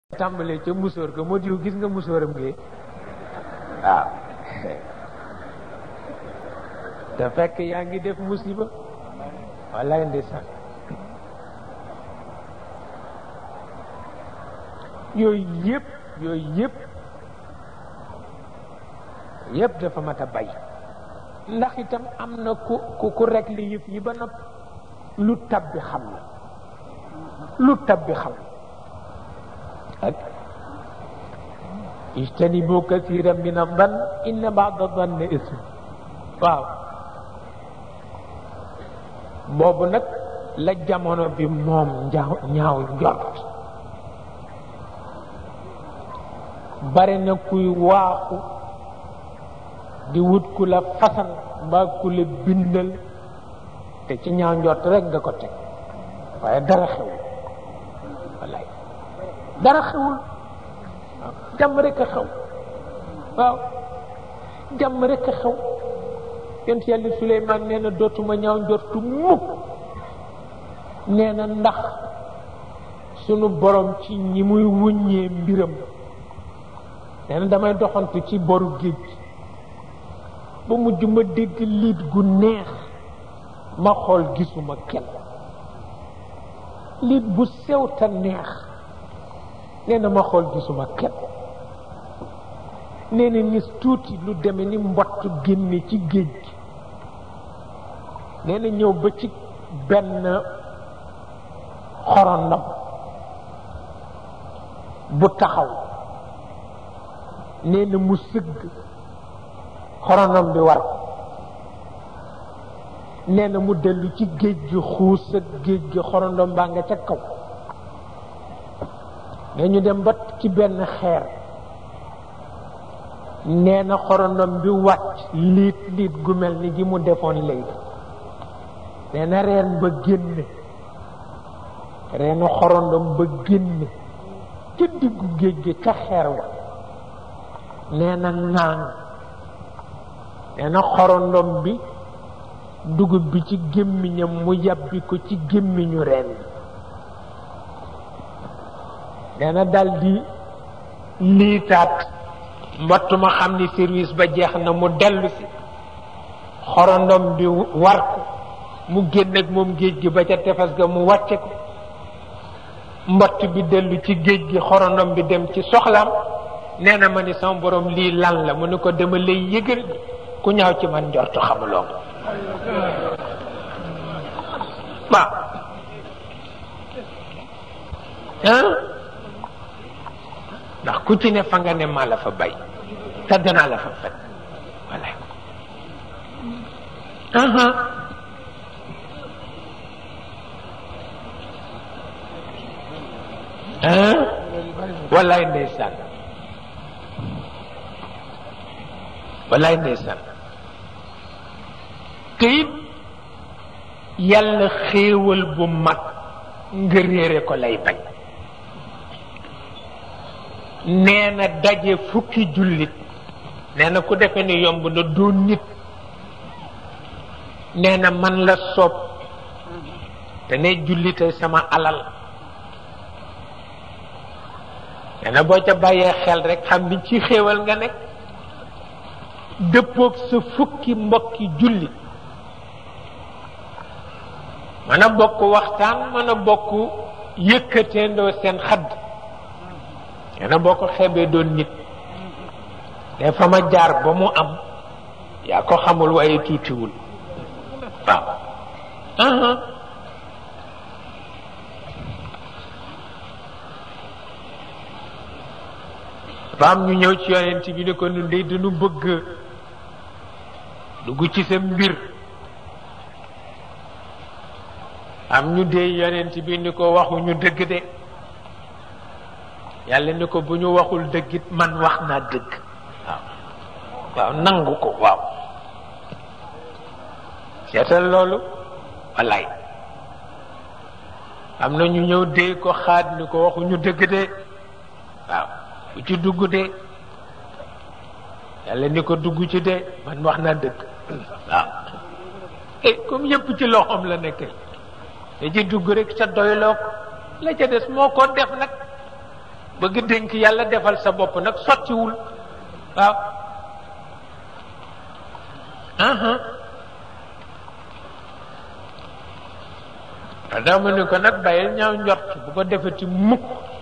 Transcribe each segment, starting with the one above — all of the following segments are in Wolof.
tàmbalee ca musóor ga moo diw gis nga musóoram gi waaw te fekk yaa ngi def musiba wallaay ndeysaan yooyu yëpp dafa mat a bay ndax itam am na ku rek li yëf yi ba nopp lu tabbi xam na ak ijtanibu kathiran min ad-dann inna ba'da ad-danni ism waaw boobu nag la jamono bi moom ñaaw njort bare na kuy waaxu di wut ku la fasal mbaa ku la bindal te ci ñaaw njort rek nga ko teg waaye dara xewul wallaay dara xewul waaw jàmm rek a xew waaw jàmm rek a xew yonent yàlla Suleymaan nee na dootuma ñaaw njortu mukk nee na ndax sunu borom ci ñi muy wuññee mbiram nee na damay doxantu ci boru géej ba mujj ma dégg liit gu neex ma xool gisuma kenn liit bu sew te neex nee na ma xool gisuma kenn nee na nis tuuti lu deme ni mbott génne ci géej gi nee na ñëw ba ci benn xorondom bu taxaw nee na mu sëgg xorondom bi war ko nee na mu dellu ci géej gi xuus ak géej gi xorondom baa nga ca kaw nee ñu dem ba ci benn xeer nee na xorondom bi wàcc liit gu mel ni gi mu defoon léegi nee na reen ba génne reenu xorondom ba génne ca diggu géej gi ca xeer wa nee na ŋaaŋ nee na xorondom bi dugub bi ci gémmiñam mu yàbbi ko ci gémmiñu reen bi nee na daldi liitaat mbott ma xam ni service ba jeex na mu dellu si xorondom bi war ko mu génn ak moom géej gi ba ca tefes ga mu wàcce ko mbott bi dellu ci géej gi xorondom bi dem ci soxlaam nee na ma ni sama borom lii lan la mu ne ko dama lay yëgal ku ñaaw ci man njortu xamuloo waaw ndax ku ci ne fa nga ne maa la fa bay te danaa la fa fekk voilà wallaay ndeysaan wallaay ndeysaan te it yàlla xéewal bu mag nga réere ko lay bañ nee na daje fukki jullit nee na ku defe ni yomb na doon nit nee na man la soob te ne jullite sama alal nee na boo ca bàyyee xel rek xam ni ci xéewal nga nekk dëppoog sa fukki mbokki jullit mën a bokk waxtaan mën a bokk yëkkateendoo seen xadd nee na boo ko xeebee doon nit ne fa ma jaar ba mu am yaa ko xamul waaye tuutiwul waaw dafa am ñu ñëw ci yonent bi ne ko nun dey dañu bëgg dugg ci sa mbir am ñu dee yonent bi ni ko waxuñu dëgg de yàlla ni ko bu ñu waxul dëggit man wax naa dëgg waaw nangu ko waaw seetal loolu wallaay am na ñu ñëw dee ko xaat ni ko waxuñu dëgg de waaw bu ci dugg de yàlla ni ko dugg ci de man wax naa dëgg waaw comme yëpp ci loxoom la nekk te ci dugg rek sa doyloo ko la ca des moo ko def nag bëgg dénk yàlla defal sa bopp nag sottiwul waaw dama ni ko nag bàyyil ñaaw njort bu ko defati mukk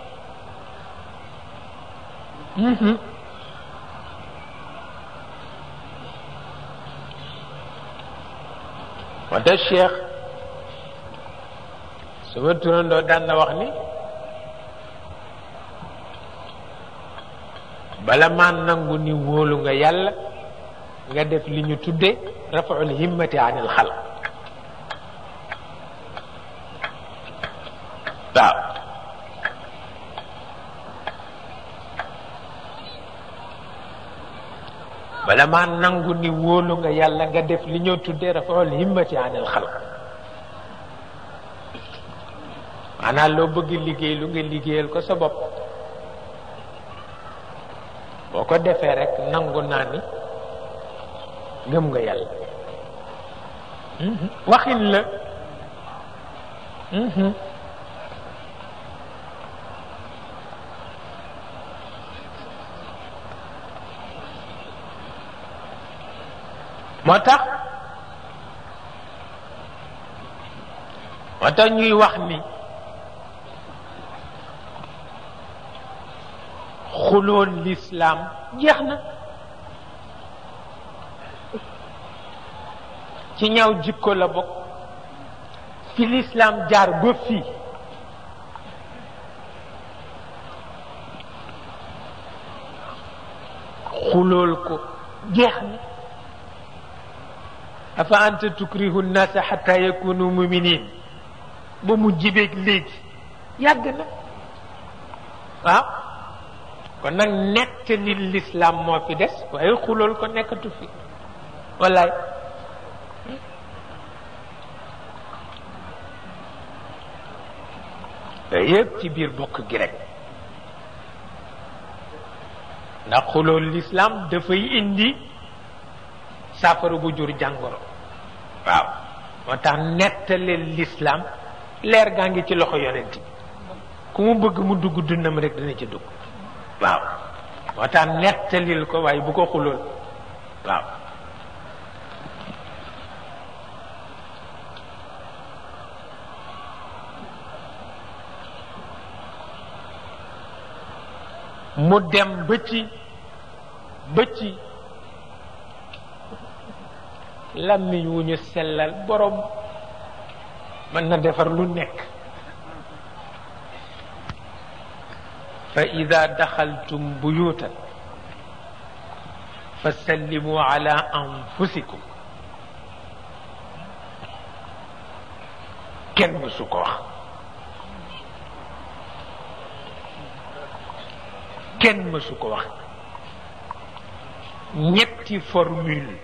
wante Cheikh sama turandoo daan na wax ni bala maa nangu ni wóolu nga yàlla nga def li ñu tudde rafaul himmati anil xalq waaw bala maa nangu ni wóolu nga yàlla nga def li ñoo tudde rafaul himmati anil xalq maanaam loo bëgg liggéey lu nga liggéeyal ko sa bopp boo ko defee rek nangu naa ni gëm nga yàlla waxin la moo tax ñuy wax ni xuloon lislaam jeex na ci ñaaw jikko la bokk fi lislaam jaar ba fii xulool ko jeex na afa anta tukrihu nnasa xata yakunu muminin ba mu jibeeg léegi yàgg na waaw kon nag nett ni l'islam moo fi des waaye xulool ko nekkatu fi wallaay yëpp ci biir bokk gi rek ndax xulool l'islam dafay indi saafara bu jur jàngoro waaw moo tax nettaleel l'islam leer gaa ngi ci loxo yonent bi ku mu bëgg mu dugg dundam rek dina ci dugg waaw moo tax nettalil ko waaye bu ko xulool waaw mu dem ba ci làmmiñ wu ñu sellal borom mën na defar lu nekk fa ida daxaltum buyutan fa sallimu ala anfusikum kenn mësu ko wax kenn mësu ko wax ñetti formule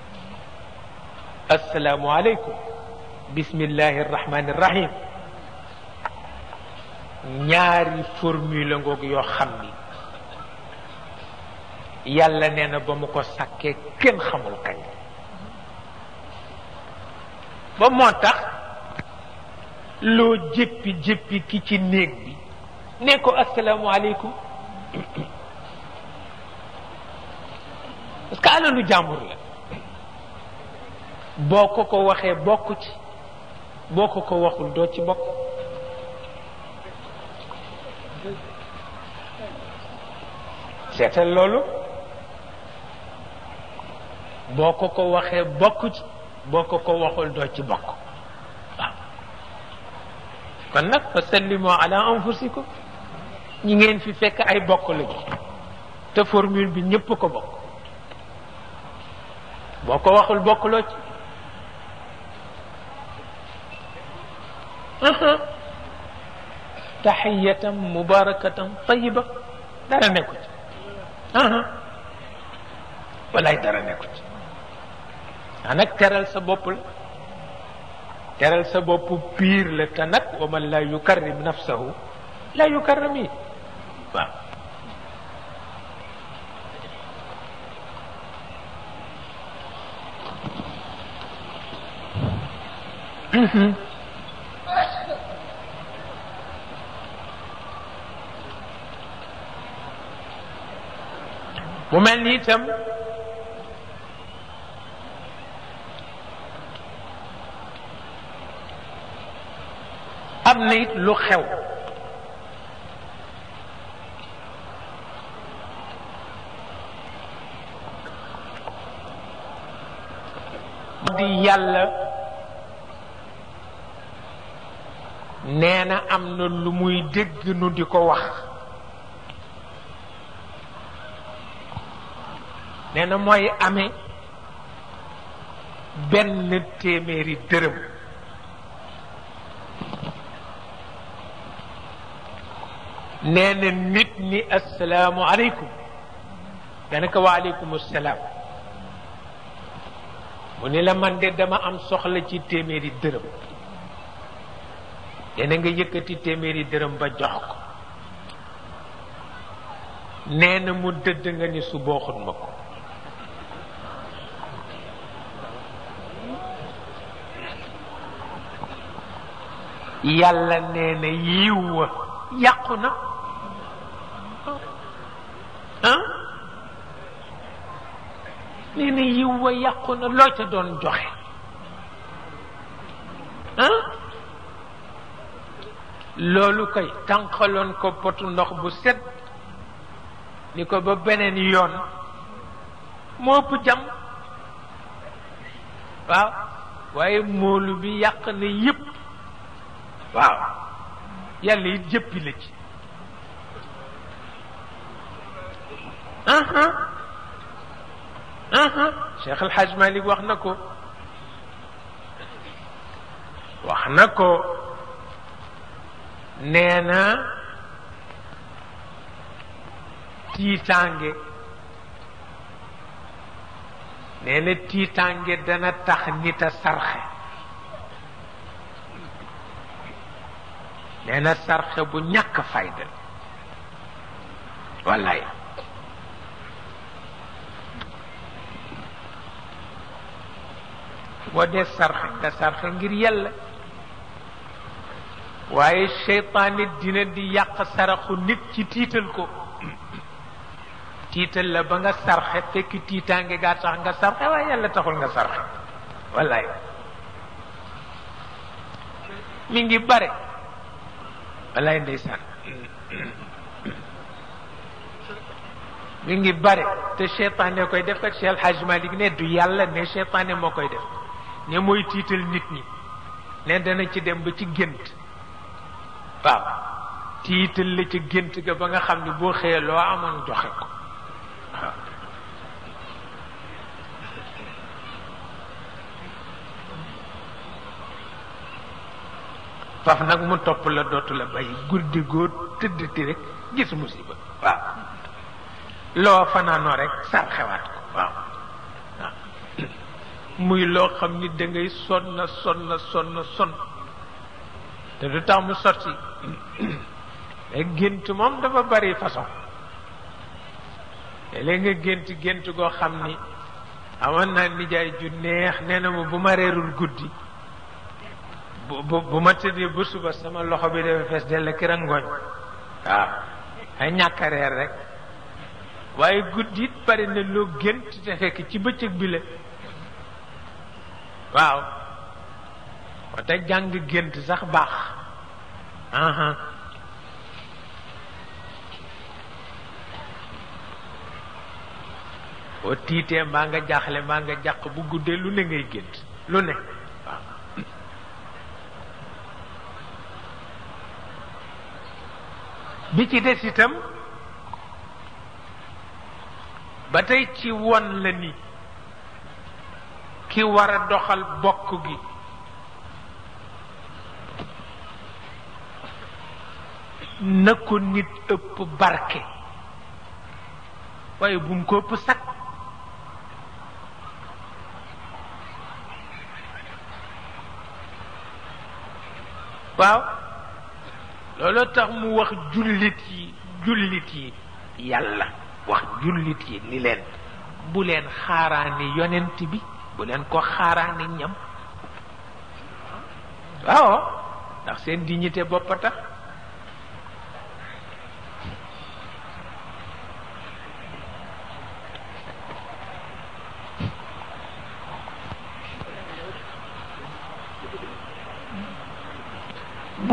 assalaamu aleykum bismillahi arrahmani irrahim ñaari formule ngoog yoo xam ni yàlla nee na ba mu ko sàkkee kenn xamul kañ ba moo tax loo jéppi ki ci néeg bi ne ko assalaamu aleykum parce que alalu jàmbur la boo ko waxee bokk ci boo ko waxul doo ci bokk seetal loolu boo ko waxee bokk ci boo ko waxul doo ci bokk waaw kon nag fa sallimu ala anfusikum ñi ngeen fi fekk ay bokk lañu te formule bi ñépp ko bokk boo ko waxul bokkuloo ci taxiyatan mubarakatan tayiba dara nekku ci walaay dara nekku ci nag teral sa bopp la teral sa bopp piir la te nag wa man la yukarrim nafsahu la yukarrami waaw mu mel ni itam am na it lu xew di yàlla nee na am na lu muy dégg nu di ko wax nee na mooy amee benn téeméeri dërëm nee na nit ni assalaamu aleykum dana ko wa aleykum assalaam mu ni la man de dama am soxla ci téeméeri dërëm nee na nga yëkkati téeméeri dërëm ba jox ko nee na mu dëdd nga ni su booxut ma ko yàlla nee na yiw wa yàqu na nee na yiw wa yàqu na loo ca doon joxe loolu koy tànqaloon ko potu ndox bu set ni ko ba beneen yoon moo ëpp jam waaw waaye moolu bi yàq na yépp waaw yàlla it jëppi la ci Cheikh El Hadj Malick wax na ko nee na tiitaange dana tax nit a sarxe nee na sarxe bu ñàkk fayda wallaay boo dee sarxe nga sarxe ngir yàlla waaye seytaane dina di yàq saraxu nit ci tiital ko tiital la ba nga sarxe fekk tiitaange gaa tax nga sarxe waaye yàlla taxul nga sarxe wallaay mi ngi bare wallaay ndeysaan mi ngi bare te seytaane koy def ak Cheikh El Hadj Malick ne du yàlla ne seytaane moo koy def ne mooy tiital nit ñi ne dana ci dem ba ci gént waaw tiital la ci gént ga ba nga xam ne boo xëyee loo amoon joxe ko waaw faf nag mu topp la dootu la bàyyi guddi góor tëddati rek gis musiba waaw loo fanaanoo rek sarxewaat ko waaw waaw muy loo xam ni da ngay sonn te du tax mu sotti mais gént moom dafa bari façon te léegi nga gént goo xam ni amoon naa nijaay ju neex nee na ma bu ma reerul guddi bu ma tëddee ba suba sama loxo bi dafa fees dell kër a ngooñ waaw ay ñàkk a reer rek waaye guddi it bari na loo gént te fekk ci bëccëg bi la waaw te jàng gént sax baax boo tiitee mbaa nga jaaxle mbaa nga jàq bu guddee lu ne ngay gént lu ne waaw bi ci des itam ba tey ci won la ni ki war a doxal bokk gi na ko nit ëpp barke waaye bu mu ko ëpp sakk waaw looloo tax mu wax jullit yi yàlla wax jullit yi ni leen bu leen xaaraani yonent bi bu leen ko xaaraani ñam waaw ndax seen dignité bopp a tax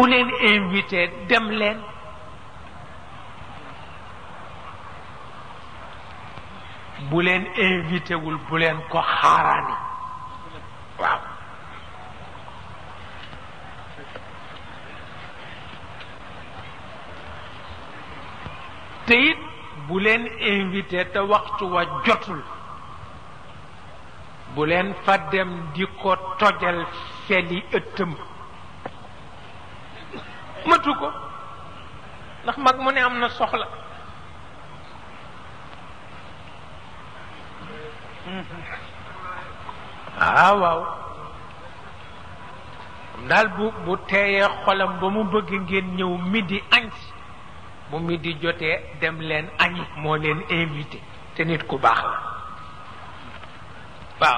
bu leen invité dem leen. bu leen invité wul bu leen ko xaaraani waaw. te it bu leen invité te waxtu wa jotul bu leen fa dem di ko tojal feli ëttam matu ko ndax mag mu ne am na soxla. waaw daal bu teeyee xolam ba mu bëgg ngeen ñëw midi añ si bu midi jotee dem leen añi moo leen invité te nit ku baax la waaw.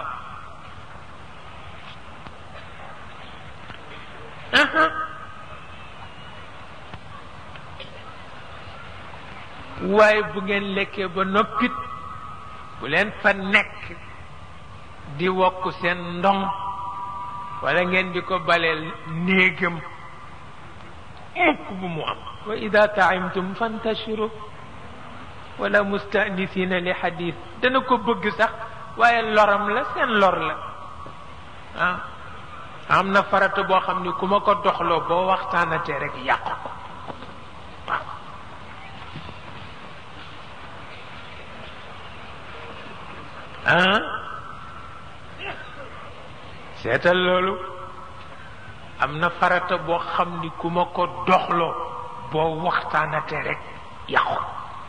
waaye bu ngeen lekkee ba noppit bu leen fa nekk di wokk seen ndong wala ngeen di ko baleel néegam mukk bu mu am. wa ida taimtum fantashiru wala mustanisina li xadis dana ko bëgg sax waaye loram la seen lor la ah. am na farata boo xam ni ku ma ko doxloo boo waxtaanatee rek yàq ko waaw. seetal loolu am na farata boo xam ni ku ma ko doxloo boo waxtaanate rek yàqu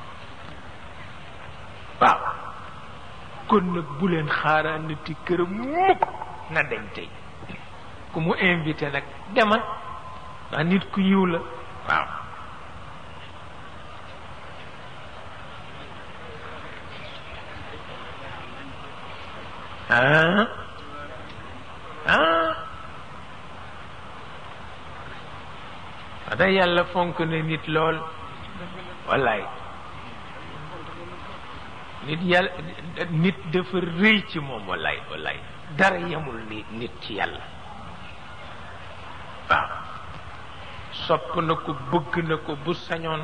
waaw. kon nag bu leen xaaraanati këram mukk na dañ tey ku mu invité nag demal ndax nit ku yiw la waaw. da yàlla fonk na nit lool wallaay. nit dafa rëy ci moom wallaay dara yemul ni nit ci yàlla waaw. sopp na ko bëgg na ko bu sañoon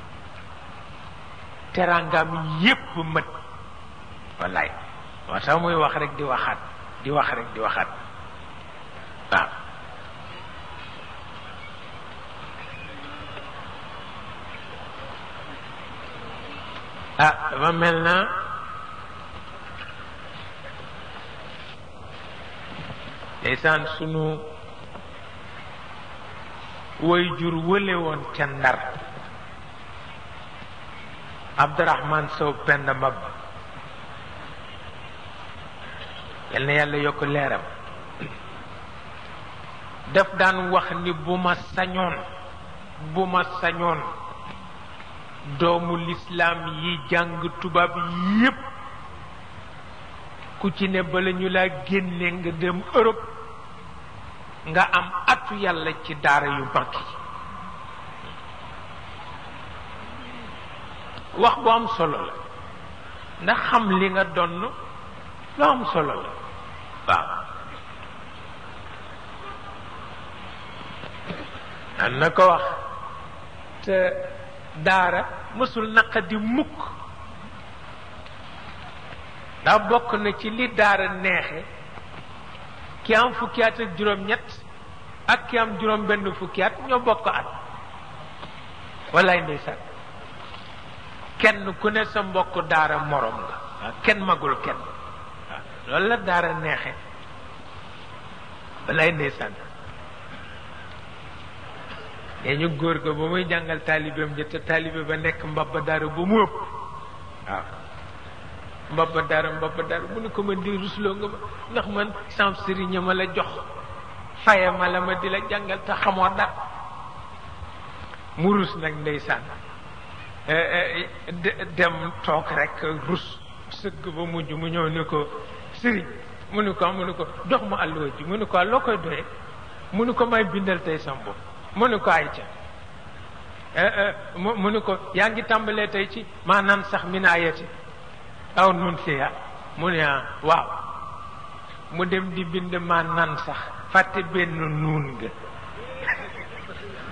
teraangam yépp mët wallaay. moo tax muy wax rek di waxaat di wax rek di waxaat waaw. dafa mel na ndeysaan sunu way jur wële woon ca Ndar Abdourahman Sow Penda Mab yal na yàlla yokk leeram daf daan wax ni bu ma sañoon doomu lislaam yi jàng tubaab yépp ku ci ne bala ñu laa génne nga dem Europe nga am atu yàlla ci daara yu mag yi. wax bu am solo la ndax xam li nga donn lu am solo la waaw. an na ko wax te daara mësul naqadi mukk daa bokk na ci li daara neexe ki am fukki at ak juróom-ñett ak ki am juróom-benn fukki at ñoo bokk at wallaay ndeysaan kenn ku ne sa mbokk daara morom nga waaw kenn magul kenn waaw loolu la daara neexe wallaay ndeysaan. nee ñu góor ga ba muy jàngal taalibeem ja te taalibe ba nekk mbabba daara ba mu ëpp waaw mbabba daara mu ne ko man di rusloo nga ma ndax man sam sëriñ ma la jox faye ma la ma di la jàngal te xamoo dara mu rus nag ndeysaan dem toog rek rus sëgg ba mujj mu ñëw ni ko sëriñ mu ne ko dox ma àlluwa ji mu ne ko loo koy doyee mu ne ko may bindal tey sam bopp mu ne ko ay ca mu ne ko yaa ngi tàmbalee tey ci maanaam sax min ayati aw nun siya mu ne waaw mu dem di bind maanaam sax fàtte benn nuun nga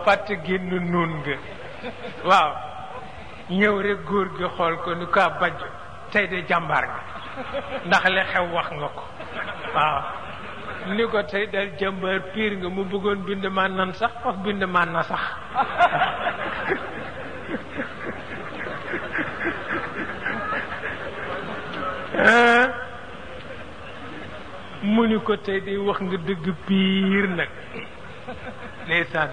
fàtte génn nuun nga waaw ñëw rek góor gi xool ko ni ko bajj tey de jàmbaar nga ndax li xew wax nga ko waaw ni ko tey dal jàmbaar piir nga mu bëggoon bind man nan sax faf bind man na sax mu ni ko tey di wax nga dëgg piir nag ndeysaan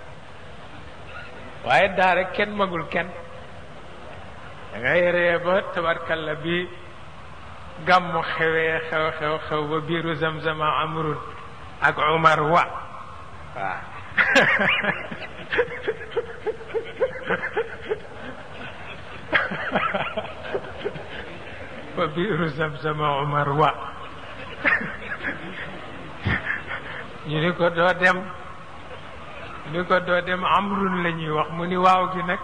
waaye daara kenn magul kenn da ngay ree ba tabarkalla bi gàmmu xewee xew ba biiru zamzama amrun ak Umar wa waaw ba biiru zamzama Umar wa ñu ni ko doo dem amrun la ñuy wax mu ni waaw gi nag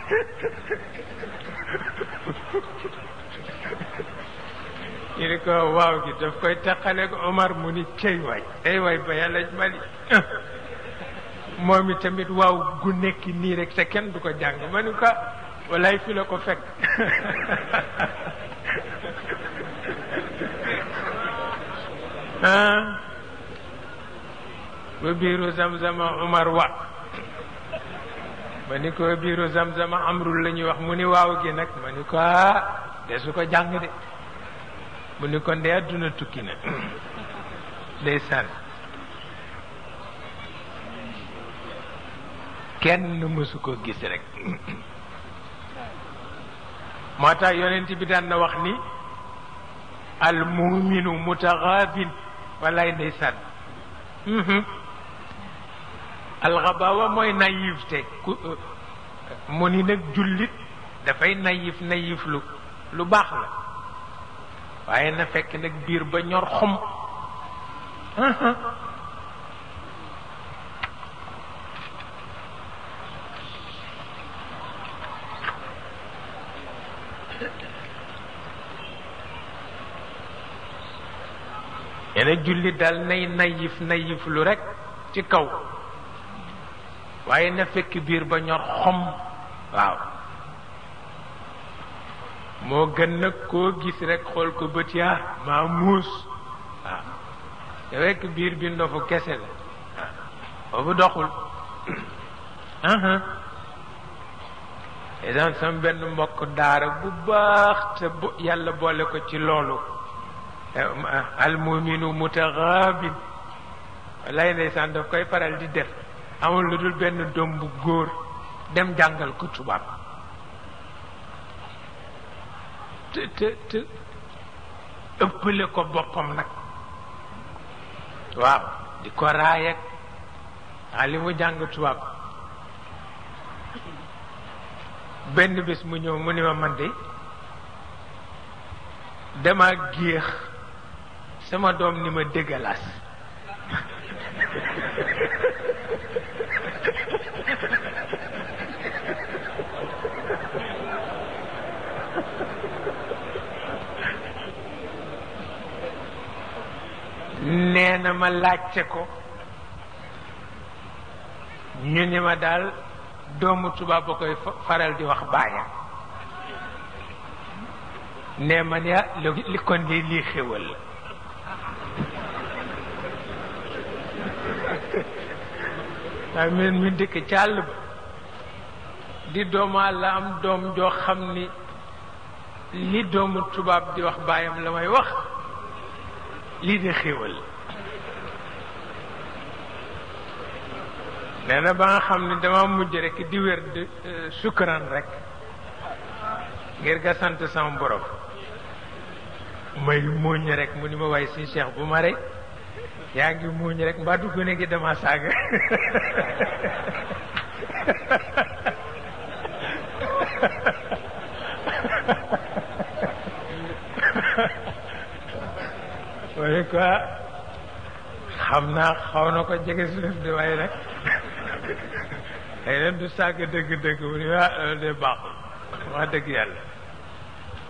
ñu ni ko waaw gi daf koy taqaleeg Omar mu ni cey waay ay waay ba yàlla mali moom i tamit waaw gu nekk nii rek te kenn du ko jàng ma ni ko walaay fi la ko fekk ba biiru zamzama Umar wa ma ni ko biiru zamzama amrul la ñuy wax mu ni waaw gi nag ma ni ko de su ko jàng de mu ni ko ndee adduna tukki na ndeysaan kenn mësu ko gis rek moo tax yonent bi daan na wax ni al muminu mutaxaabin walaay ndeysaan alxabawa mooy naïveté mu ni nag jullit dafay naïf lu baax la waaye na fekk nag biir ba ñor xom yeneen jullit daal nay naïf lu rekk ci kaw waaye na fekk biir ba ñor xom waaw moo gën nag koo gis rekk xool ko bët yaa maa muus waaw te fekk biir bi ndofu kese la waaw boobu doxul esan sama benn mbokk daara bu baax te yàlla boole ko ci loolu almuminu mutaxaabin lay ndeysaan daf koy faral di def amul lu dul benn doom bu góor dem jàngal ko tubaab te ëppale ko boppam nag waaw di ko raayak li mu jàng tubaab benn bés mu ñëw mu ni ma man de dama géex sama doom ni ma déggalaas nee na ma laajte ko ñu ni ma daal doomu tubaab ba koy faral di wax baayam nee ma ne li kon de lii xéwal la waaye men mi dëkk ci àll ba di doomaa la am doom joo xam ni li doomu tubaab di wax baayam la may wax lii de xéwal nee na ba nga xam ni dama mujj rek di wér de sukkuraan rek ngir nga sant sama borom may muuñ rek mu ni ma waay si Cheikh bu ma rey yaa ngi muuñ rek mbaa du gone gi dama saaga waaye quoi xam naa xaw na ko jege suuf de waaye nag xëy na du saaga dëgg-dëgg mu ni waa loolu de baaxul wax dëgg yàlla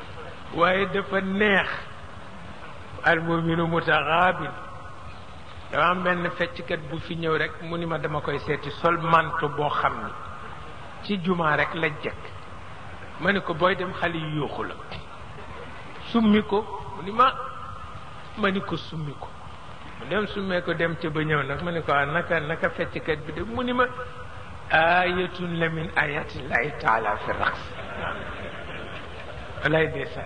waaye dafa neex al muminu mutaxaabin dama am benn fecckat bu fi ñëw rek mu ni ma dama koy seeti sol manto boo xam ni ci jumaa rek la jekk ma ni ko booy dem xale yu yuuxu la summi ko mu ni ma ni ko summi ko mu dem summee ko dem ca ba ñëw nag ma ni ko naka fecckat bi de mu ni ma ayatun la min ayatillahi taala fi raqs walay ndeysaan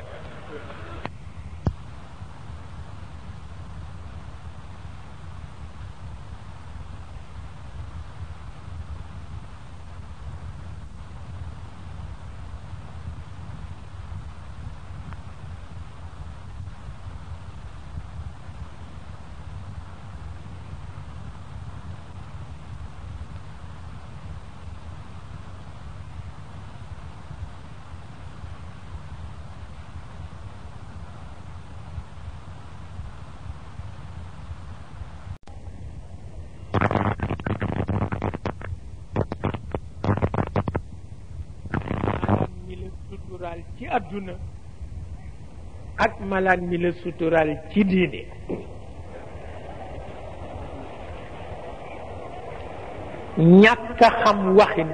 ci àdduna ak malaan mi la suturaal ci diine ñàkk a xam waxin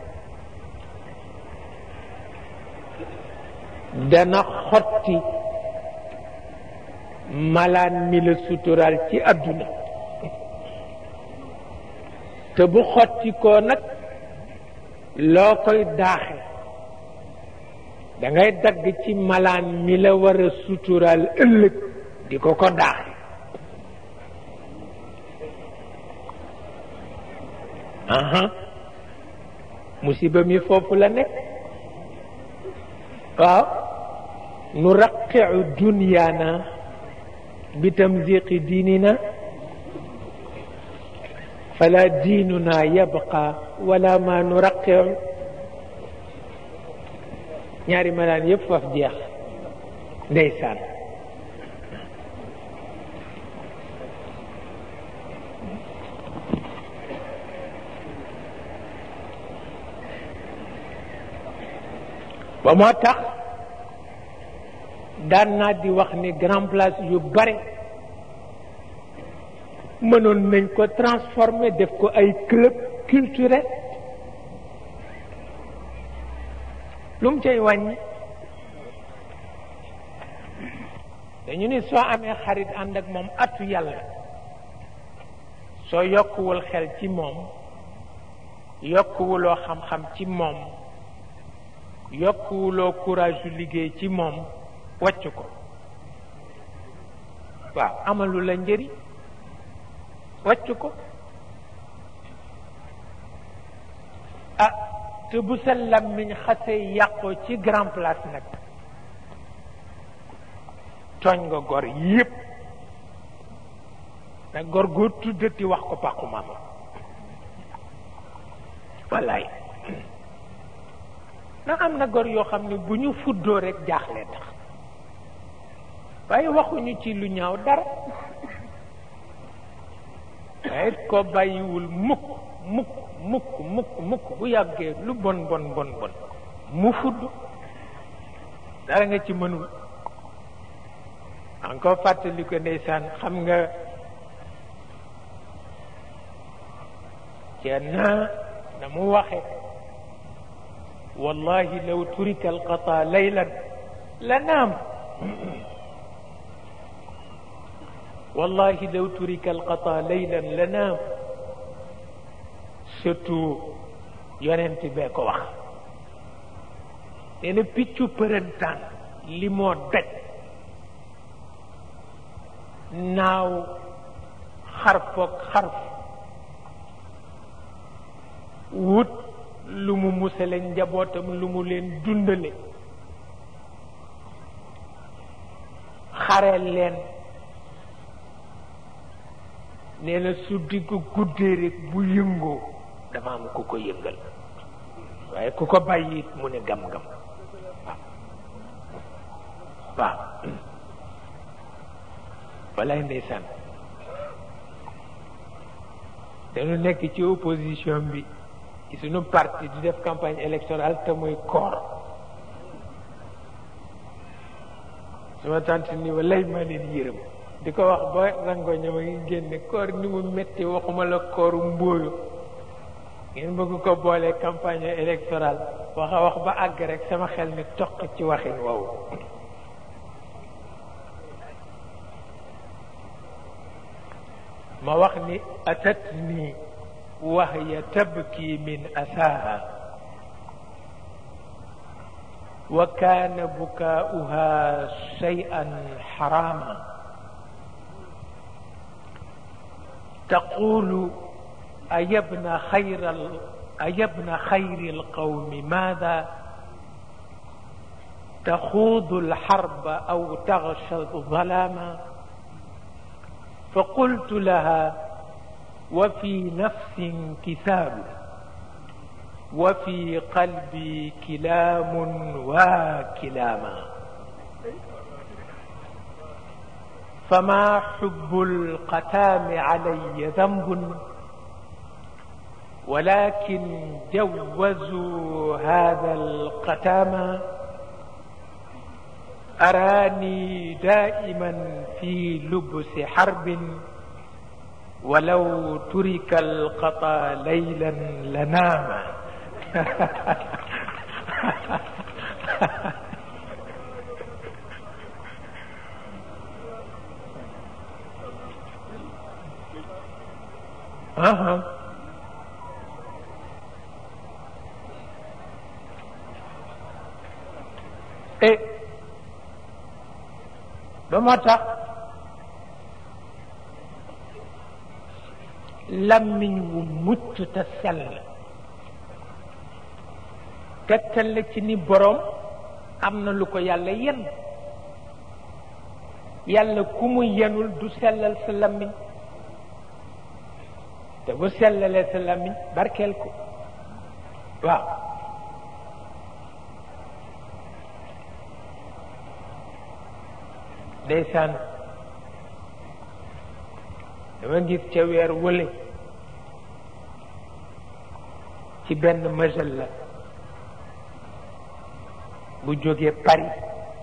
dana xotti malaan mi la suturaal ci àdduna te bu xotti ko nag loo koy daaxe da ngay dagg ci malaan mi la war a suturaal ëllëg di ko daaxe musiba mi foofu la nekk waaw nu raqiu dunyaana bi tamziqi diinina fala diinuna yabqa wala ma nu raqiu ñaari malaan yëpp faf jeex ndeysaan ba moo tax daan naa di wax ni grand place yu bare mënoon nañ ko transformer def ko ay club culturel lu mu cay wàññi dañu ni soo amee xarit ànd ak moom atu yàlla soo yokkuwul xel ci moom yokkuwuloo xam-xam ci moom yokkuwuloo courage yu liggéey ci moom wàcc ko waaw amalu la njëriñ wàcc ko te bu sa làmmiñ xasee yàqoo ci grand place nag tooñ nga gor yépp nag gor goo tuddati wax ko pàqu maama wallaay na am na gor yoo xam ne bu ñu fuddoo rek jaaxle tax waaye waxuñu ci lu ñaaw dara waaye ko bàyyiwul mukk bu yàggee lu bon mu fudd dara nga ci mënul encore fàttali ko ndeysaan xam nga kenn na mu waxe wallahi law turika alqata laylan la naam wallahi law turika alqata laylan la naam surtout yonent bee ko wax nee na piccu përëntaan li moo daj naaw xarfoog xarf wut lu mu musale njabootam lu mu leen dundale xareel leen nee na su diggu guddee rek bu yëngoo dafa am ku ko yëngal waaye ku ko bàyyi it mu ne gam-gam waaw walaay ndeysaan dañu nekk ci opposition bi ci suñu parti di def campagne électorale te muy koor sama tante ni walay ma leen yërëm di ko wax ba rango ñëw ngi génne koor ni mu metti waxuma la kooru mbóoyu ngeen bëgg ko boole campagne électorale wax a wax ba àgg rek sama xel mi toq ci waxin woowu ma wax ni atatni وهي تبكي من أساها وكان بكاؤها شيئا حراما تقول أي ابن خير القوم ماذا تخوض الحرب أو تغشى الظلام فقلت لها وفي نفس انكسار وفي قلبي كلام وكلاما فما حب القتام علي ذنب ولكن جوزوا هذا القتام أراني دائما في لبس حرب ولو ترك القطا ليلا لنام ba moo tax làmmiñ wu mucc te sell tegtal la ci ni boroom am na lu ko yàlla yen yàlla ku mu yenul du sellal sa làmmiñ te bu sellalee sa làmmiñ barkeel ko waaw ndeysaan dama gis ca weer wële ci benn majalla bu jógee Paris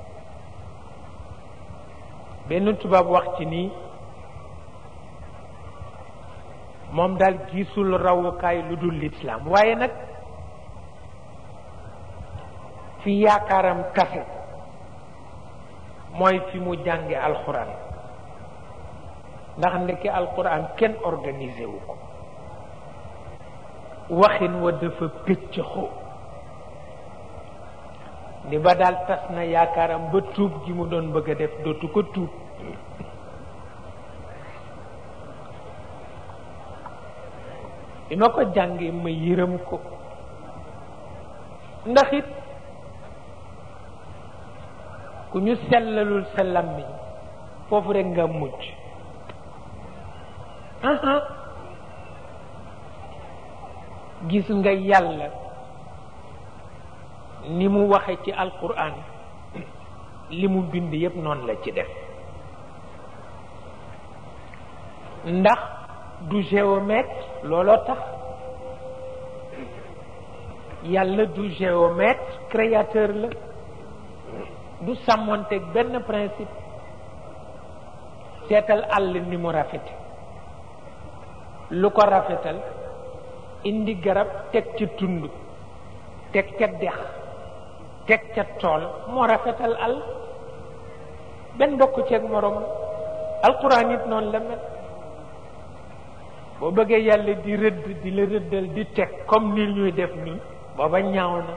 benn tubaab wax ci nii moom daal gisul rawukaay lu dul lislaam waaye nag fi yaakaaram tase mooy fi mu jànge alxuraan ndax ndeke alxuraan kenn organisé wu ko waxin wa dafa pëccëxoo ni ba daal tas na yaakaaram ba tuub gi mu doon bëgg a def dootu ko tuub bi ma ko jàngee ma yërëm ko ndax it ku ñu sellalul sa làmmiñ foofu rekk nga mucc gis nga yàlla ni mu waxe ci alquran li mu bind yépp noonu la ci def ndax du géomètre looloo tax yàlla du géomètre créateur la du sàmmonteeg benn principe seetal àll ni mu rafete lu ko rafetal indi garab teg ca tund teg ca dex teg ca tool moo rafetal àll benn bokk ceeg morom alquran it noonu la mel boo bëggee yàlla di rëdd di la rëddal di teg comme ni ñuy def nii booba ñaaw na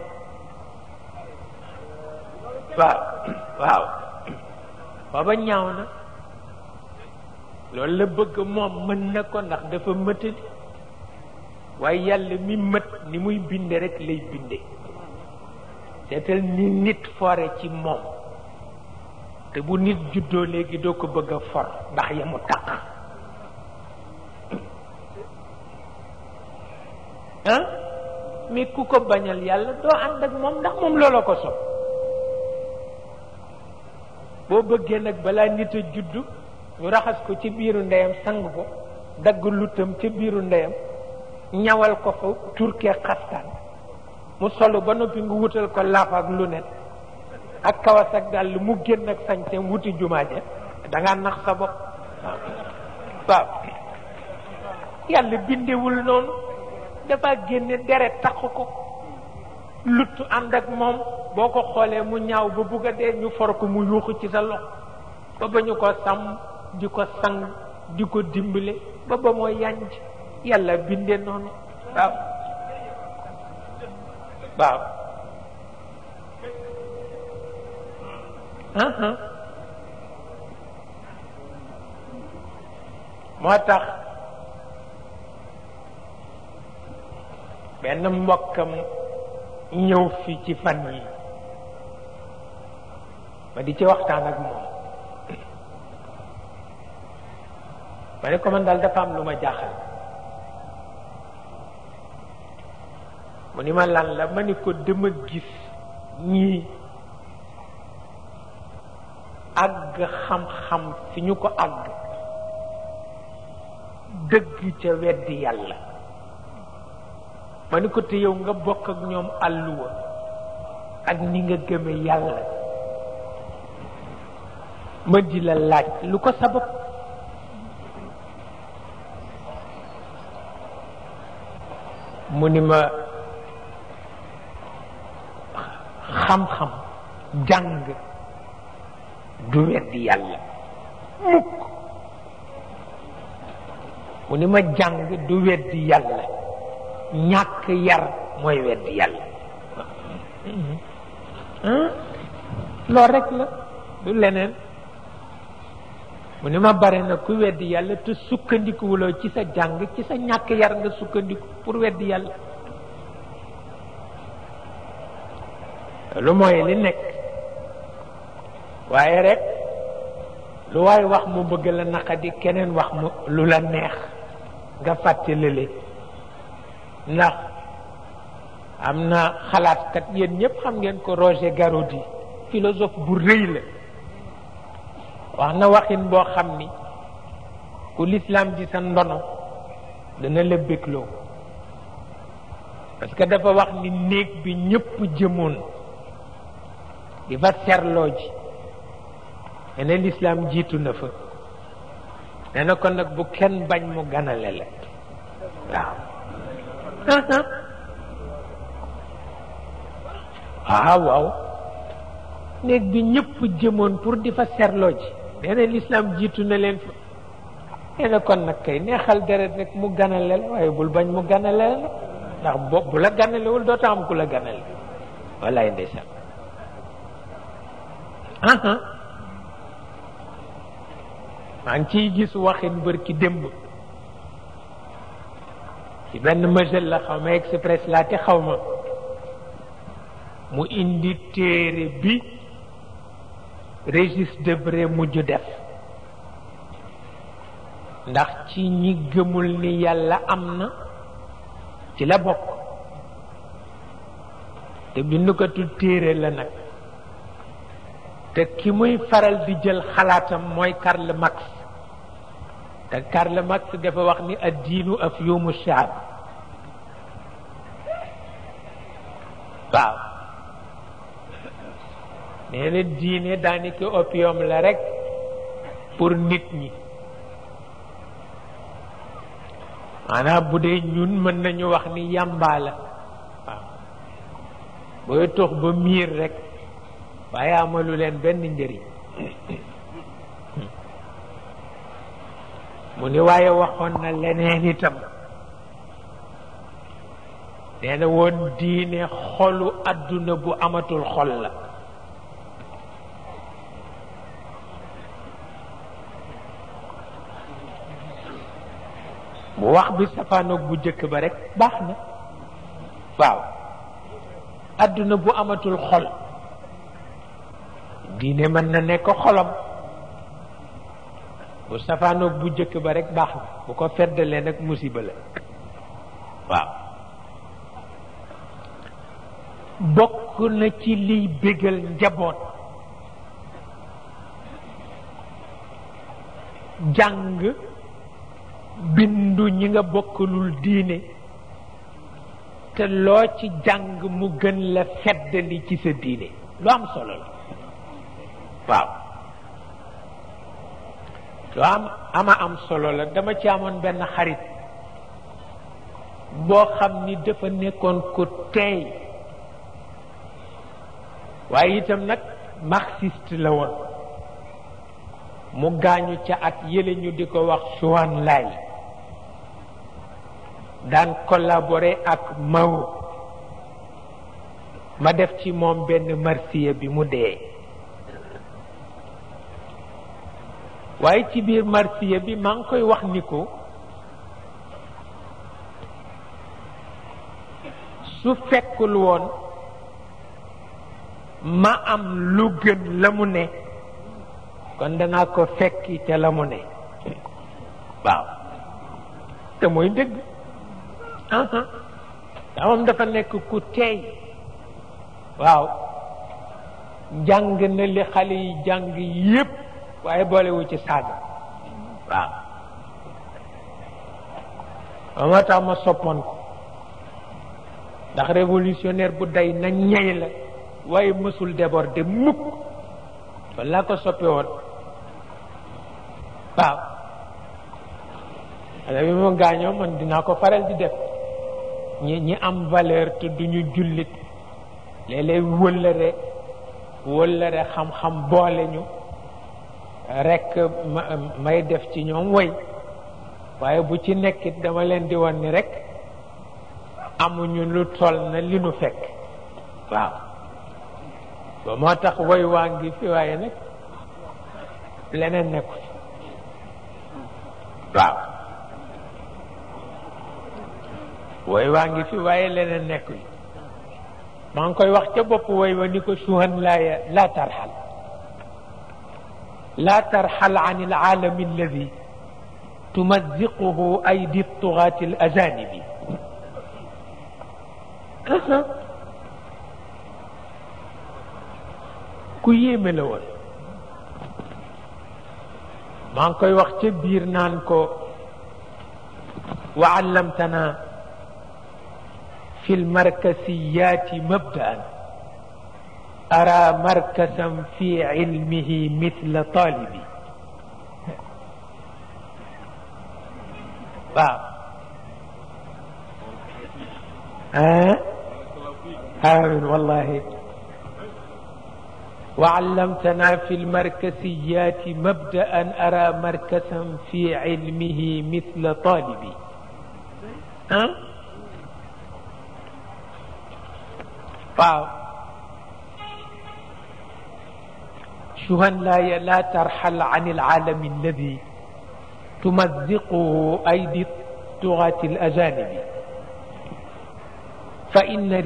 waaw booba ñaaw na loolu la bëgg moom mën na ko ndax dafa mëtadi waaye yàlla mi mët ni muy binde rek lay binde seetal ni nit fore ci moom te bu nit juddoo léegi doo ko bëgg a for ndax ya mu taq mais ku ko bañal yàlla doo ànd ak moom ndax moom looloo ko sopp boo bëggee nag balaa nit a juddu ñu raxas ko ci biiru ndeyam sang ko dagg lutam ci biiru ndeyam ñawal ko fa turkee xastaan mu solo ba noppi nga wutal ko laaf ak lunet ak kawas ak dàll mu génn ak sañteem wuti jumaa ja da nga nax sa bopp waaw yàlla bindewul noonu dafa génne deret tax ko lutt ànd ak moom boo ko xoolee mu ñaaw ba bugg a dee ñu for ko mu yuuxu ci sa loxo ba ba ñu ko sàmm di ko sang di ko dimbale ba ba moo yànj yàlla binde noonu waaw waaw moo tax benn mbokkam ñëw fi ci fan yi ma di ci waxtaan ak moom ma ne ko man daal dafa am lu ma jaaxal mu ni ma lan la ma ni ko dama gis ñii àgg xam-xam fi ñu ko àgg dëgg ca weddi yàlla ma ni ko te yow nga bokk ak ñoom àlluwa ak ni nga gëme yàlla ma di la laaj lu ko sabab mu ni ma xam-xam jàng du weddi yàlla mukk mu ni ma jàng du weddi yàlla ñàkk yar mooy weddi yàlla loolu rek la du leneen mu ni ma bare na ku weddi yàlla te sukkandikuwuloo ci sa jàng ci sa ñàkk yar nga sukkandiku pour weddi yàlla lu mooy li nekk waaye rek lu waay wax mu bëgg la naqadi keneen wax mu lu la neex nga fàtte lële ndax am na xalaatkat yéen ñëpp xam ngeen ko Roger Garaudy philosophe bu rëy la wax na waxin boo xam ni ku l'islam di sa ndono dana la bégloo parce que dafa wax ni néeg bi ñëpp jëmoon di fa serloo ji nee na l'islam jiitu na fa nee na kon nag bu kenn bañ mu ganale la waaw waaw néeg bi ñëpp jëmoon pour di fa serloo ji nee na l'islam jiitu na leen fa nee na kon nag kay neexal deret rek mu ganale la waaye bul bañ mu ganale la ndax bopp bu la ganalewul dootoo am ku la ganale wallaay ndeysaan maa ngi ciy gis waxin bërki démb ci benn majal la xaw ma express laa te xaw ma mu indi téere bi Régis Debray mujj def ndax ci ñi gëmul ni yàlla am na ci la bokk te bindukatu téere la nag te ki muy faral di jël xalaatam mooy Karl Marx te Karl Marx dafa wax ni ad-diinu afyumu shaab waaw nee na diine daanaka opium la rek pour nit ñi maanaam bu dee ñun mën nañu wax ni yàmbaa la waaw booy tox ba miir rek waaye amalu leen benn njëriñ mu ni waaye waxoon na leneen itam nee na woon diine xolu àdduna bu amatul xol la bu wax bi safaanoog bu jëkk ba rek baax na waaw àdduna bu amatul xol diine mën na nekk xolam bu safaanoog bu jëkk ba rek baax na bu ko feddalee nag musiba la waaw bokk na ci liy bégal njaboot jàng bindu ñi nga bokkalul diine te loo ci jàng mu gën la feddali ci sa diine lu am solo la waaw lu am solo la. dama ci amoon benn xarit boo xam ni dafa nekkoon ku teey waaye itam nag marxiste la woon. mu gaañu ca at yële ñu di ko wax Chouan Lay daan collaborer ak Mao. ma def ci moom benn marsiya bi mu dee. waaye ci biir marsiya bi maa ngi koy wax ni ko su fekkul woon ma am lu gën la mu ne kon danaa ko fekki te la mu ne. waaw te mooy dëgg. moom dafa nekk ku teey. waaw jàng na li xale yi jàng yépp waaye boolewu ci saaga. waaw moo tax ma soppoon ko ndax révolutionnaire bu day na ñey la waaye mësul déborder mukk kon laa ko soppe woon. waaw xale bi ma gaañoo man dinaa ko faral di def ñi am valeur te duñu jullit léeg-léeg wëllëre xam-xam boole ñu rekk may def ci ñoom woy waaye bu ci nekkit dama leen di wan ni rekk amuñu lu toll na li nu fekk. waaw ba moo tax woy waa ngi fi waaye nag leneen nekku fi. waaw woy waa ngi fi waaye leneen nekku fi. maa ngi koy wax ca bopp woy wa ni ko Chouan laaya laa tarxal an alaalami alladi tumaziquhu aydi tugaati alajanibi. ku yéeme la woon. maa ngi koy wax ca biir naan ko wa allamtana في المركزيات مبدأ أرى مركزا في علمه مثل طالبي. آمين والله. وعلمتنا في المركزيات مبدأ أرى مركزا في علمه مثل طالبي. waaw Chouan Lay la tarxal an alaalami alladi tumaziquhu aydi tugaati alajanibi fa inna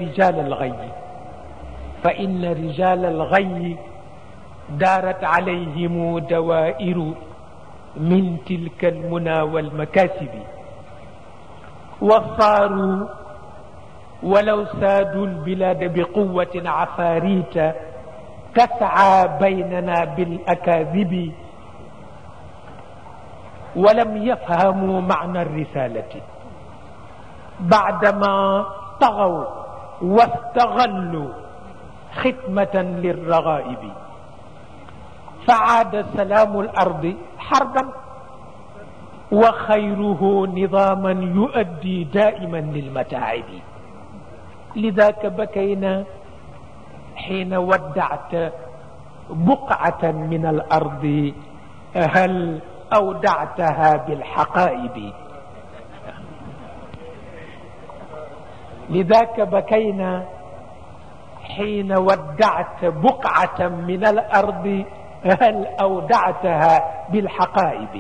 rijal alghayyi daarat alayhim dawairu min tilka almuna walmakasibi wa saaru ولو سادوا البلاد بقوة عفاريت تسعى بيننا بالأكاذيب ولم يفهموا معنى الرسالة بعدما طغوا واستغلوا ختمة للرغائب فعاد سلام الأرض حربا وخيره نظاما يؤدي دائما للمتاعب لذاك بكينا حين ودعت بقعة من الأرض هل أودعتها بالحقائب لذاك بكينا حين ودعت بقعة من الأرض هل أودعتها بالحقائب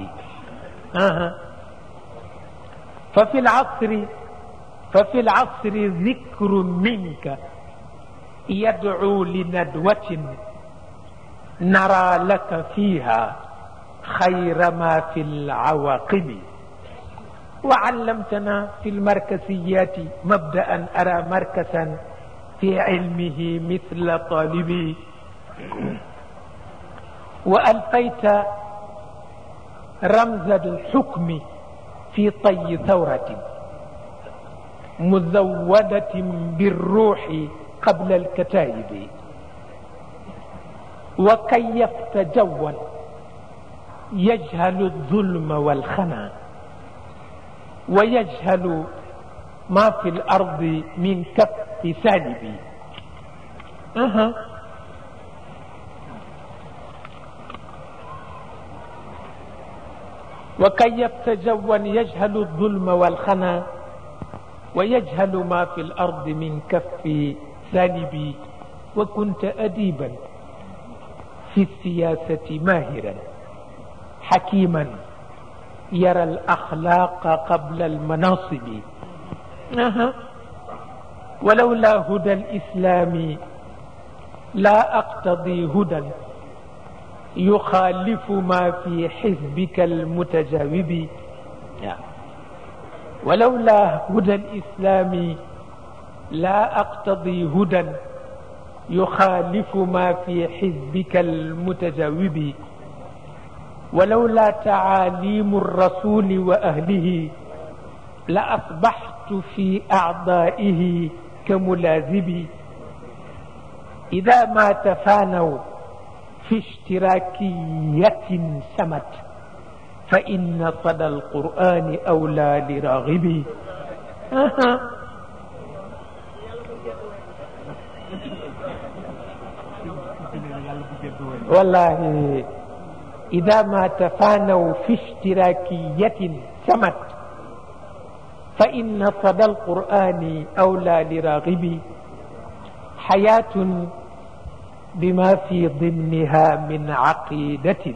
ففي العصر ذكر منك يدعو لندوة نرى لك فيها خير ما في العواقب وعلمتنا في المركزيات مبدأ أرى مركزا في علمه مثل طالبي وألقيت رمز الحكم في طي ثورة مزودة بالروح قبل الكتائب وكيفت جوا يجهل الظلم والخنا ويجهل ما في الأرض من كف سالب. وكي يتجون يجهل الظلم والخنا ويجهل ما في الأرض من كف سالب. وكنت أديبا في السياسة ماهرا حكيما يرى الأخلاق قبل المناصب. ولولا هدى الإسلام لا أقتضي هدى يخالف ما في حزبك المتجاوب. ولولا هدى الإسلام لا أقتضي هدى يخالف ما في حزبك المتجاوب. ولولا تعاليم الرسول وأهله لأصبحت في أعضائه كملاذب. إذا ما تفانوا في اشتراكية سمت فإن صدى القرآن أولى لراغب. والله إذا ما تفانوا في اشتراكية سمت فإن صدى القرآن أولى لراغب. حياة بما في ضمنها من عقيدة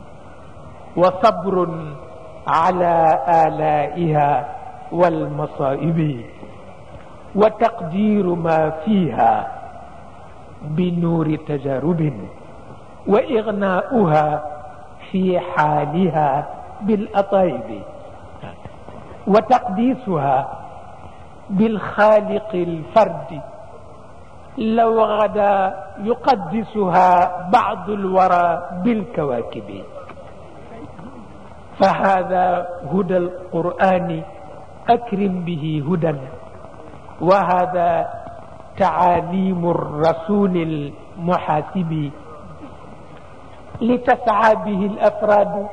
وصبر على آلائها والمصائب وتقدير ما فيها بنور تجارب وإغناؤها في حالها بالأطايب وتقديسها بالخالق الفرد لو غدا يقدسها بعض الورى بالكواكب. فهذا هدى القرآن أكرم به هدى وهذا تعاليم الرسول المحاسب لتسعى به الأفراد.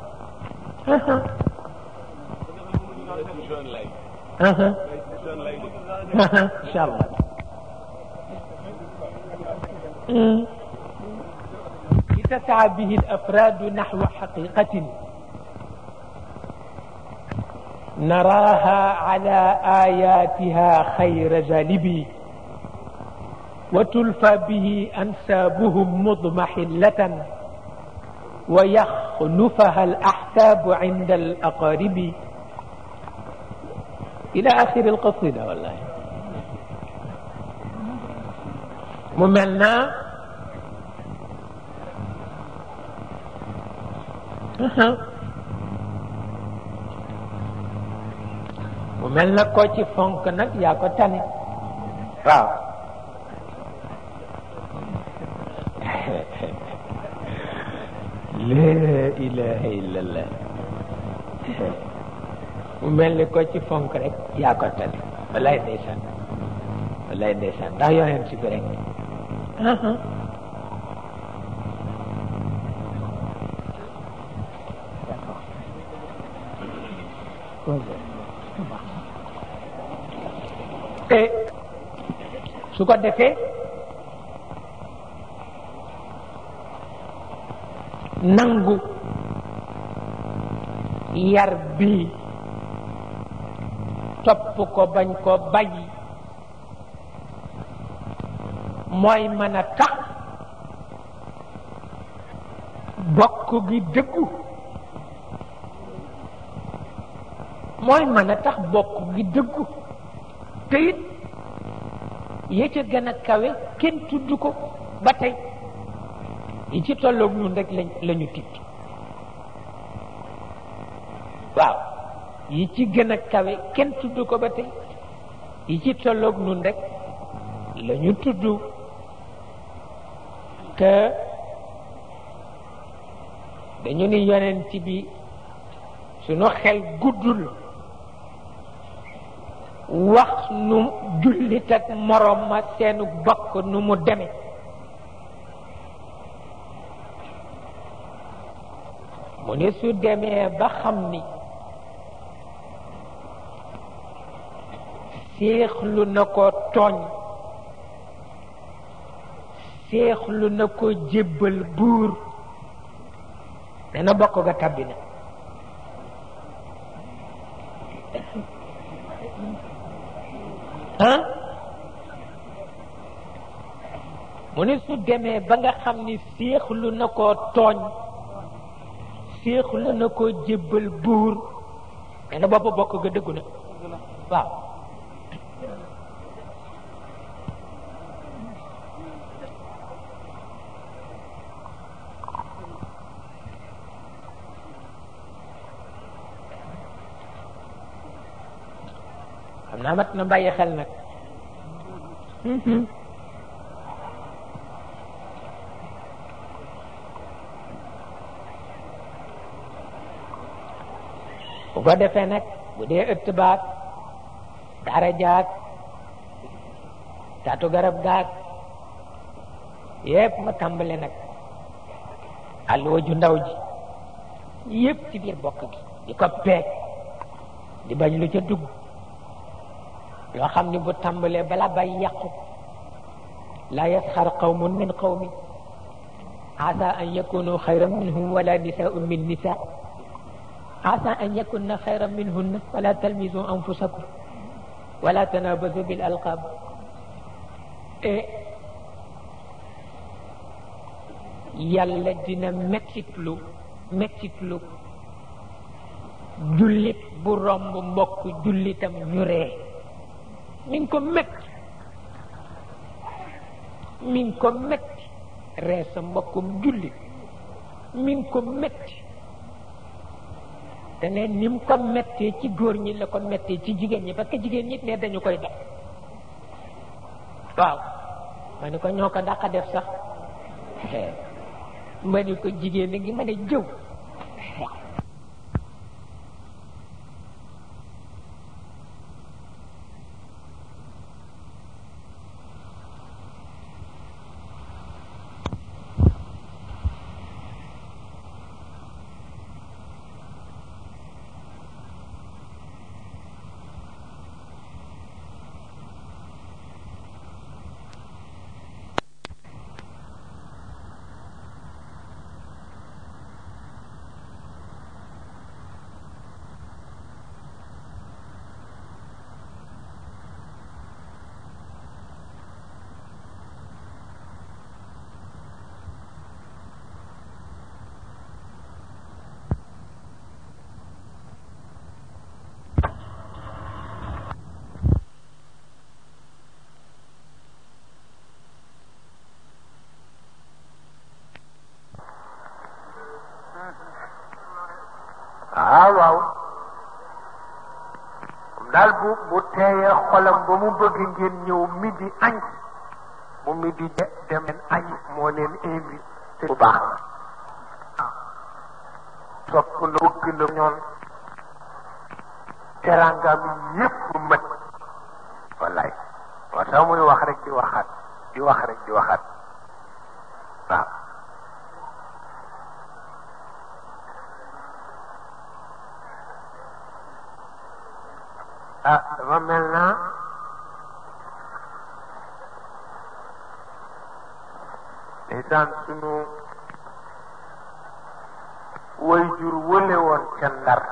إن شاء الله لتسعى به الأفراد نحو حقيقة نراها على آياتها خير جالب وتلفى به أنسابهم مضمحلة ويخلفها الأحساب عند الأقارب إلى آخر القصيدة. والله مملنا مملنا كوتي فونك نك يا كو تاني واو لا إله إلا الله مملنا كوتي فونك رك يا كو تاني والله نيسان والله نيسان دا يونن سي برك su ko defee nangu yar bi topp ko bañ ko bàyyi mooy mën a tax bokk gi dëggu mooy mën a tax bokk gi dëggu te it yi ca gën a kawe kenn tudd ko ba tey yi ci tolloog ñun rek lañu tudd waaw yi ci gën a kawe kenn tudd ko ba tey yi ci tolloog ñun rek lañu tudd que dañu ni yonent bi sunu xel guddul wax nu jullit ak morom ma seenu bokk nu mu deme mu ne su demee ba xam ni séexlu na ko tooñ séexlu na ko jébbal buur dana bokk ga tabbi na mu ne su demee ba nga xam ni séexlu na ko tooñ séexlu na ko jébbal buur dana bopp bokk ga dëggu na waaw xam naa mat na bàyyi xel nag bu ko defee nag bu dee ëtt baag dara jaag taatu garab gaag yépp ma tàmbale nag alluwa ju ndaw ji yépp ci biir bokk gi di ko peeg di bañ lu ca dugg loo xam ni bu tàmbalee bala bay yàqu la yasxar qawmun min qawmin asa an yakunu xayran minhum wala nisaun min nisa asa an yakunna xayran minhunna wala talmizu anfusakum wala tanabazu bil alqab yàlla dina mettitlu jullit bu romb mbokk jullitam ñu ree mi ngi ko metti ree sa mbokkum jullit mi ngi ko metti te ne ni mu ko mettee ci góor ñi la ko mettee ci jigéen ñi parce que jigéen ñi ne dañu koy def waaw ma ni ko ñoo ko dàq def sax ma ni ko jigéen a ngi mën a jëw waaw daal bu teeyee xolam ba mu bëgg ngeen ñëw midi añ mu midi dem añ moo leen invité bu baax la sopp na bëgg na ñoon terangam yépp mët wallaay moo tax muy wax rek di waxaat di wax rek di waxaat waaw dafa mel na ndeysaan sunu way jur wële woon ca Ndar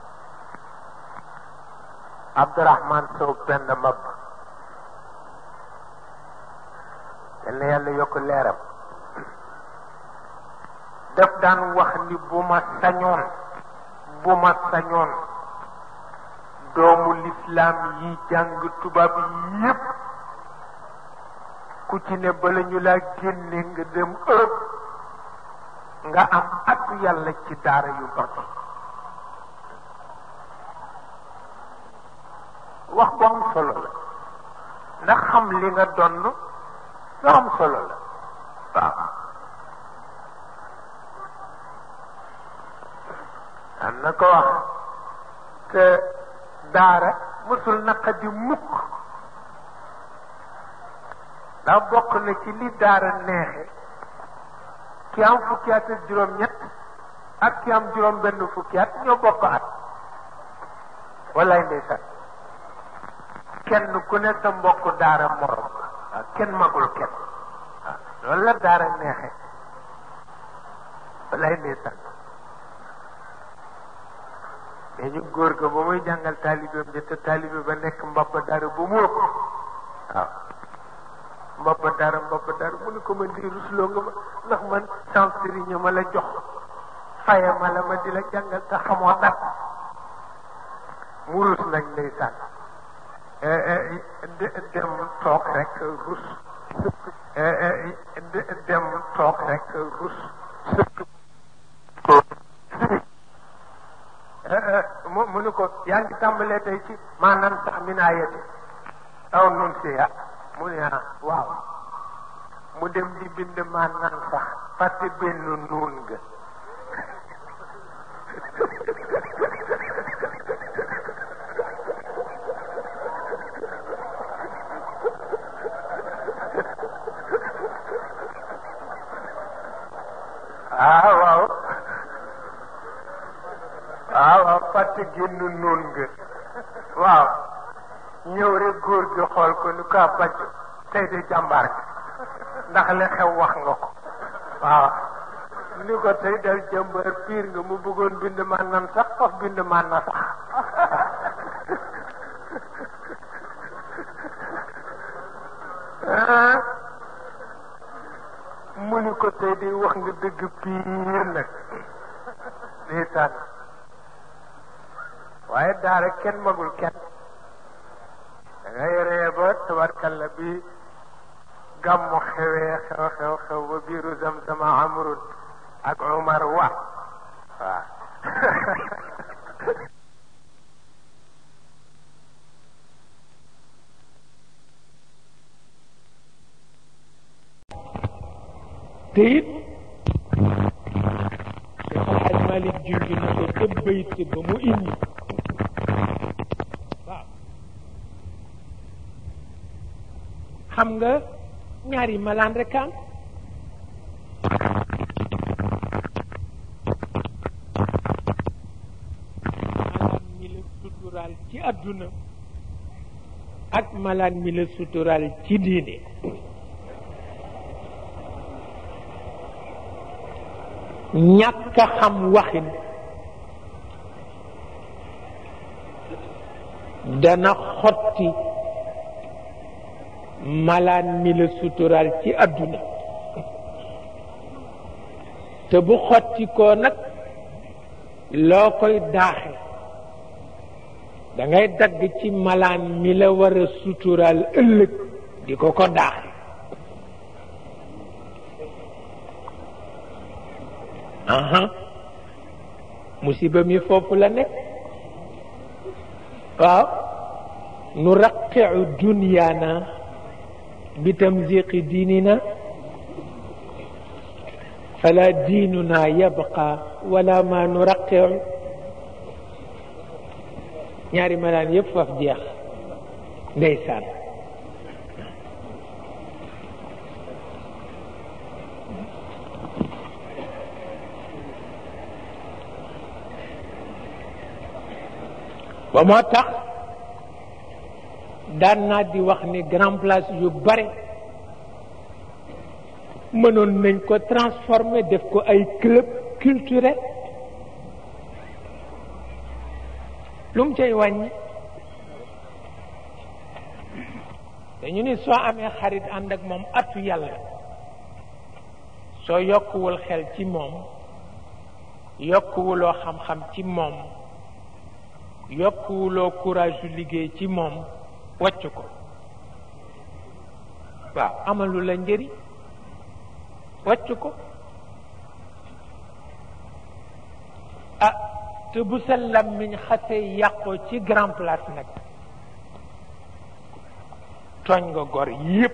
Abdourahmane Sow benn mab yal na yàlla yokk leeram daf daan wax ni bu ma sañoon doomu lislaam yi jàng tubaab yépp ku ci ne bala ñu laa génne nga dem Europe nga am at yàlla ci daara yu bari wax bu am solo la ndax xam li nga donn lu am solo la waaw am na ko wax te daara mësul naqadi mukk daa bokk na ci li daara neexe ki am fukki at ak juróom-ñett ak ki am juróom benn fukki at ñoo bokk at wallaay ndeysaan kenn ku ne sa mbokk daara morom kenn magul kenn loolu la daara neexe wallaay ndeysaan mais ñu góor ga ba muy jàngal taalibeem ja te taalibe ba nekk mbappa dara bu mu ëpp waaw mbappa dara mu ne ko man di rusloo nga ma ndax man sans sëriñ ma la jox faye ma la ma di la jàngal te xamoo dara mu rus nag ndeysaan dem toog rek rus dem toog rek rus mu ni ko yaa ngi tàmbalee tey ci maanaam sax min ayati aw nun siya mu ne waaw mu dem di bind maanaam sax fàtte benn nuun nga waaw fàtte génn noon nga waaw ñëw rek góor gi xool ko ni ko bàcc tey de jàmbaar gi ndax li xew wax nga ko waaw ni ko tey dal jàmbaar piir nga mu bëggoon bind maanaam sax faf bind maanaam sax mu ni ko tey di wax nga dëgg piir nag ndeysaan waaye daara kenn magul kenn da nga yoree ba tabarkalla bi gàmmu xewee xew ba biiru Zamzama amrun ak Umar waaw te it Cheikh El Hadj Malick junj na ko te bayt ba mu indi waaw xam nga ñaari malaan rek am malaan mi la suturaal ci àdduna ak malaan mi la suturaal ci diine ñàkk a xam waxin dana xotti malaan mi la suturaal ci àdduna te bu xotti ko nag loo koy daaxe da ngay dagg ci malaan mi la war a suturaal ëllëg di ko daaxe musiba mi foofu la nekk waaw nu raqiu dunyaana bi tamziqi diinina fala diinuna yabqa wala ma nu raqiu ñaari malaan yëpp faf jeex ndeysaan ba moo tax daan naa di wax ni grand place yu bare mënoon nañ ko transformer def ko ay club culturel lu mu cay wàññi dañu ni soo amee xarit ànd ak moom atu yàlla soo yokkuwul xel ci moom yokkuwuloo xam-xam ci moom yokkuwuloo courage yu liggéey ci moom wàcc ko waaw amalu la njëriñ wàcc ko te bu sa làmmiñ xasee yàqoo ci grand place nag tooñ nga gor yépp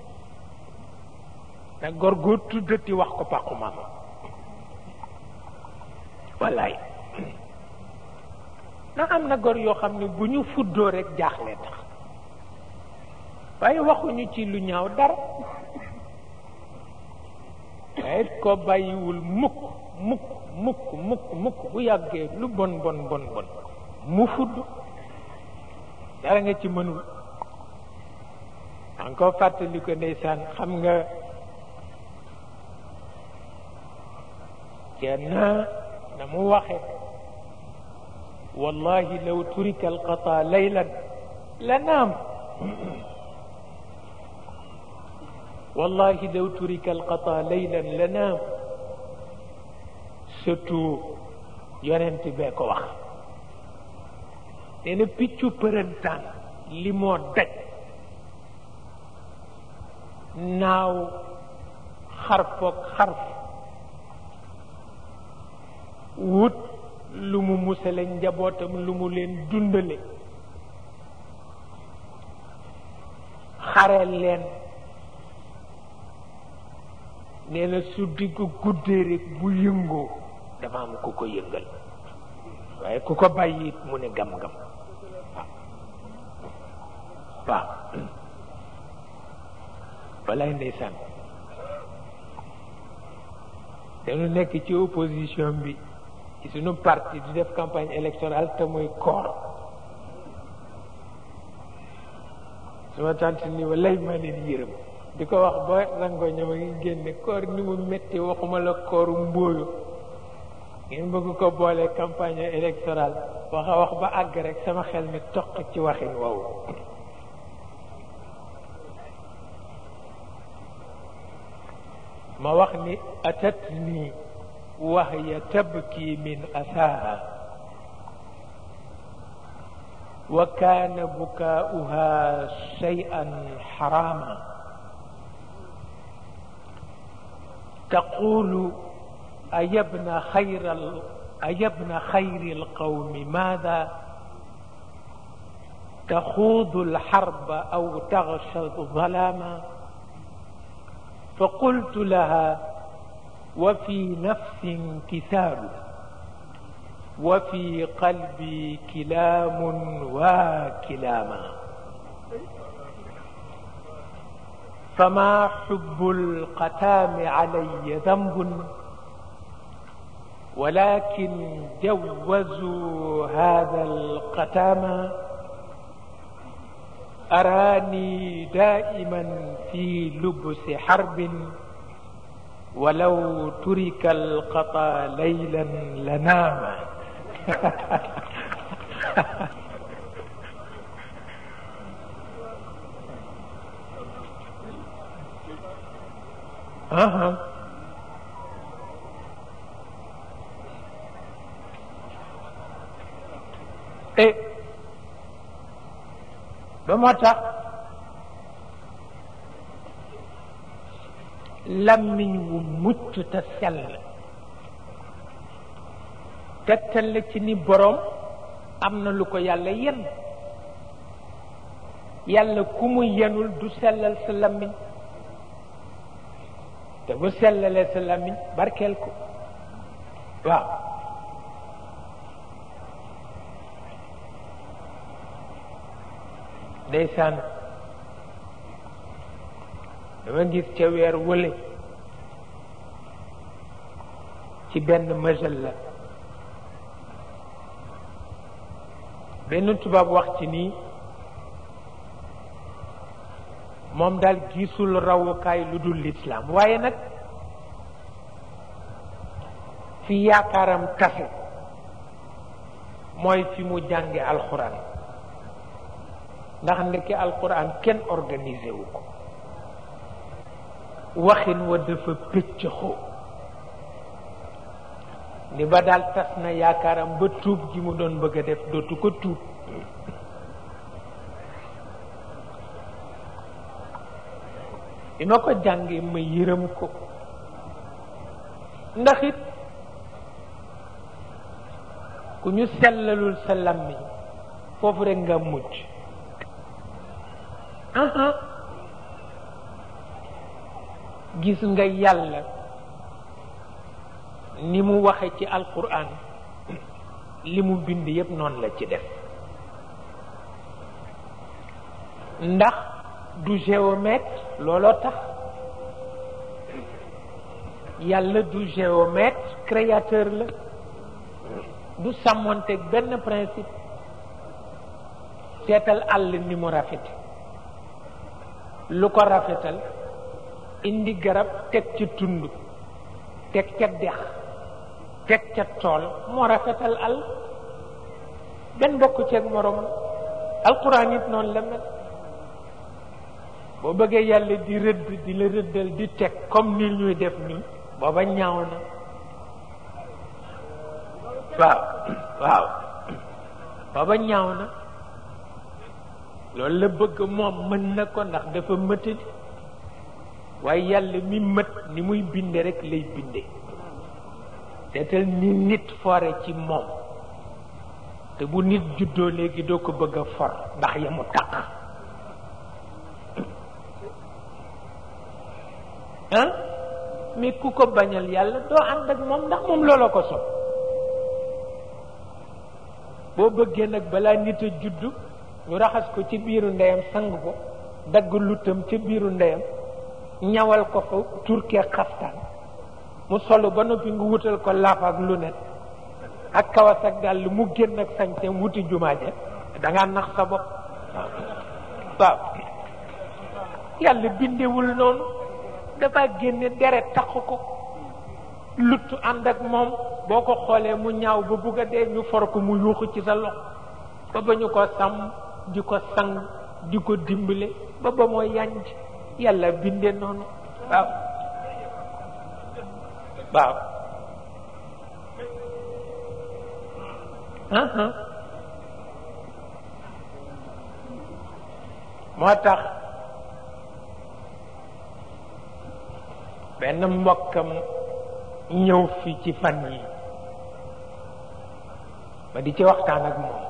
nag gor goo tuddati wax ko pàqu maama wallaay na am na gor yoo xam ne bu ñu fuddoo rek jaaxle tax waaye waxuñu ci lu ñaaw dara waaye ko bàyyiwul mukk mukk mukk mukk mukk bu yàggee lu bon bon bon bon mu fudd dara nga ci mënul danga ko fàttali ko ndeysaan xam nga kenn na mu waxe wallahi law turika alqata laylan la naam wallahi law turika alqata laylan la naam surtout yonent bee ko wax nee na piccu përëntaan li moo daj naaw xarfoog xarf wut lu mu musale njabootam lu mu leen dundale xareel leen nee na su diggu guddee rek bu yëngoo dafa am ku ko yëngal waaye ku ko bàyyi it mu ne gam-gam waaw walaay ndeysaan dañu nekk ci opposition bi ci suñu parti di def campagne électorale te muy koor suma tante ni walay ma leen yërëm di ko wax ba rango ñëw ngi génne koor ni mu metti waxuma la kooru mbóoyu ngeen bëgg ko boole campagne électorale waxa wax ba àgg rek sama xel mi toq ci waxin woowu ma wax ni atatni wahya tabki min asaha wa kana bukaa'uha shay'an harama taqulu ayabna khayr القوم ماذا تخوض الحرب أو تغشى الظلام فقلت لها وفي نفس انكسار وفي قلبي كلام وكلاما فما حب القتام علي ذنب ولكن جوزوا هذا القتام أراني دائما في لبس حرب ولو ترك القطا ليلا لنام ba moo tax làmmiñ wu mucc te sell tegtal la ci ni boroom am na lu ko yàlla yen yàlla ku mu yenul du sellal sa làmmiñ te bu sellalee sa làmmiñ barkeel ko waaw ndeysaan dama gis ca weer wële ci benn majalla benn tubaab wax ci nii moom daal gisul rawukaay lu dul lislaam waaye nag fi yaakaaram tase mooy fi mu jànge alxuraan ndax ndeke alxuraan kenn organisé wu ko waxin wa dafa pëccëxoo ni ba daal tas na yaakaaram ba tuub gi mu doon bëgg a def dootu ko tuub bi ma ko jàngee ma yërëm ko ndax it ku ñu sellalul sa làmmiñ foofu rekk nga mucc gis nga yàlla ni mu waxe ci alquran li mu bind yépp noonu la ci def ndax du géomètre looloo tax yàlla du géomètre créateur la du sàmmonteeg benn principe seetal àll ni mu rafete lu ko rafetal indi garab teg ca tund teg ca dex teg ca tool moo rafetal àll benn bokk ceeg morom alquran it noonu la mel boo bëggee yàlla di rëdd di la rëddal di teg comme ni ñuy def nii booba ñaaw na waaw booba ñaaw na loolu la bëgg moom mën na ko ndax dafa mëtadi waaye yàlla mi mët ni muy binde rek lay binde seetal ni nit foore ci moom te bu nit juddoo léegi doo ko bëgg a for ndax ya mu taq mais ku ko bañal yàlla doo ànd ak moom ndax moom looloo ko sopp boo bëggee nag balaa nit a juddu ñu raxas ko ci biiru ndeyam sang ko dagg lutam ci biiru ndeyam ñawal ko fa turkee xaftaan mu solu ba noppi nga wutal ko laaf ak lunet ak kawas ak dàll mu génn ak sañteem wuti jumaaje dangaa nax sa bopp waaw yàlla bindewul noonu dafa génne deret tax ko luttu ànd ak moom boo ko xoolee mu ñaaw ba bugg a dee ñu for ko mu yuuxu ci sa loxo ba ba ñu ko sàmm di ko sang di ko dimbale ba ba moo yànj yàlla binde noonu waaw moo tax benn mbokkam ñëw fi ci fan yi ma di ci waxtaan ak moom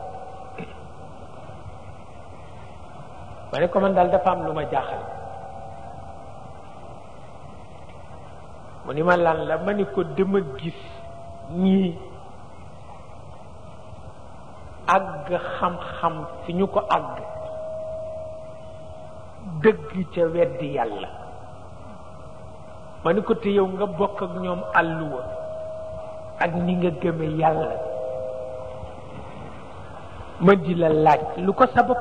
ma ne ko man daal dafa am lu ma jaaxal mu ni ma lan la ma ni ko dama gis ñii àgg xam-xam fi ñu ko àgg dëgg ca weddi yàlla ma ni ko te yow nga bokk ak ñoom àlluwa ak ni nga gëme yàlla ma di la laaj lu ko sabab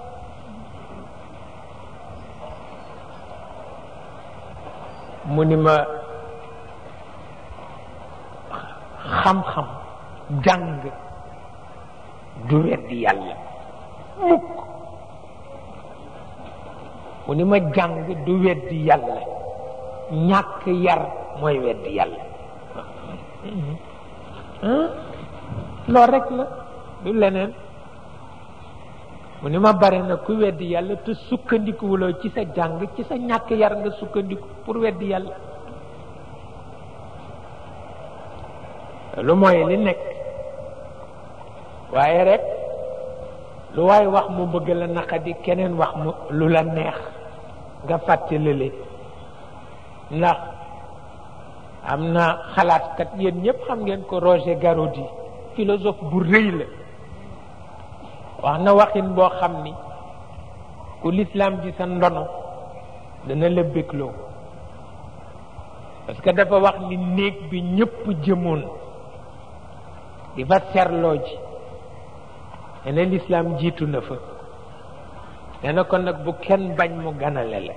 mu ni ma xam-xam jàng du weddi yàlla mukk mu ni ma jàng du weddi yàlla ñàkk yar mooy weddi yàlla loolu rek la du leneen mu ni ma bare na ku weddi yàlla te sukkandikuwuloo ci sa jàng ci sa ñàkk yar nga sukkandiku pour weddi yàlla lu mooy li nekk waaye rek lu waay wax mu bëgg la naqadi keneen wax mu lu la neex nga fàtte lële ndax am na xalaatkat yéen ñëpp xam ngeen ko Roger Garaudy philosophe bu rëy la wax na waxin boo xam ni ku lislaam ji sa ndono dana la bégloo parce que dafa wax ni néeg bi ñëpp jëmoon di fa serloo ji nee na lislaam jiitu na fa nee na kon nag bu kenn bañ mu ganale la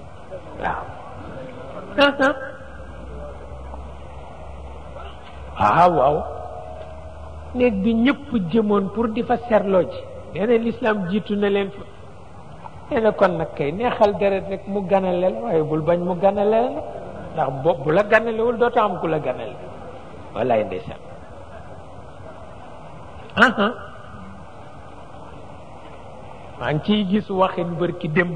waaw néeg bi ñëpp jëmoon pour di fa serloo ji nee na lislaam jiitu na leen fa nee na kon nag kay neexal deret rek mu ganale la waaye bul bañ mu ganale la ndax bu la ganalewul dootoo am ku la ganale wallaay ndeysaan maa ngi ciy gis waxin bër ki démb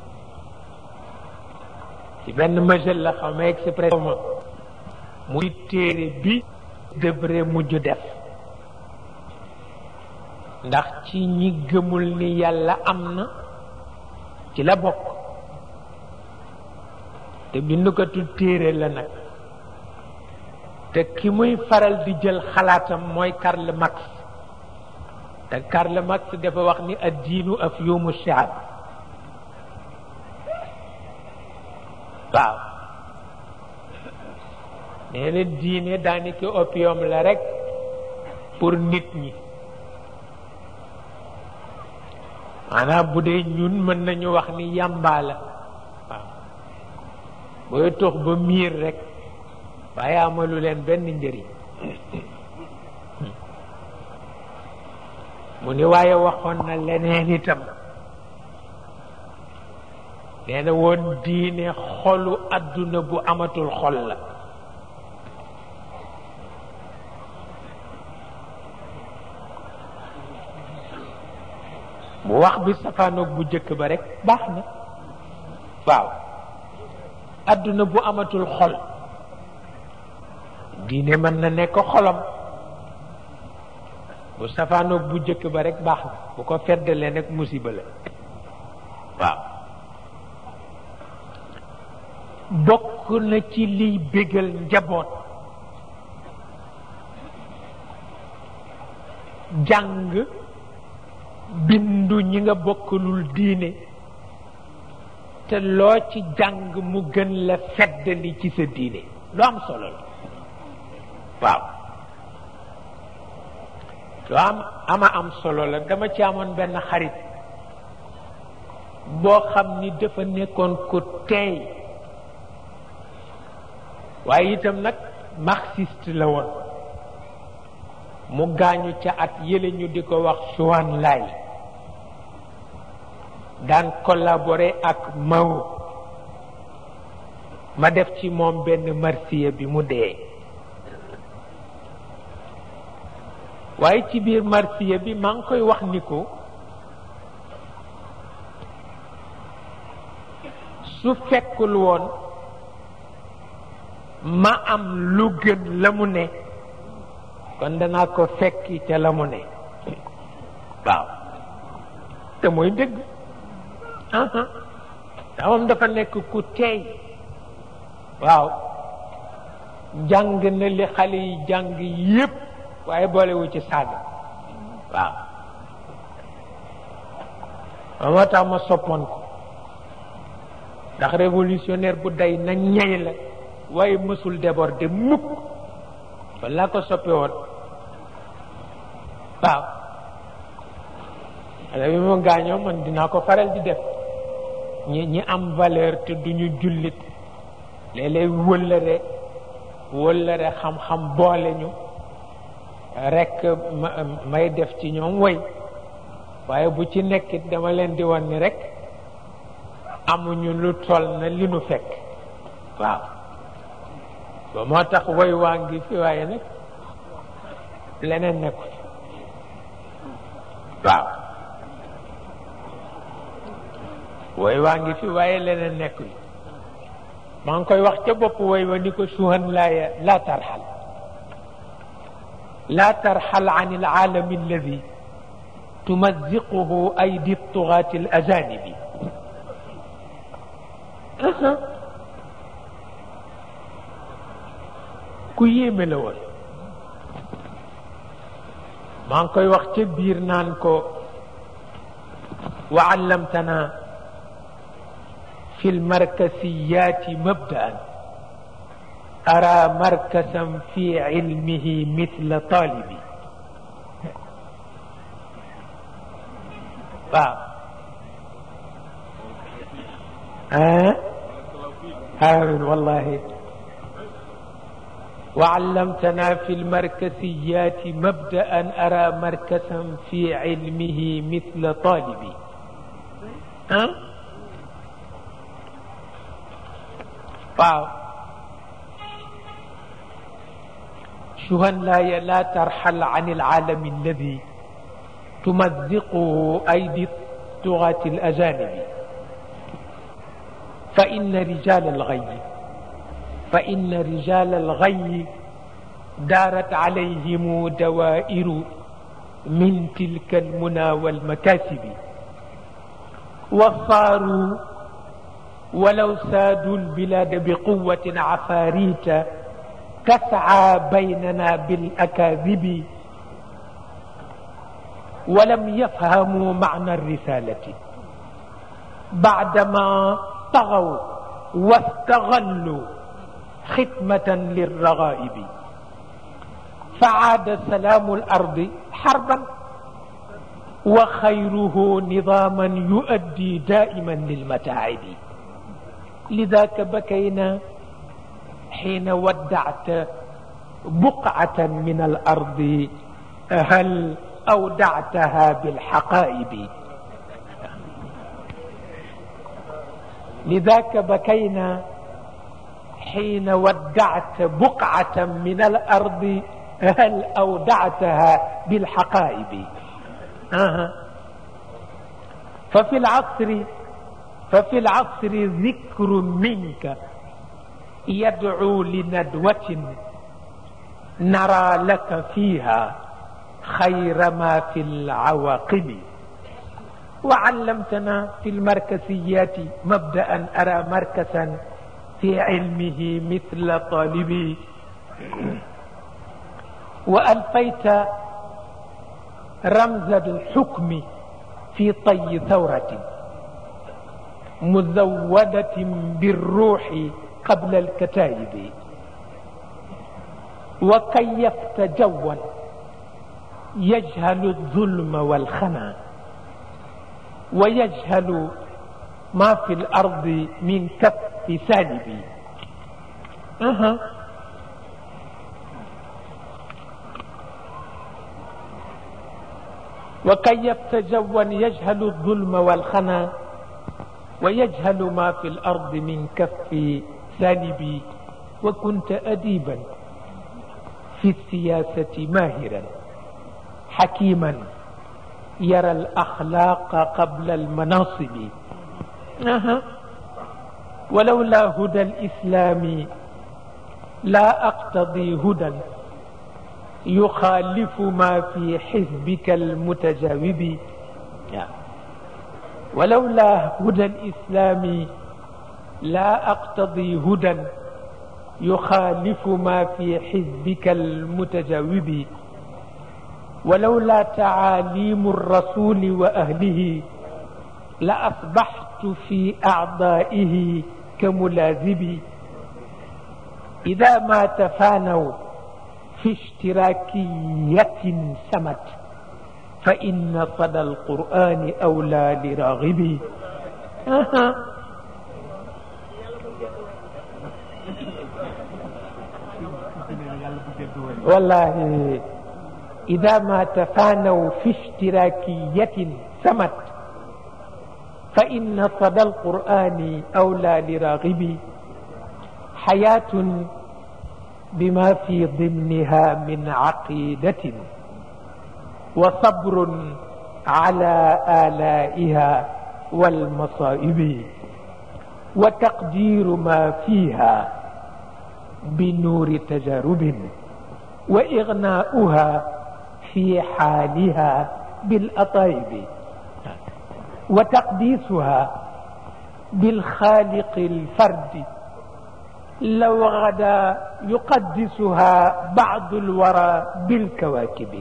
ci benn majal la xaw ma express ma muy téere bi debre mujj def ndax ci ñi gëmul ni yàlla am na ci la bokk te bindukatu téere la nag te ki muy faral di jël xalaatam mooy Karl Marx te Karl Marx dafa wax ni addiinu afyumu shaab waaw nee na diine daanaka opium la rek pour nit ñi. maanaam bu dee ñun mën nañu wax ni yàmbaa la waaw booy tox ba miir rek waaye amalu leen benn njëriñ. mu ni waaye waxoon na leneen itam nee na woon diine xolu àdduna bu amatul xol la. mu wax bi safaanoog bu jëkk ba rek baax na waaw àdduna bu amatul xol diine mën na nekk xolam. bu safaanoog bu jëkk ba rek baax na bu ko feddalee nag musiba la waaw. bokk na ci liy bégal njaboot jàng bindu ñi nga bokkalul diine te loo ci jàng mu gën la feddali ci sa diine lu am solo la waaw. lu am solo la. dama ci amoon benn xarit boo xam ni dafa nekkoon ko teey waaye itam nag marxiste la woon. mu gaañu ca at yële ñu di ko wax Chouan Lay daan collaborer ak Mao ma def ci moom benn marsiya bi mu dee. waaye ci biir marsiya bi maa ngi koy wax ni ko su fekkul woon ma am lu gën la mu ne kon danaa ko fekki ca la mu ne waaw te mooy dëgg. moom dafa nekk ku teey waaw jàng na li xale yi jàng yépp waaye boolewu ci saaga waaw moo tax ma soppoon ko ndax révolutionnaire bu day na ñey la waaye mësul déborder mukk walla ko soppe woon waaw xale bi mu gaañoo man dinaa ko faral di def ñi am valeur te duñu jullit léeg-léeg wëllëre xam-xam boole ñu rekk may def ci ñoom woy waaye bu ci nekkit dama leen di wan ni rekk amuñu lu toll na li nu fekk waaw ba moo tax woy waa ngi fi waaye nag leneen nekku waaw woy waa ngi fi waaye leneen nekku maa ngi koy wax ca bopp woy wa ni ko suhan la tarxal لا ترحل عن العالم الذي تمزقه أيدي الطغاة الأجانب. ku yéeme la woon maa ngi koy wax ca biir naan ko wa allamtana fi lmarkasiyaati mabdaan أرى مركزا في علمه مثل طالبي. والله وعلمتنا في المركزيات مبدأ أرى مركزا في علمه مثل طالبي. شهن لا ترحل عن العالم الذي تمزقه أيدي الطغاة الأجانب فإن رجال الغي دارت عليهم دوائر من تلك المنى والمكاسب وصاروا ولو سادوا البلاد بقوة عفاريت تسعى بيننا بالأكاذيب ولم يفهموا معنى الرسالة بعدما طغوا واستغلوا ختمة للرغائب فعاد سلام الأرض حربا وخيره نظاما يؤدي دائما للمتاعب لذاك بكينا حين ودعت بقعة من الأرض هل أودعتها بالحقائب لذاك بكينا حين ودعت بقعة من الأرض هل أودعتها بالحقائب ففي العصر ذكر منك يدعو لندوة نرى لك فيها خير ما في العواقب وعلمتنا في المركزيات مبدأ أرى مركزا في علمه مثل طالبي وألفيت رمز الحكم في طي ثورة مزودة بالروح قبل الكتائب وكيفت جوا يجهل الظلم والخنا ويجهل ما في الأرض من كف سالب وكيفت جوا يجهل الظلم والخنا ويجهل ما في الأرض من كف سالب وكنت أديبا في السياسة ماهرا حكيما يرى الأخلاق قبل المناصب ولولا هدى الإسلام لا أقتضي هدى يخالف ما في حزبك المتجاوب ولولا هدى الإسلام لا أقتضي هدى يخالف ما في حزبك المتجاوب ولولا تعاليم الرسول وأهله لأصبحت في أعضائه كملاذب إذا ما تفانوا في اشتراكية سمت فإن صدى القرآن أولى لراغب والله إذا ما تفانوا في اشتراكية سمت فإن صدى القرآن أولى لراغب حياة بما في ضمنها من عقيدة وصبر على آلائها والمصائب وتقدير ما فيها بنور تجارب وإغناؤها في حالها بالأطايب وتقديسها بالخالق الفرد لو غدا يقدسها بعض الورى بالكواكب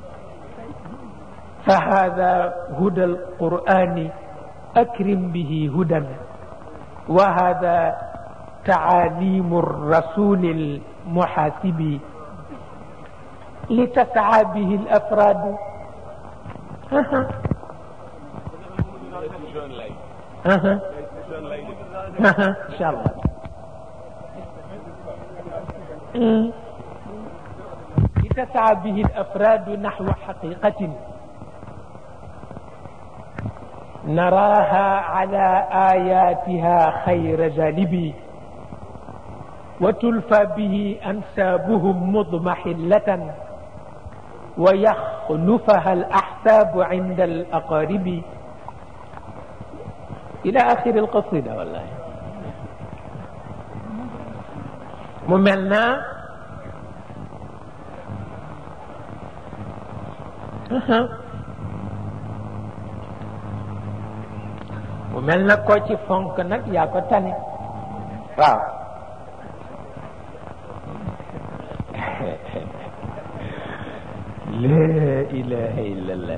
فهذا هدى القرآن أكرم به هدى وهذا تعاليم الرسول المحاسب لتسعى به الأفراد إن شاء الله لتسعى به الأفراد نحو حقيقة نراها على آياتها خير جانب وتلفى به أنسابهم مضمحلة ويخلفها الأحساب عند الأقارب إلى آخر القصيدة والله مملنا مملنا كوتي فونك نك يا كو تاني واو لا إله إلا الله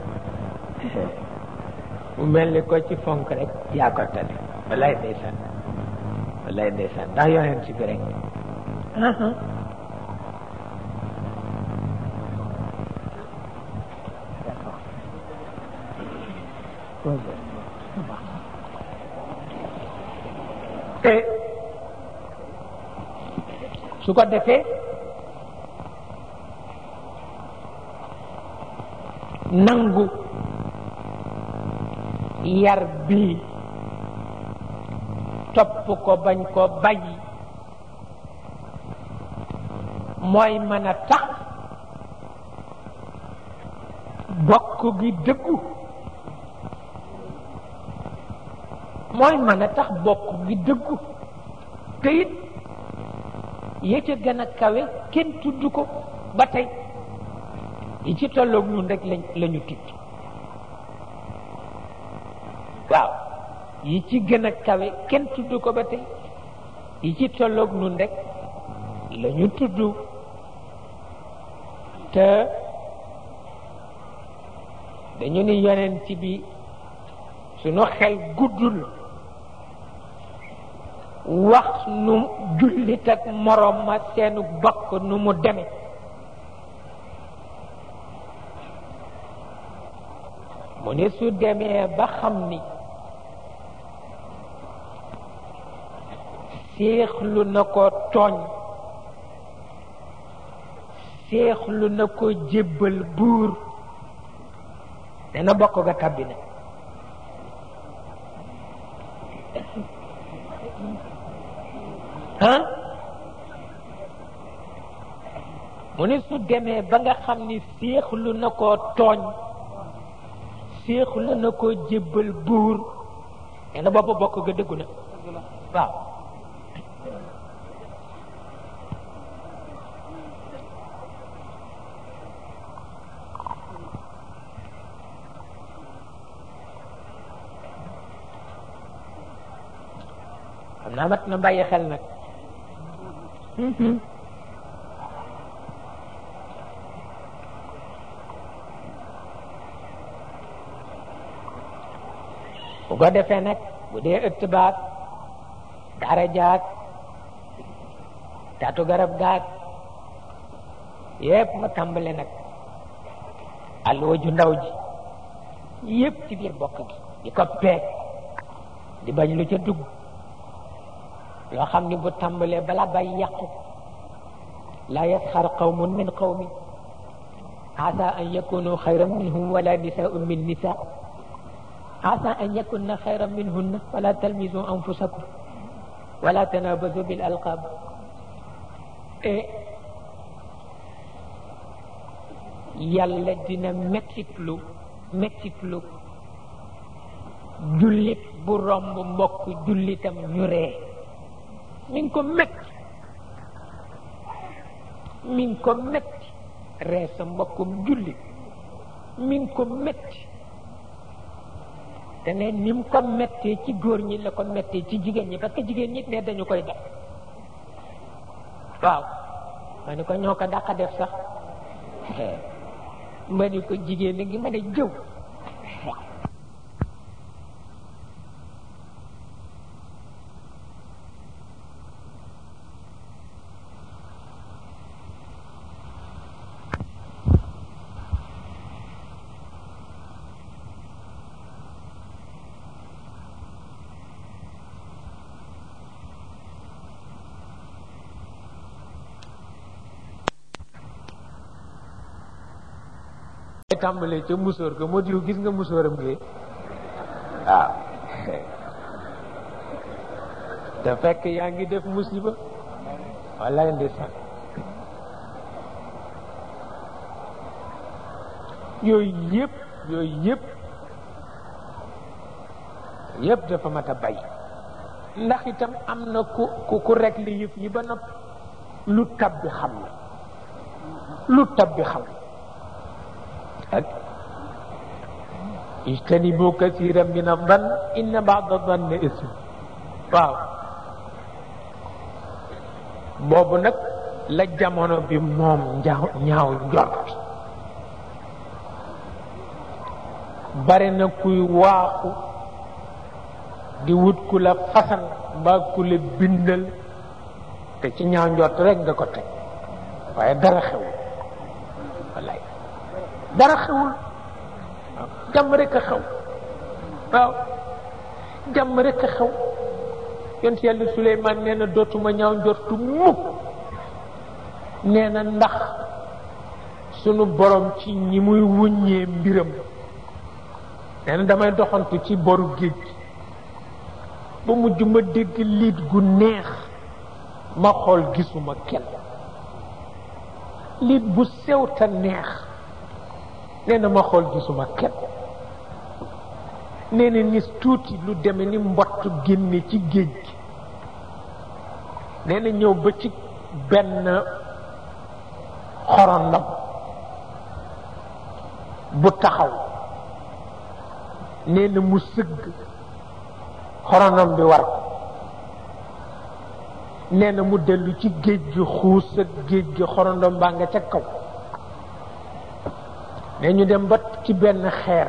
مملنا كوتي فونك رك يا كو تاني والله نيسان والله نيسان دا يونس بي رك te su ko defee nangu yar bii topp ko bañ ko bàyyi mooy mën a tax bokk gi dëggu mooy mën a tax bokk gi dëggu te it ya ca gën a kawe kenn tudd ko ba tey yi ci tolloog ñun rek lañu tudd waaw yi ci gën a kawe kenn tudd ko ba tey yi ci tolloog ñun rek lañu tudd te dañu ni yonent bi sunu xel guddul wax nu jullit ak moroom ma seenu bokk nu mu deme mu ne su demee ba xam ni séexlu na ko tooñ séexlu na ko jébbal buur dana bokk ga tàbbi na mu ne su demee ba nga xam ni séexlu na ko tooñ séexlu na ko jébbal buur dana bopp bokk ga dëggu na waaw xam naa mat na bàyyi xel nag bu ko defee nag bu dee ëtt baag dara jaag taatu garab gaag yépp ma tàmbale nag alluwa ju ndaw ji yépp ci biir bokk gi di ko peeg di bañ lu ca dugg loo xam ni bu tàmbalee bala bay yàqu laa yasxar qawmun min qawmin asa an yakunu xayran minhum wala nisaun min nisa asa an yakunna xayran minhunna wala talmisu anfusakum wala tanabazu bil alqab yàlla dina mettitlu jullit bu romb mbokk jullitam ñu ree mi ngi ko metti ree sa mbokkum jullit mi ngi ko metti te ne ni mu ko mettee ci góor ñi la ko mettee ci jigéen ñi parce que jigéen ñi ne dañu koy def waaw ma ni ko ñoo ko dàq def sax ma ni ko jigéen a ngi mën a jëw tàmbalee ca musóor ga moo diw gis nga musóoram gi waaw te fekk yaa ngi def musiba wallaay ndeysaan yooyu yëpp dafa mat a bay ndax itam am na ku rek li yëf yi ba nopp lu tab bi xam ak ijtanibu kasiran min ad-dann inna ba'da ad-danni ism waaw boobu nag la jamono bi moom ñaaw njort bare na kuy waaxu di wut ku la fasal mbaa ku la bindal te ci ñaaw njort rek nga ko teg waaye dara xewul wallaay dara xewul waaw jàmm rek a xew waaw jàmm rek a xew yonent yàlla Suleymaan nee na dootuma ñaaw njortu mukk nee na ndax sunu borom ci ñi muy wuññee mbiram nee na damay doxantu ci boru géej gi ba mujj ma dégg liit gu neex ma xool gisuma kenn liit bu sew te neex nee na ma xool gisuma kenn nee na nis tuuti lu deme ni mbott génne ci géej gi nee na ñëw ba ci benn xorondom bu taxaw nee na mu sëgg xorondom bi war ko nee na mu dellu ci géej gi xuus ak géej gi xorondom baa nga ca kaw nee ñu dem ba ci benn xeer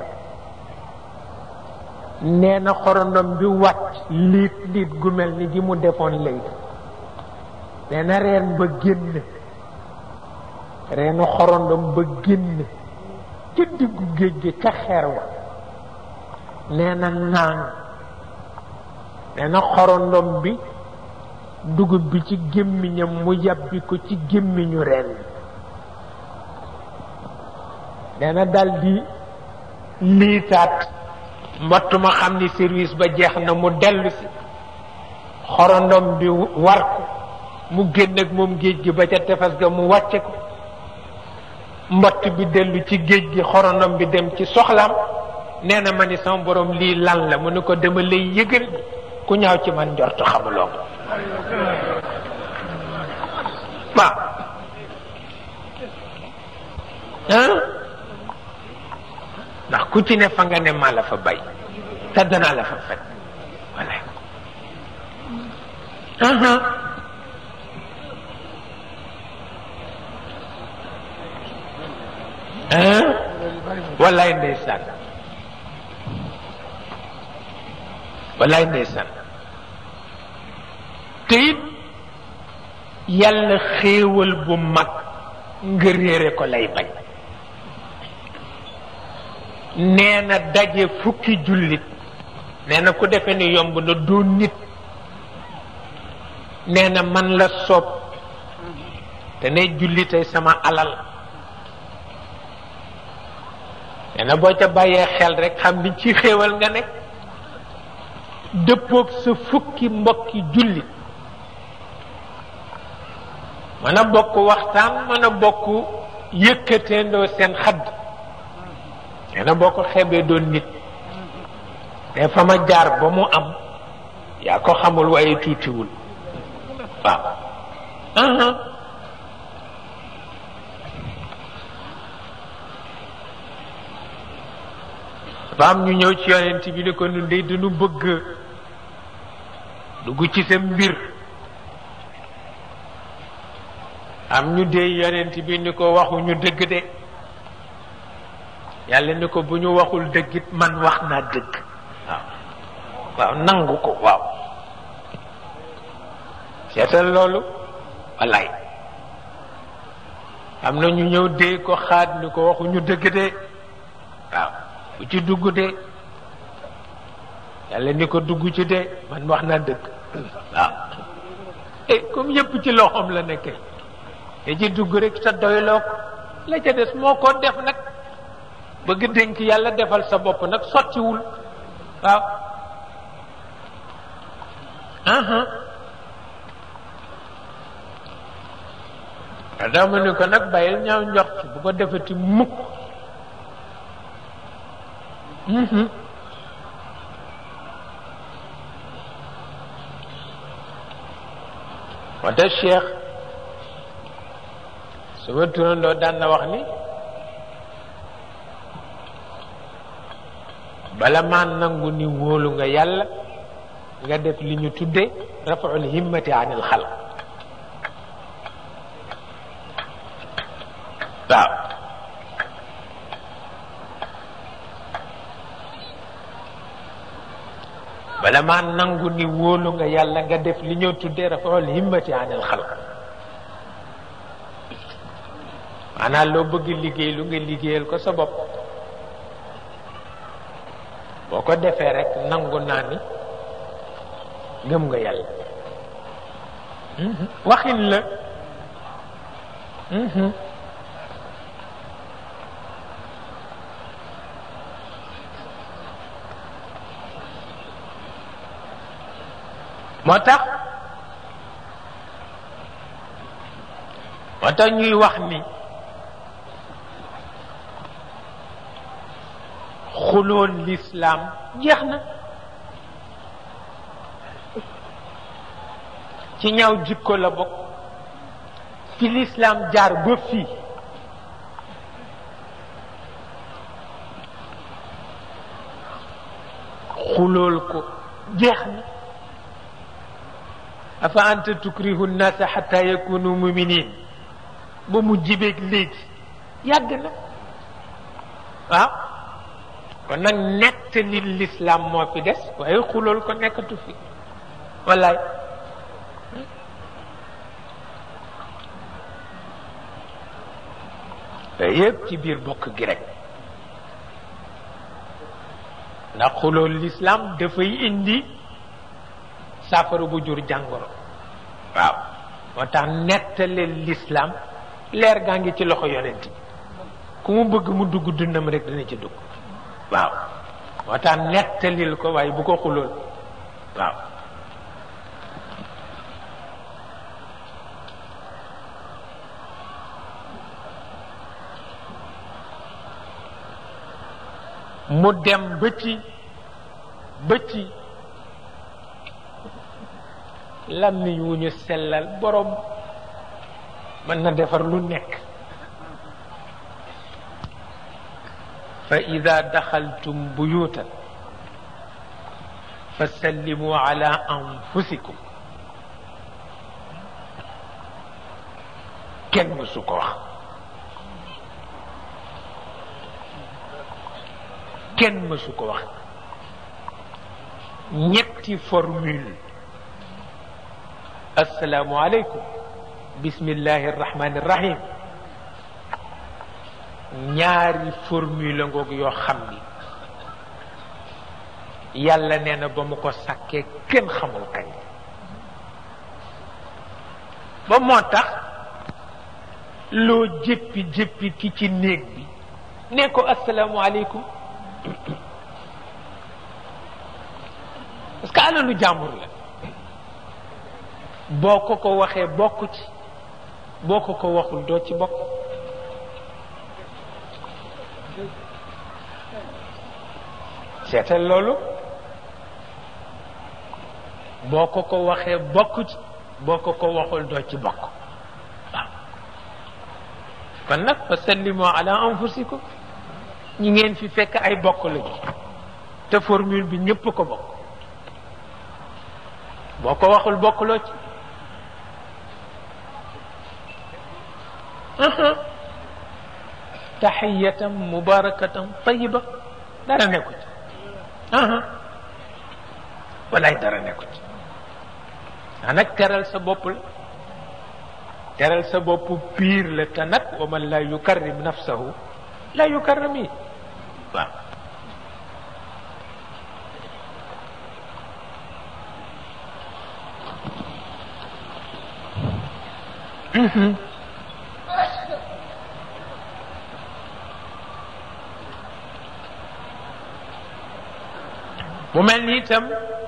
nee na xorondom bi wàcc liit gu mel ni gi mu defoon léegi nee na reen ba génn reenu xorondom ba génn ci diggu géej gi ca xeer wa nee na naan nee na xorondom bi dugub bi ci gémmiñam mu yàbbi ko ci gémmiñu reen nee na daldi liitaat mbott ma xam ni service ba jeex na mu dellu si xorondom bi war ko mu génn ak moom géej gi ba ca tefes ga mu wàcce ko mbott bi dellu ci géej gi xorondom bi dem ci soxlaam nee na ma ni sama borom lii lan la mu ne ko dama lay yëgal ku ñaaw ci man njort xamuloo ko waaw ndax ku ci ne fa nga ne maa la fa bay te danaa la fa fekk voilà wallaay ndeysaan wallaay ndeysaan te it yàlla xéewal bu mag nga réere ko lay bañ nee na daje fukki jullit nee na ku defe ni yomb na doo nit nee na man la soob te ne jullitay sama alal nee na boo ca bàyyee xel rek xam ni ci xéewal nga nekk dëppoog sa fukki mbokki jullit mën a bokk waxtaan mën a bokk yëkkateendoo seen xadd nee na boo ko xeebee doon nit te fa ma jaar ba mu am yaa ko xamul waaye tuutiwul waaw ba am ñu ñëw ci yonent bi ni ko nun dey dañu bëgg dugg ci sa mbir am ñu dee yonent bi ni ko waxuñu dëgg de yàlla ni ko bu ñu waxul dëggit man wax naa dëgg waaw nangu ko waaw seetal loolu wallaay am na ñu ñëw dee ko xaat ni ko waxuñu dëgg de waaw bu ci dugg de yàlla ni ko dugg ci de man wax naa dëgg waaw comme yépp ci loxoom la nekkee te ci dugg rek sa doyloo ko la ca des moo ko def nag bëgg dénk yàlla defal sa bopp nag sottiwul waaw dama ni ko nag bàyyil ñaaw njort bu ko defati mukk wante Cheikh sama turandoo daan na wax ni bala maa nangu ni wóolu nga yàlla nga def li ñu tudde rafaul himmati anil xalq waaw bala maa nangu ni wóolu nga yàlla nga def li ñoo tuddee rafaul himmati anil xalq maanaam loo bëgg liggéey lu nga liggéeyal ko sa bopp boo ko defee rek nangu naa ni gëm nga yàlla waxin la moo tax ñuy wax ni xuloon lislaam jeex na ci ñaaw jikko la bokk fi lislaam jaar ba fii xulool ko jeex na afa anta tukrihu nnasa xata yakunu muminin ba mu jibeeg léegi yàgg na waaw kon nag nettali lislaam moo fi des waaye xulool ko nekkatu fi wallaay te yëpp ci biir bokk gi rek ndax xulool lislaam dafay indi saafara bu jur jàngoro waaw moo tax nettaleel lislaam leer gaa ngi ci loxo yonent bi ku mu bëgg mu dugg dundam rek dana ci dugg waaw moo tax nettalil ko waaye bu ko xulool waaw mu dem ba ci làmmiñ wu ñu sellal borom mën na defar lu nekk fa ida daxaltum buyutan fa sallimu ala anfusikum kenn mësu ko wax kenn mësu ko wax ñetti formule assalaamu aleykum bismillahi arrahmani irrahim ñaari formule ngoog yoo xam ni yàlla nee na ba mu ko sàkkee kenn xamul kañ ba moo tax loo jéppi ki ci néeg bi ne ko assalaamu aleykum parce que alalu jàmbur la boo ko waxee bokk ci boo ko waxul doo ci bokk seetal loolu boo ko waxee bokk ci boo ko waxul doo ci bokk waaw kon nag fa sallimu ala anfusikum ñi ngeen fi fekk ay bokk lañu te formule bi ñëpp ko bokk boo ko waxul bokkuloo ci taxiyatan mubarakatan tayiba dara nekku ci walaay dara nekku ci nag teral sa bopp la teral sa bopp piir la te nag wa man la yukarrim nafsahu la yukarrami waaw mu mel ni itam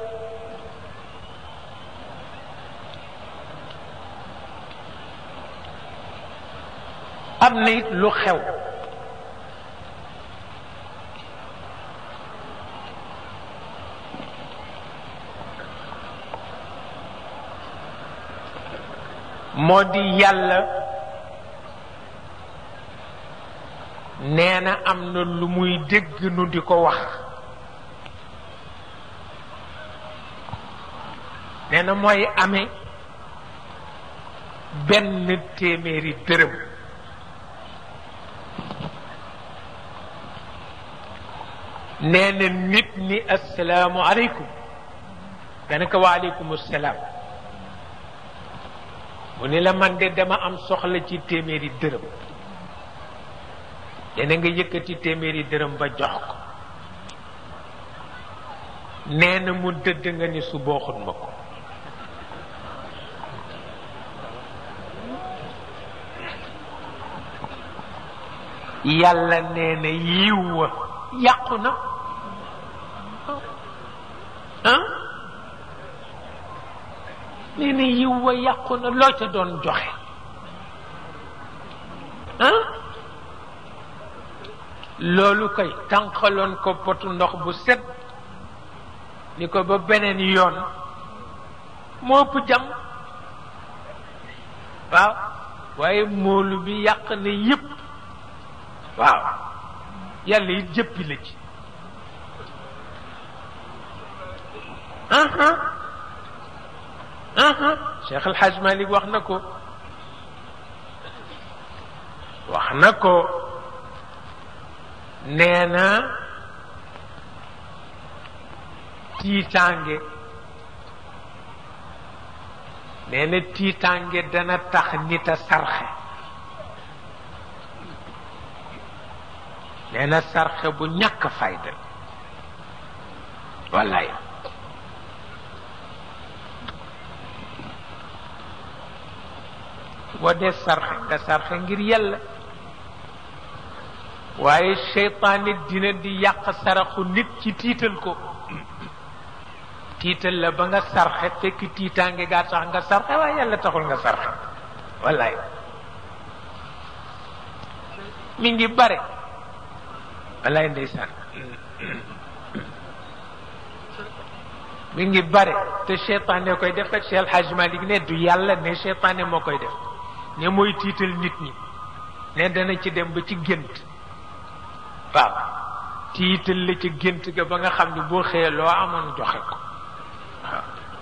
am na it lu xew moo di yàlla nee na am na lu muy dégg nu di ko wax nee na mooy amee benn téeméeri dërëm nee na nit ni assalaamu aleykum nga ne ko waaleykum salaam mu ne la man de dama am soxla ci téeméeri dërëm yéena nga yëkkati téeméeri dërëm ba jox ko nee na mu dëdd nga ni su booxut ma ko yàlla nee na yiw wa yàqu na nee na yiw wa yàqu na loo ca doon joxe loolu kay tànqaloon ko potu ndox bu set ni ko ba beneen yoon moo ëpp jam waaw waaye moolu bi yàq na yépp waaw yàlla it jëppi la ci Cheikh El Hadj Malick wax na ko nee na tiitaange dana tax nit a sarxe nee na sarxe bu ñàkk fayda wallaay boo dee sarxe nga sarxe ngir yàlla waaye seytaane dina di yàq saraxu nit ci tiital ko tiital la ba nga sarxe fekk tiitaange gaa tax nga sarxe waaye yàlla taxul nga sarxe wallaay mi ngi bare wallaay ndeysaan mi ngi bare te seytaane koy def ak Cheikh El Hadj Malick ne du yàlla ne seytaane moo koy def ne mooy tiital nit ñi ne dana ci dem ba ci gént waaw tiital la ci gént ga ba nga xam ne boo xëyee loo amoon joxe ko waaw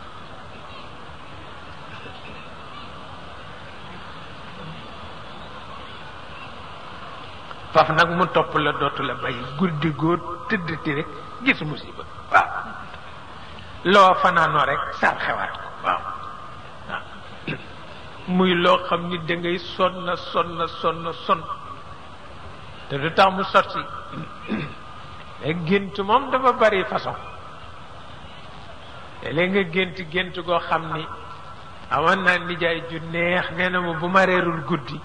faf nag mu topp la dootu la bàyyi guddi góor tëddati rek gis musiba waaw loo fanaanoo rek sar xewaat ko waaw muy loo xam ni da ngay sonn te du tax mu sotti mais gént moom dafa bari façon te léegi nga gént goo xam ni amoon naa nijaay ju neex nee na ma bu ma reerul guddi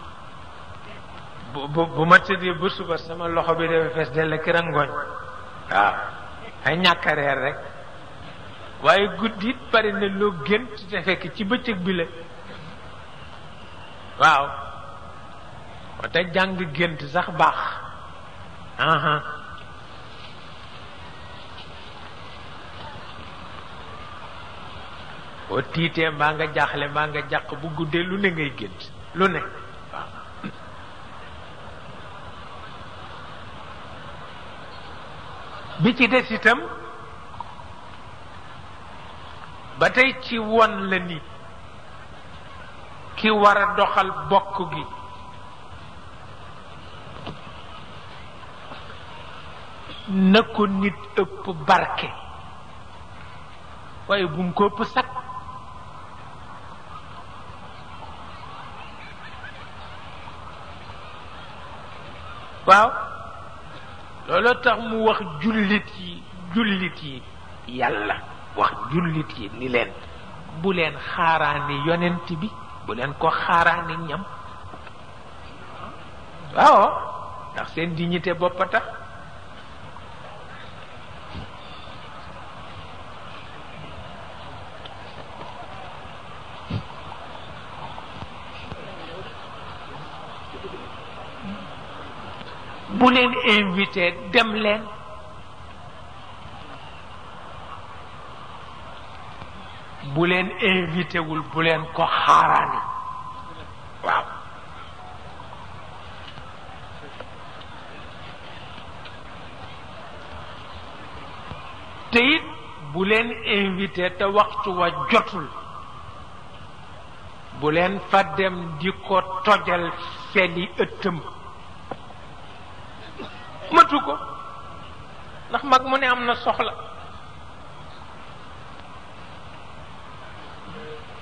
bu ma tëddee ba suba sama loxo bi dafa fees dell ki rangooñ waaw ay ñàkk a reer rek waaye guddi it bari na loo gént te fekk ci bëccëg bi la waaw moo tax jàng gént sax baax boo tiitee mbaa nga jaaxle mbaa nga jàq bu guddee lu ne ngay gént lu ne waaw bi ci des itam ba tey ci won la ni ki war a doxal bokk gi na ko nit ëpp barke waaye bu mu ko ëpp sag waaw looloo tax mu wax jullit yi yàlla wax jullit yi ni leen bu leen xaaraani yonent bi bu leen ko xaaraani ñam waaw ndax seen dignité bopp a tax bu leen invité dem leen bu leen invité wul bu leen ko xaaraani waaw te it bu leen invité te waxtu wa jotul bu leen fa dem di ko tojal feli ëttam matu ko ndax mag mu ne am na soxla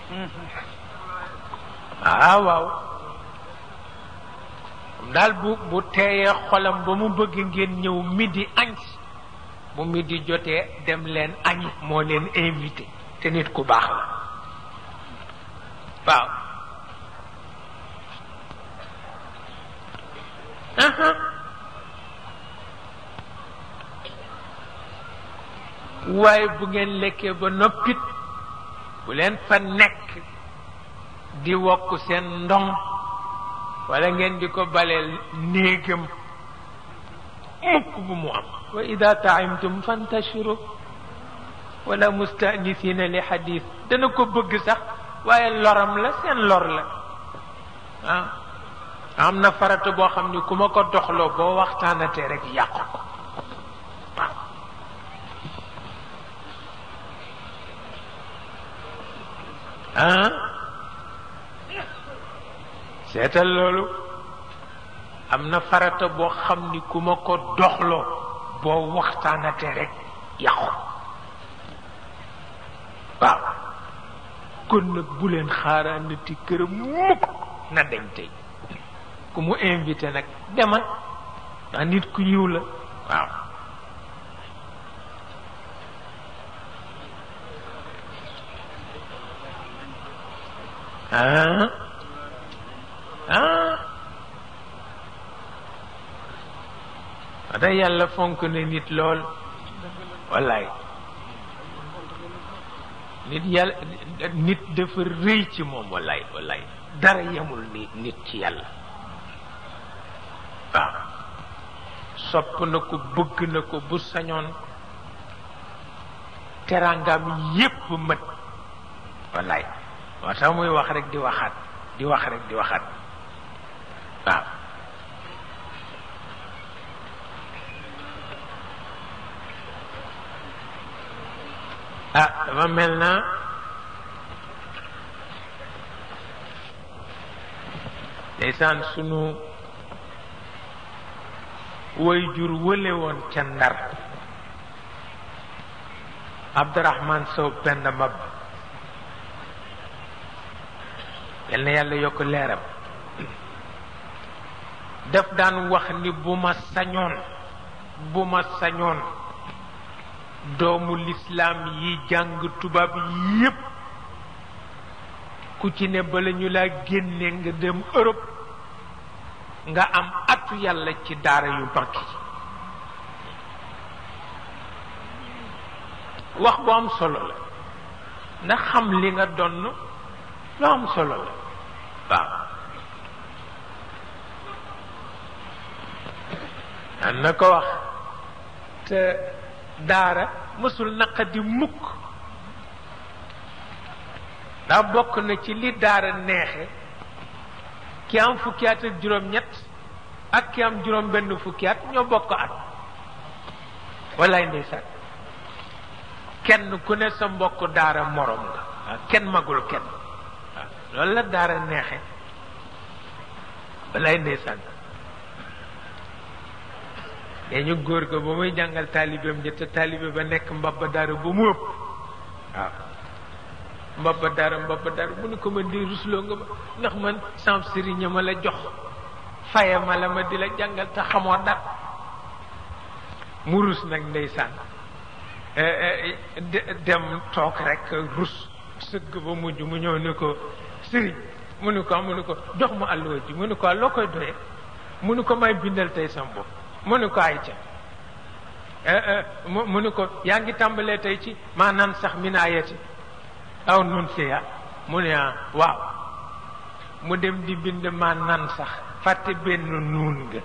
waaw daal bu teeyee xolam ba mu bëgg ngeen ñëw midi añ bu midi jotee dem leen añi moo leen invité te nit ku baax la waaw waaye bu ngeen lekkee ba noppit bu leen fa nekk di wokk seen ndong wala ngeen di ko baleel néegam mukk bu mu am wa ida taimtum fantashiru wala mustanisina li xadis dana ko bëgg sax waaye loram la seen lor la am na farata boo xam ni ku ma ko doxloo boo waxtaanatee rek yàqu ko seetal loolu am na farata boo xam ni ku ma ko doxloo boo waxtaanatee rek yàqu waaw kon nag bu leen xaaraanati këram mukk na dañ tey ku mu invité nag demal ndax nit ku yiw la waaw wada yàlla fonk na nit lool wallaay nit dafa rëy ci moom wallaay dara yemul ni nit ci yàlla waaw sopp na ko bëgg na ko bu sañoon teraangam yépp mët wallaay moo tax muy wax rek di waxaat di wax rek di waxaat waaw dafa mel na ndeysaan sunu way jur wële woon ca Ndar Abdourahman Sow Penda Mab yal na yàlla yokk leeram daf daan wax ni bu ma sañoon doomu lislaam yi jàng tubaab yépp ku ci ne bala ñu laa génne nga dem Europe nga am atu yàlla ci daara yu mag yi wax bu am solo la ndax xam li nga donn lu am solo la waaw an na ko wax te daara mësul naqadi mukk ndax bokk na ci li daara neexe ki am fukki at ak juróom-ñett ak ki am juróom-benn fukki at ñoo bokk at wallaay ndeysaan kenn ku ne sa mbokk daara morom nga kenn magul kenn waaw loolu la daara neexe wallaay ndeysaan dañu góor ko ba muy jàngal taalibeem ja te taalibe ba nekk mbabba daara ba mu ëpp waaw mbabba daara mu ne ko man di rusloo nga ma ndax man sam sëriñ ma la jox faye ma la ma di la jàngal te xamoo dara mu rus nag ndeysaan dem toog rek rus sëgg ba mujj mu ñëw ni ko sëriñ mu ne ko jox ma àlluwa ji mu ne ko loo koy doyee mu ne ko may bindal tey sam bopp mu ne ko ay ca mu ne ko yaa ngi tàmbalee tey ci maanaam sax min ayati aw nun fiya mu ne waaw mu dem di bind maanaam sax fàtte benn nuun nga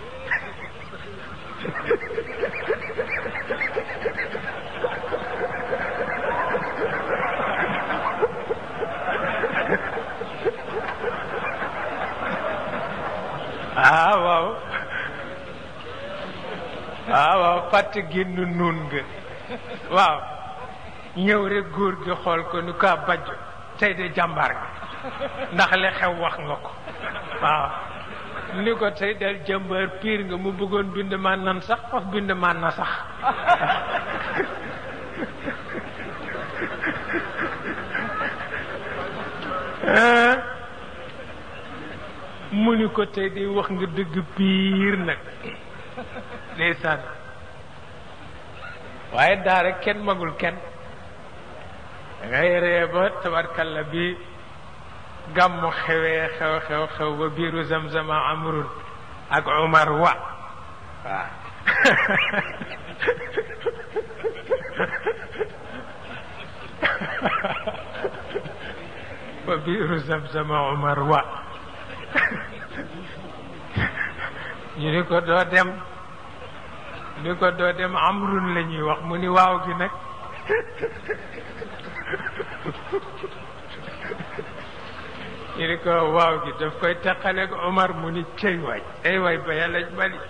waaw fàtte génn nuun nga waaw ñëw rek góor gi xool ko ni ko bajj tey de jàmbaar nga ndax li xew wax nga ko waaw ni ko tey del jàmbaar piir nga mu bëggoon bind ma nan sax faf bind ma na sax mu ni ko tey di wax nga dëgg piir nag ndeysaan waaye daa rek kenn magul kenn da ngay ree ba tabarkalla bi gàmmu xewee xew ba biiru zamzama amrun ak Umar wa waaw ba biiru zamzama Umar wa ñu ni ko doo dem amrun la ñuy wax mu ni waaw gi nag ñu ni ko waaw gi daf koy teqaleeg Omar mu ni cey waay ay waay ba yàlla bali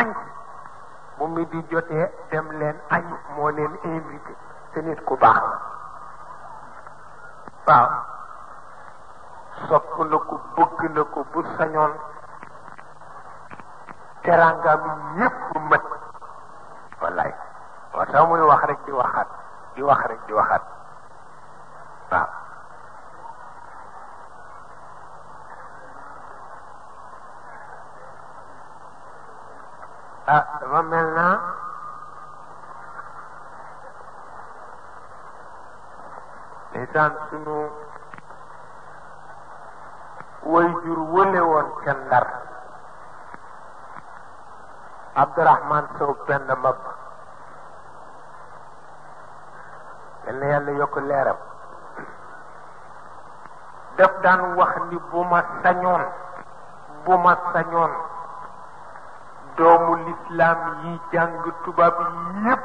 añ bu mi di jotee dem leen añ moo leen invité te nit ku baax la waaw sopp na ko bëgg na ko bu sañoon teraangam yépp mët wallaay moo tax muy wax rek di waxaat di wax rek di waxaat waaw dama mel na ndeysaan sunu way jur wële woon ca Ndar Abdourahman Sow penn mab yal na yàlla yokk leeram daf daan wax ni bu ma sañoon doomu lislaam yi jàng tubaab yépp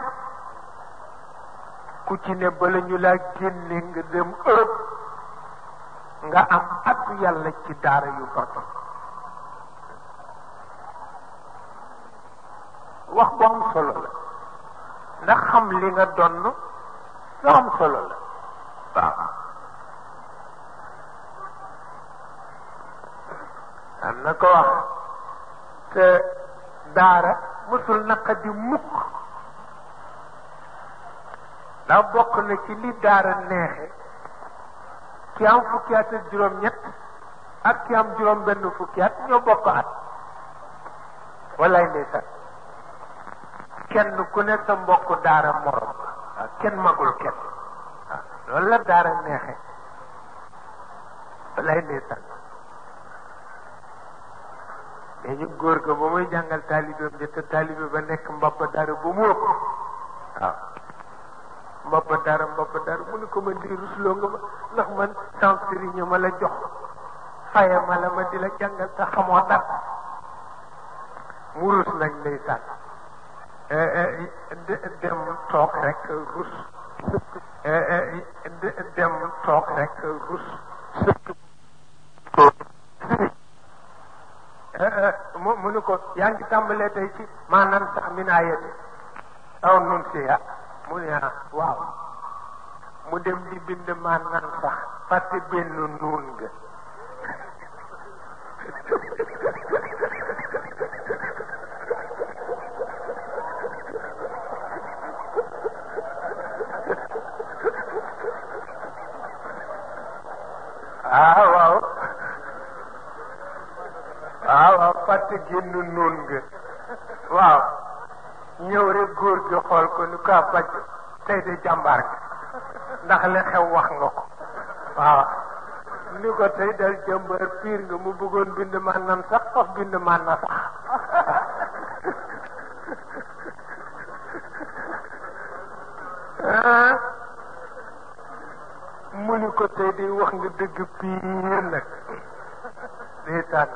ku ci ne bala ñu laa génne nga dem Europe nga am atu yàlla ci daara yu bari wax bu am solo la ndax xam li nga donn lu am solo la waaw am na ko wax te daara mësul naqadi mukk ndax bokk na ci li daara neexe ki am fukki at ak juróom-ñett ak ki am juróom benn fukki at ñoo bokk at wallaay ndeysaan kenn ku ne sa mbokk daara morom waaw kenn magul kenn waaw loolu la daara neexe wallaay ndeysaan dañu góor ga ba muy jàngal taalibeem ja te taalibe ba nekk mbappa daara ba mu ëpp waaw mbappa daara mu ni ko man di rusloo nga ma ndax man sans sëriñ ma la jox faye ma la ma di la jàngal te xamoo dara mu rus nag ndeysaan dem toog rek rus dem toog rek rus mu ni ko yaa ngi tàmbalee tey ci maanaam sax min ayati aw nun siya mu ne waaw mu dem di bind maanaam sax fàtte benn nuun nga waaw fàtte génn nuun nga waaw ñëw rek góor gi xool ko ni ko baj tey de jàmbaar nga ndax li xew wax nga ko waaw ni ko tey dal jàmbaar piir nga mu bëggoon bind maanaam sax faf bind maanaam sax mu ni ko tey di wax nga dëgg piir nag ndeysaan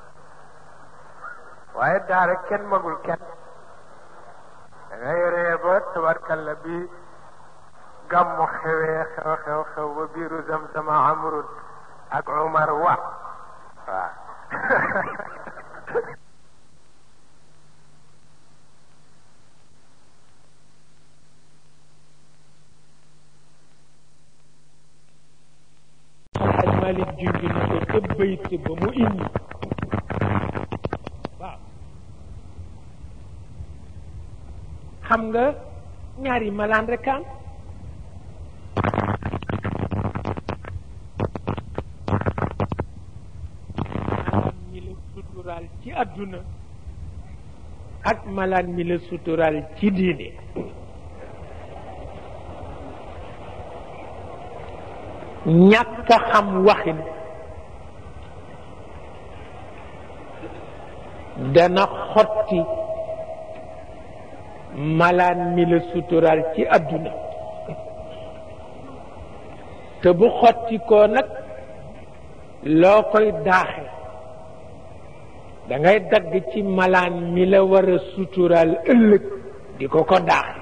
waaye daara kenn magul kenn da ngay ree ba tabarkalla bi gàmmu xewee xew ba biiru Zamzama amrun ak Umar wa waaw Alxaaj Malik junj na ko ca bayt ba mu indi waaw xam nga ñaari malaan rek am malaan mi la suturaal ci àdduna ak malaan mi la suturaal ci diine ñàkk a xam waxin dana xotti malaan mi la suturaal ci àdduna te bu xotti ko nag loo koy daaxe da ngay dagg ci malaan mi la war a suturaal ëllëg di ko daaxe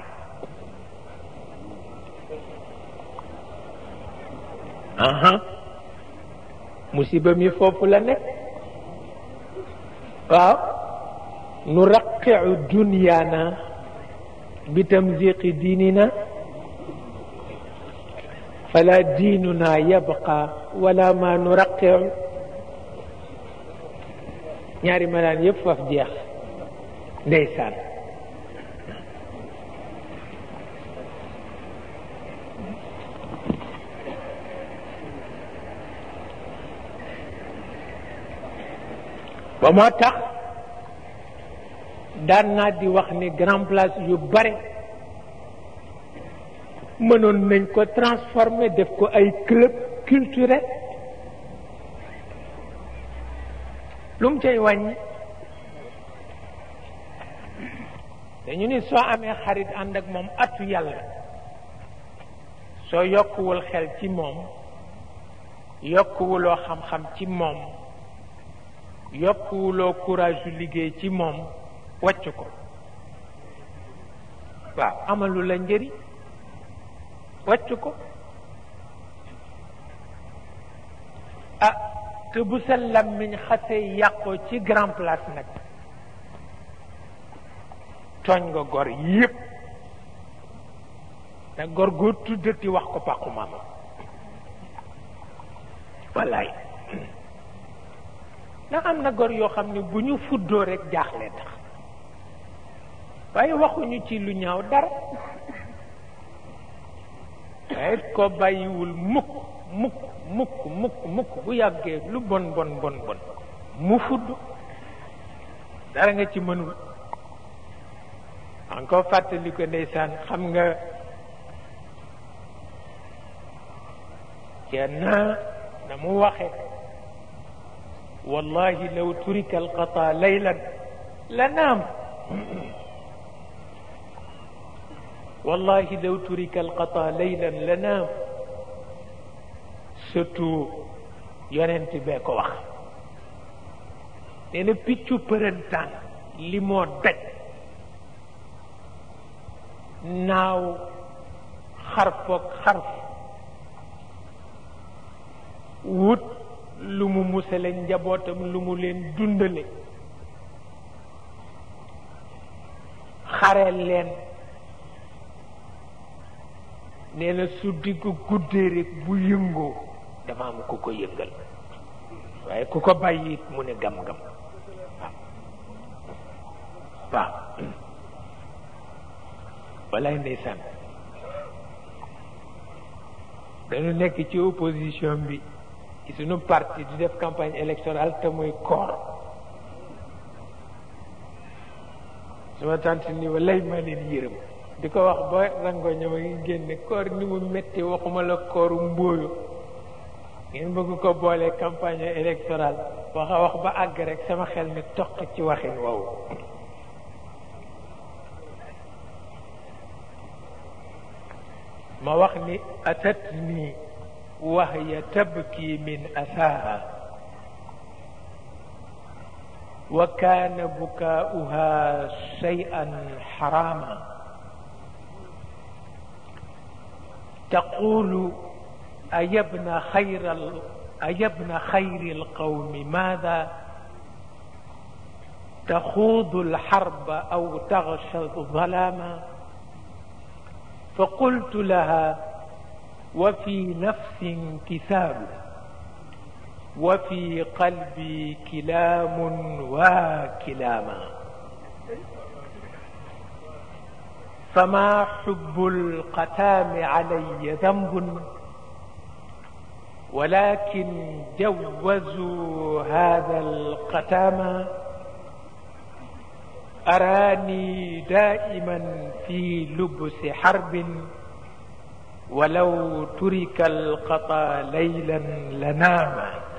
musiba mi foofu la nekk waaw نرقع دنيانا بتمزيق ديننا فلا ديننا يبقى ولا ما نرقع ñaari malaan yëpp faf jeex ndeysaan ba moo tax daan naa di wax ni grand place yu bare mënoon nañ ko transformer def ko ay club culturel lu mu cay wàññi dañu ni soo amee xarit ànd ak moom atu yàlla soo yokkuwul xel ci moom yokkuwuloo xam-xam ci moom yokkuwuloo courage yu liggéey ci moom wàcc ko waaw amalu la njëriñ wàcc ko ah te bu sa làmmiñ xasee yàqoo ci grand place nag tooñ nga gor yépp nag gor goo tuddati wax ko pàqu maama wallaay ndax am na gor yoo xam ne bu ñu fuddoo rek jaaxle tax waaye waxuñu ci lu ñaaw dara waaye ko bàyyiwul mukk mukk mukk mukk mukk bu yàggee lu bon bon bon bon mu fudd dara nga ci mënul encore fàttali ko ndeysaan xam nga kenn na mu waxe wallahi law turika alqata laylan la naam wallahi law turika alqata laylan la naam surtout yonent bee ko wax nee na piccu përëntaan li moo daj naaw xarfoog xarf wut lu mu musale njabootam lu mu leen dundale xareel leen nee na su diggu guddee rek bu yëngoo dafa am ku ko yëngal waaye ku ko bàyyi it mu ne gam-gam waaw walaay ndeysaan dañu nekk ci opposition bi ci suñu parti di def campagne électorale te muy koor suma tante ni walay ma leen yërëm di ko wax ba rango ñëw ngi génne koor ni mu metti waxuma la kooru mbóoyu ngeen bëgg ko boole campagne électorale waxa wax ba àgg rek sama xel mi toq ci waxin woowu ma wax ni atatni وهي تبكي من أساها وكان بكاؤها شيئا حراما تقول أيبن خير القوم ماذا تخوض الحرب أو تغشى الظلام فقلت لها وفي نفس كتاب وفي قلبي كلام وكلاما فما حب القتام علي ذنب ولكن جوزوا هذا القتام أراني دائما في لبس حرب ولو ترك القطا ليلا لنام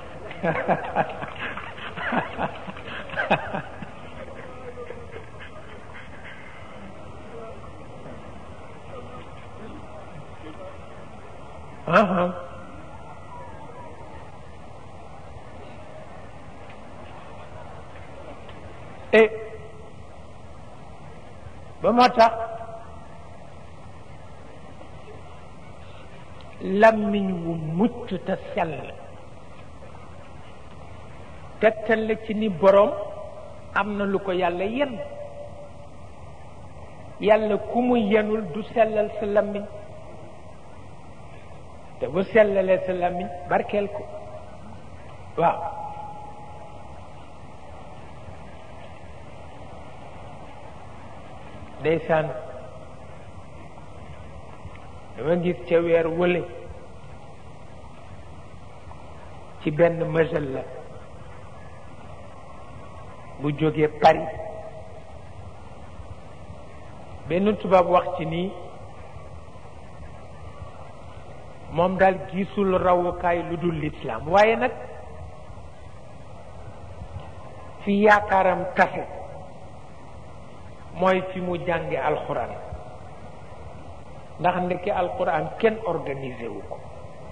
ba moo tax làmmiñ wu mucc te sell tegtal la ci ni boroom am na lu ko yàlla yen yàlla ku mu yenul du sellal sa làmmiñ te bu sellalee sa làmmiñ barkeel ko waaw ndeysaan dama gis ca weer wële ci benn majalla bu jógee Paris benn tubaab wax ci nii moom daal gisul rawukaay lu dul lislaam waaye nag fi yaakaaram tase mooy fi mu jànge alxuraan ndax ndeke alxuraan kenn organisé wu ko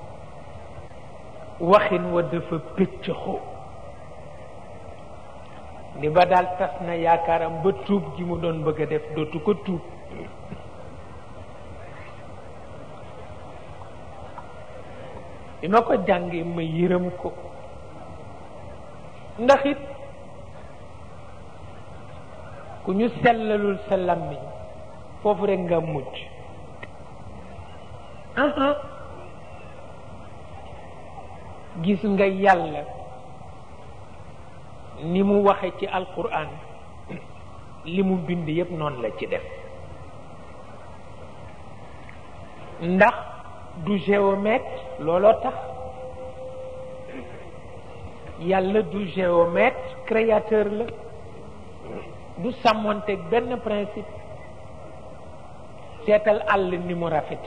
waxin wa dafa pëccëxoo ni ba daal tas na yaakaaram ba tuub ji mu doon bëgg a def dootu ko tuub bi ma ko jàngee ma yërëm ko ndax it ku ñu sellalul sa làmmiñ foofu rekk nga mujj gis nga yàlla ni mu waxe ci alquran li mu bind yépp noonu la ci def ndax du géomètre looloo tax yàlla du géomètre créateur la du sàmmonteeg benn principe seetal àll ni mu rafete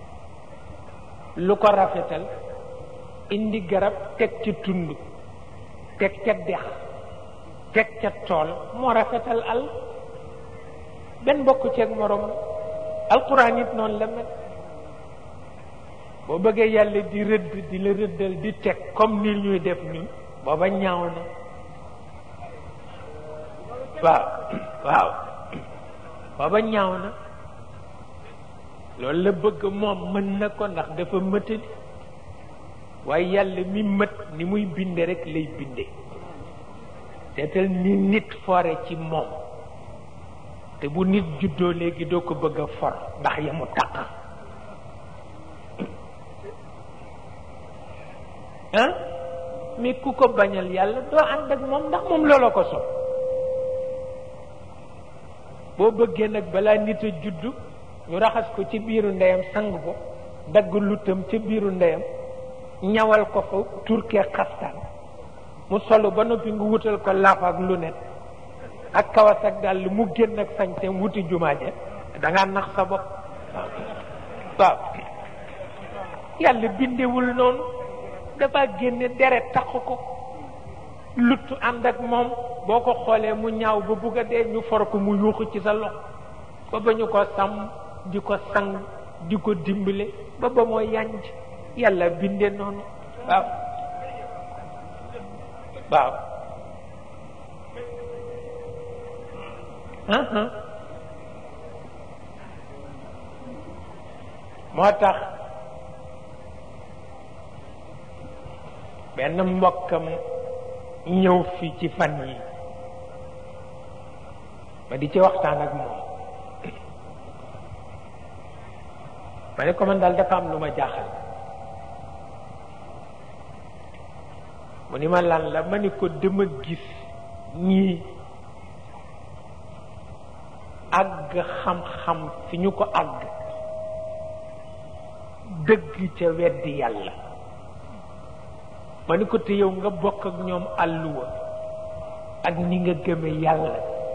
lu ko rafetal indi garab teg ca tund teg ca dex teg ca tool moo rafetal àll benn bokk ceeg morom alquran it noonu la mel boo bëggee yàlla di rëdd di la rëddal di teg comme ni ñuy def ñun booba ñaaw na waaw waaw booba ñaaw na loolu la bëgg moom mën na ko ndax dafa mëtali waaye yàlla mi mët ni muy binde rek lay binde seetal ni nit fore ci moom te bu nit juddoo léegi doo ko bëgg a for ndax yamu taq mais ku ko bañal yàlla doo ànd ak moom ndax moom looloo ko sopp boo bëggee nag balaa nit a juddu ñu raxas ko ci biiru ndeyam sang ko dagg lutam ci biiru ndeyam ñawal ko fa turkee xaftaan mu solu ba noppi nga wutal ko laaf ak lunette ak kawas ak dàll mu génn ak sañteem wuti jumaaje dangaa nax sa bopp waaw yàlla bindewul noonu dafa génne deret tax ko luttu ànd ak moom boo ko xoolee mu ñaaw ba bugg a dee ñu for ko mu yuuxu ci sa loxo ba ba ñu ko sàmm di ko sang di ko dimbale ba ba moo yànj yàlla binde noonu waaw waaw moo tax benn mbokkam ñëw fi ci fan yi ma di ci waxtaan ak moom ma ne ko man daal dafa am lu ma jaaxal mu ni ma lan la ma ni ko dama gis ñii àgg xam-xam fi ñu ko àgg dëgg ca weddi yàlla ma ni ko te yow nga bokk ak ñoom àlluwa ak ni nga gëme yàlla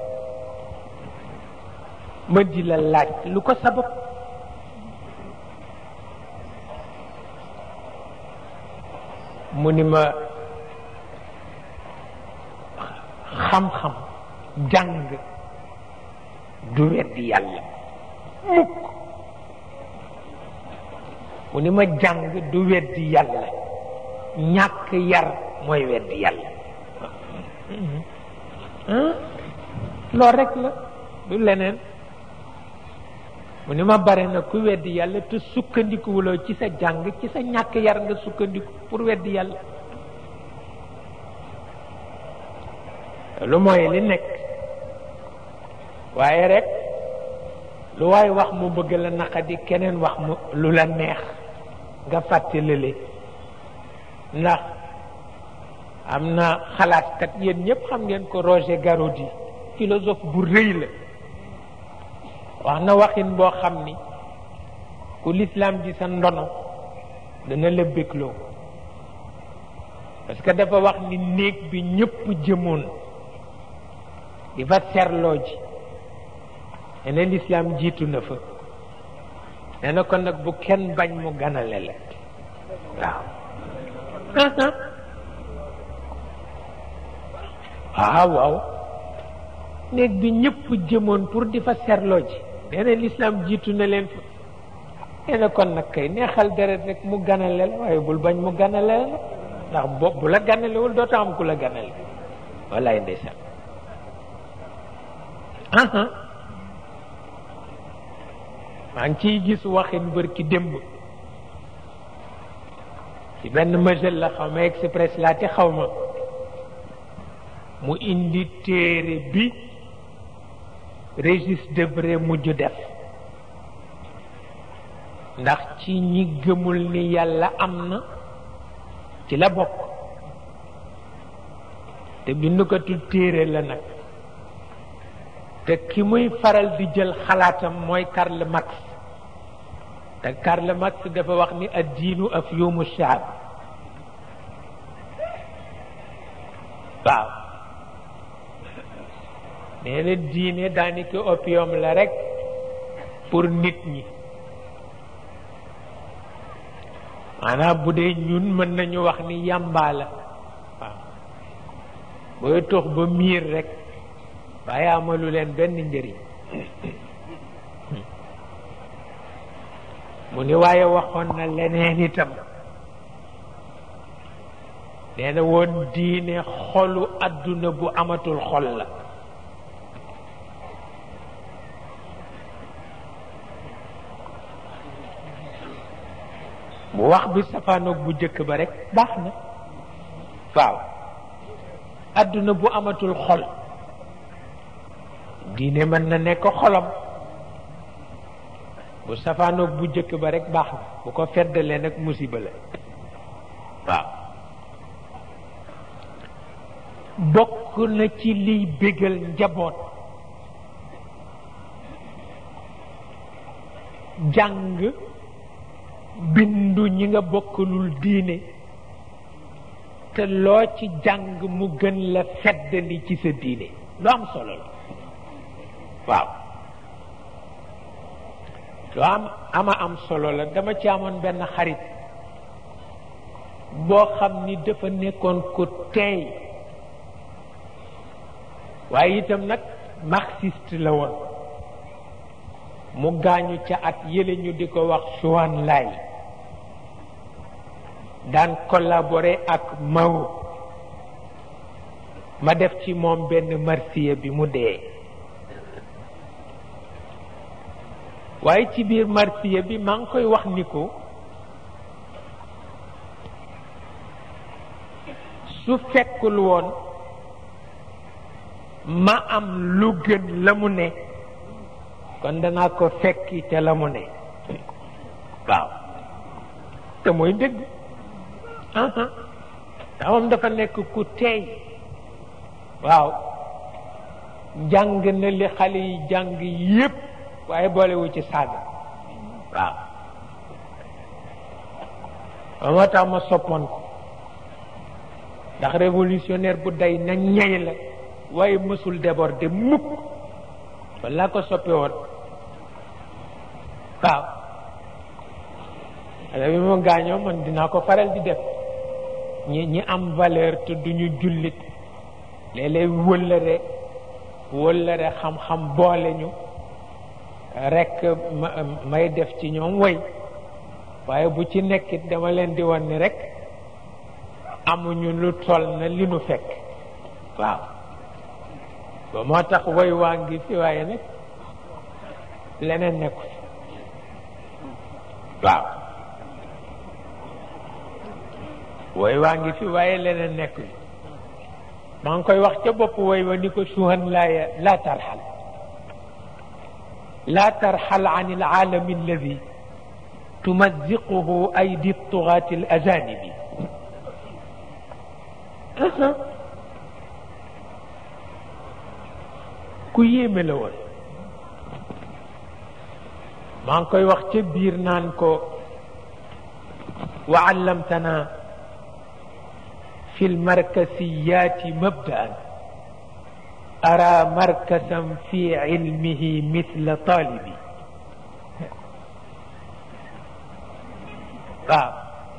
ma di la laaj lu ko sabab mu ni ma xam-xam jàng du weddi yàlla mukk mu ni ma jàng du weddi yàlla ñàkk yar mooy weddi yàlla loolu rek la du leneen mu ni ma bare na ku weddi yàlla te sukkandikuwuloo ci sa jàng ci sa ñàkk yar nga sukkandiku pour weddi yàlla lu mooy li nekk waaye rek lu waay wax mu bëgg la naqadi keneen wax mu lu la neex nga fàtte lële ndax am na xalaatkat yéen ñëpp xam ngeen ko Roger Garaudy philosophe bu rëy la wax na waxin boo xam ni ku l'islam di sa ndono dana la bégloo parce que dafa wax ni néeg bi ñëpp jëmoon di fa serloo ji nee na l'islam jiitu na fa nee na kon nag bu kenn bañ mu ganale la waaw waaw néeg bi ñëpp jëmoon pour di fa serloo ji nee na l'islam jiitu na leen fa nee na kon nag kay neexal deret rek mu ganale la waaye bul bañ mu ganale la ndax bu la ganalewul dootoo am ku la ganale wallaay ndeysaan maa ngi ciy gis waxin bërki démb ci benn majal la xaw ma Express laa te xaw ma mu indi téere bi Régis Debray mujj def ndax ci ñi gëmul ni yàlla am na ci la bokk te bindukatu téere la nag te ki muy faral di jël xalaatam mooy Karl Marx te Karl Marx dafa wax ni ad-diinu afyumu shaab waaw nee na diine daanaka opium la rek pour nit ñi maanaam bu dee ñun mën nañu wax ni yàmbaa la waaw booy tox ba miir rek waaye amalu leen benn njëriñ mu ni waaye waxoon na leneen itam nee na woon diine xolu àdduna bu amatul xol la bu wax bi safaanoog bu jëkk ba rek baax na waaw àdduna bu amatul xol diine mën na nekk xolam bu safaanoog bu jëkk ba rek baax na bu ko feddalee nag musiba la waaw bokk na ci liy bégal njaboot jàng bindu ñi nga bokkalul diine te loo ci jàng mu gën la feddali ci sa diine lu am solo la waaw lu am solo la dama ci amoon benn xarit boo xam ni dafa nekkoon ko teey waaye itam nag marxiste la woon mu gaañu ca at yële ñu di ko wax Chouan Lay daan collaborer ak Mao ma def ci moom benn marsiya bi mu dee waaye ci biir marsiya bi maa ngi koy wax ni ko su fekkul woon ma am lu gën la mu ne kon danaa ko fekki ca la mu ne waaw te mooy dëgg moom dafa nekk ku teey waaw jàng na li xale yi jàng yépp waaye boolewu ci saaga waaw moo tax ma soppoon ko ndax révolutionnaire bu day na ñey la waaye mësul déborder mukk walla ko soppe woon waaw xale bi mu gaañoo man dinaa ko faral di def ñi am valeur te duñu jullit léeg-léeg wëllëre xam-xam boole ñu rekk may def ci ñoom woy waaye bu ci nekkit dama leen di wan ni rekk amuñu lu toll na li nu fekk waaw ba moo tax woy waa ngi fi waaye nag leneen nekku waaw woy waa ngi fi waaye leneen nekku maa ngi koy wax ca bopp way wa ni ko suhan laa tarxal laa tarxal an alaalami alladi tumaziquhu aydi tugaati al ajanibi ku yéeme la woon maa ngi koy wax ca biir naan ko wa allamtana fi lmarkasiyaati mabdaan ara markasan fi ilmihi mithla taalibi waaw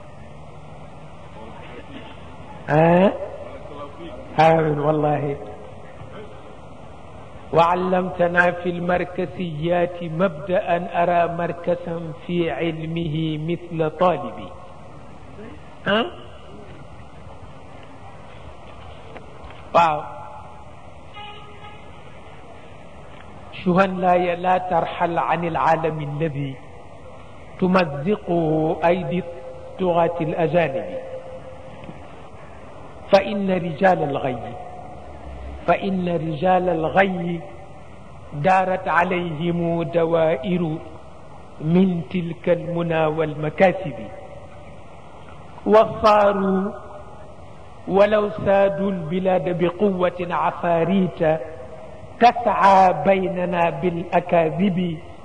amiin wallahi وعلمتنا في المركزيات مبدأ أرى مركزا في علمه مثل طالبي واو شهن لا ترحل عن العالم الذي تمزقه أيدي الطغاة الأجانب فإن رجال الغي دارت عليهم دوائر من تلك المنى والمكاسب وصاروا ولو سادوا البلاد بقوة عفاريت تسعى بيننا بالأكاذب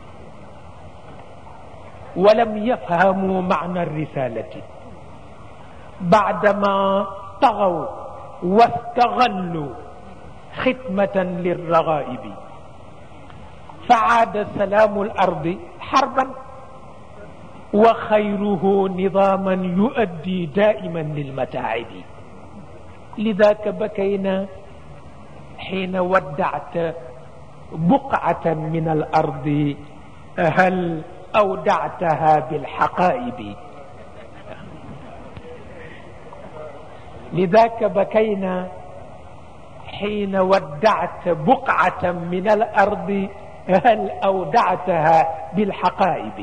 ولم يفهموا معنى الرسالة بعدما طغوا واستغلوا ختمة للرغائب فعاد سلام الأرض حربا وخيره نظاما يؤدي دائما للمتاعب لذاك بكينا حين ودعت بقعة من الأرض هل أودعتها بالحقائب لذاك بكينا حين ودعت بقعة من الأرض هل أودعتها بالحقائب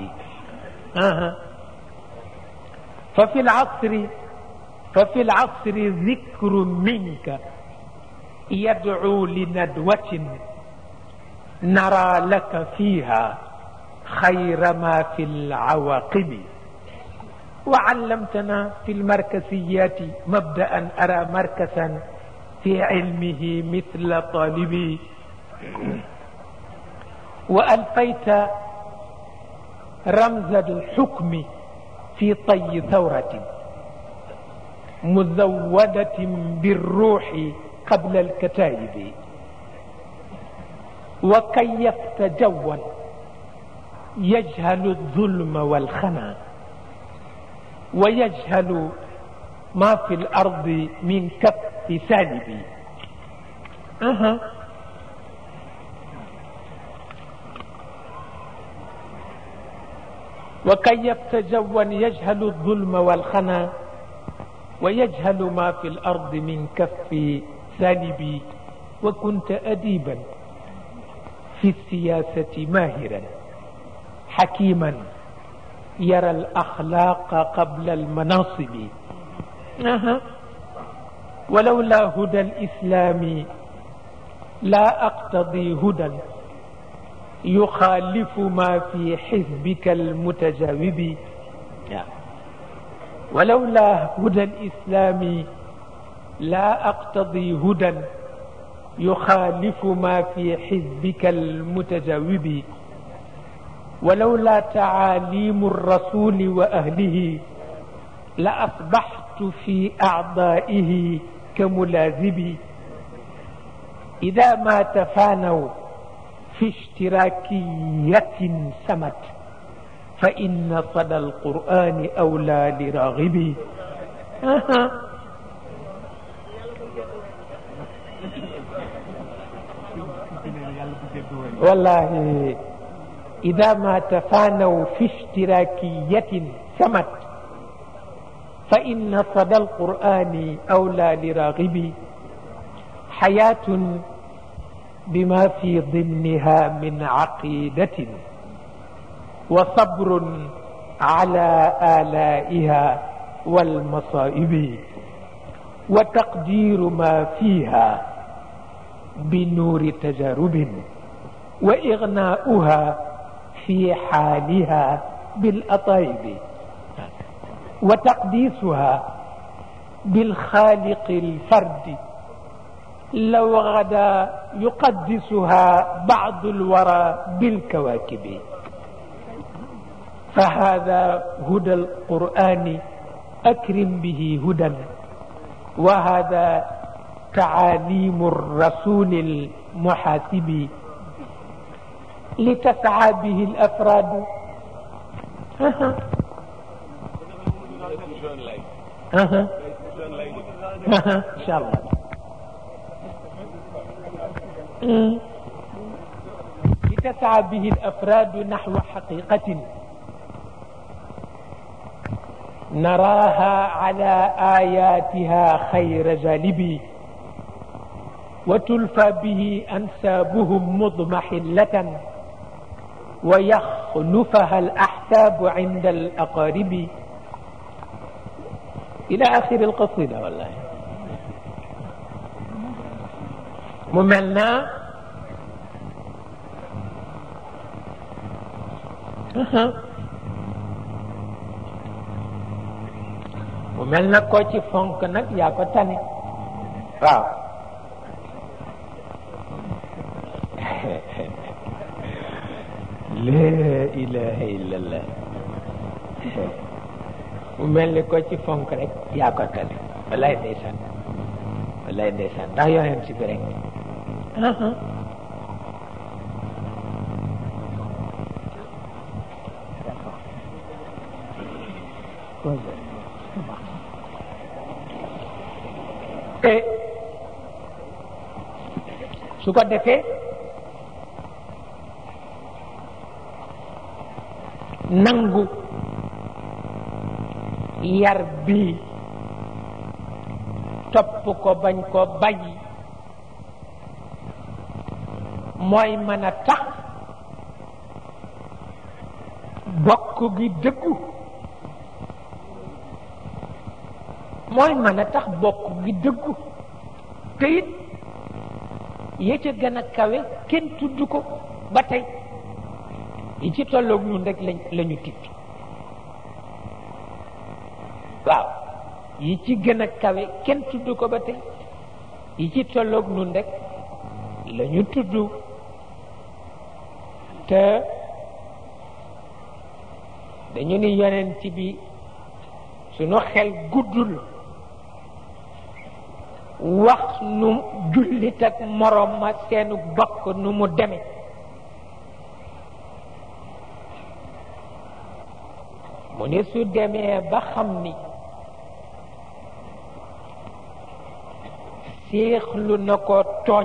ففي العصر ذكر منك يدعو لندوة نرى لك فيها خير ما في العواقب وعلمتنا في المركزيات مبدأ أرى مركزا في علمه مثل طالبي وألفيت رمز الحكم في طي ثورة مزودة بالروح قبل الكتائب وكيفت جوا يجهل الظلم والخنا ويجهل ما في الأرض من كف سالبي وكيفت جوا يجهل الظلم والخنا ويجهل ما في الأرض من كف سالبي وكنت أديبا في السياسة ماهرا حكيما يرى الأخلاق قبل المناصب ولولا هدى الإسلام لا أقتضي هدى يخالف ما في حزبك المتجاوب ولولا هدى الإسلام لا أقتضي هدى يخالف ما في حزبك المتجاوب ولولا تعاليم الرسول وأهله لأصبحت في أعضائه كملاذبي إذا ما تفانوا في اشتراكية سمت فإن صدى القرآن أولى لراغبي والله إذا ما تفانوا في اشتراكية سمت فإن صدى القرآن أولى لراغبي حياة بما في ضمنها من عقيدة وصبر على آلائها والمصائب وتقدير ما فيها بنور تجارب وإغناؤها في حالها بالأطايب وتقديسها بالخالق الفرد لو غدا يقدسها بعض الورى بالكواكب فهذا هدى القرآن أكرم به هدى وهذا تعاليم الرسول المحاسب لتسعى به الأفراد إن شاء الله لتسعى به الأفراد نحو حقيقة نراها على آياتها خير جالب وتلفى به أنسابهم مضمحلة ويخلفها الأحساب عند الأقارب إلى آخر القصيدة والله مملنا مملنا كوتي فونك نك يا ko tane waaw لا إله إلا الله mel ni ko ci fonk rek yaa ko tane wallaay ndeysaan ndax yonent ci bi rek te su ko defee nangu yar bi topp ko bañ ko bàyyi mooy mën a tax bokk gi dëggu mooy mën a tax bokk gi dëggu te it ya ca gën a kawe kenn tudd ko ba tey yi ci tolloog ñun rek lañu tudd waaw yi ci gën a kawe kenn tudd ko ba tey yi ci tolloog ñun rek lañu tudd te dañu ni yonent bi sunu xel guddul wax nu jullit ak morom ma seenu bokk nu mu deme mu ne su demee ba xam ni séexlu na ko tooñ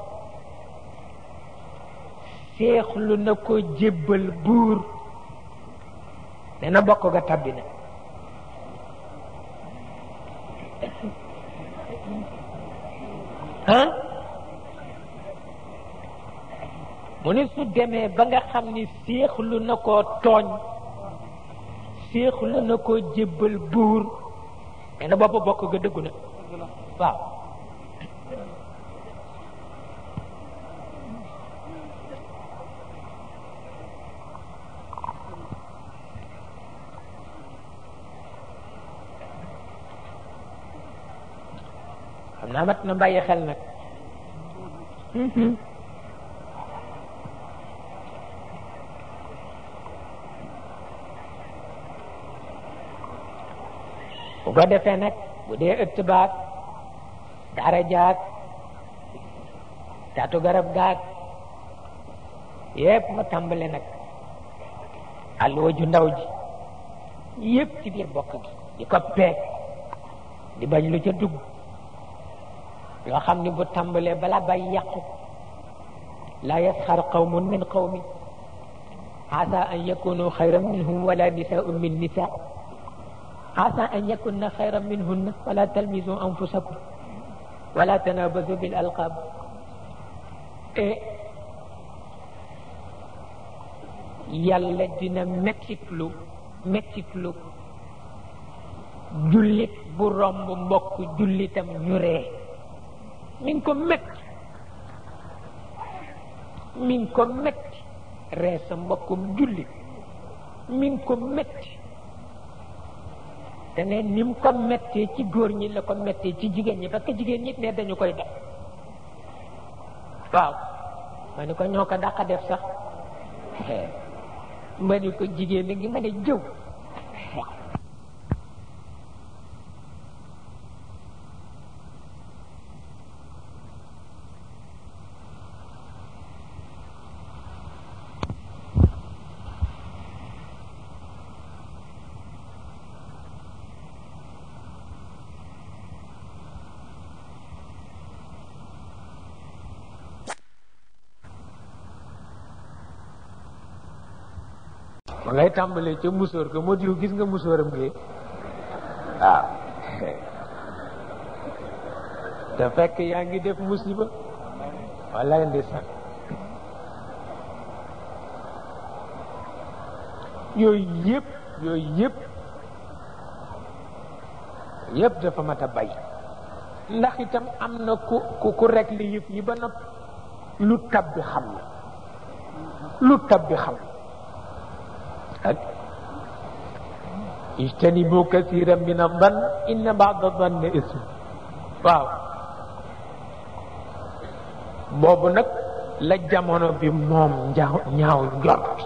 séexlu na ko jébbal buur nee na bokk ga tabbi na mu ne su demee ba nga xam ni séexlu na ko tooñ séexlu na ko jébbal buur nee na boppa bokk ga dëggu na waaw xam naa mat na bàyyi xel nag bu ko defee nag bu dee ëtt baag dara jaag taatu garab gaag yépp ma tàmbale nag àlluwa ju ndaw ji yépp ci biir bokk gi di ko peeg di bañ lu ca dugg yoo xam ni bu tàmbalee bala bay yàqu la yasxar qawmun min qawmin asa an yakunu xayran minhum wala nisaun min nisa asa an yakunna xayran minhunna wala talmizu anfusakum wala tanabazu bil alqab et yàlla dina mettitlu jullit bu romb mbokk jullitam ñu ree mi ngi ko metti mi ngi ko metti ree sa mbokkum jullit mi ngi ko metti te ne ni mu ko mettee ci góor ñi la ko mettee ci jigéen ñi parce que jigéen ñi ne dañu koy def waaw ma ni ko ñoo ko dàq def sax ma ni ko jigéen a ngi mën a jëw ma ngay tàmbalee ca musóor ko moo diw gis nga musóoram gi waaw te fekk yaa ngi def musiba wallaay ndeysaan yooyu yëpp dafa mat a bay ndax itam am na ku réglé yëpp yi ba nopp lu tab bi xam na lu tab bi xam ak ijtanibu kasiran min ad-dann inna ba'da ad-danni ism waaw boobu nag la jamono bi moom ñaaw njort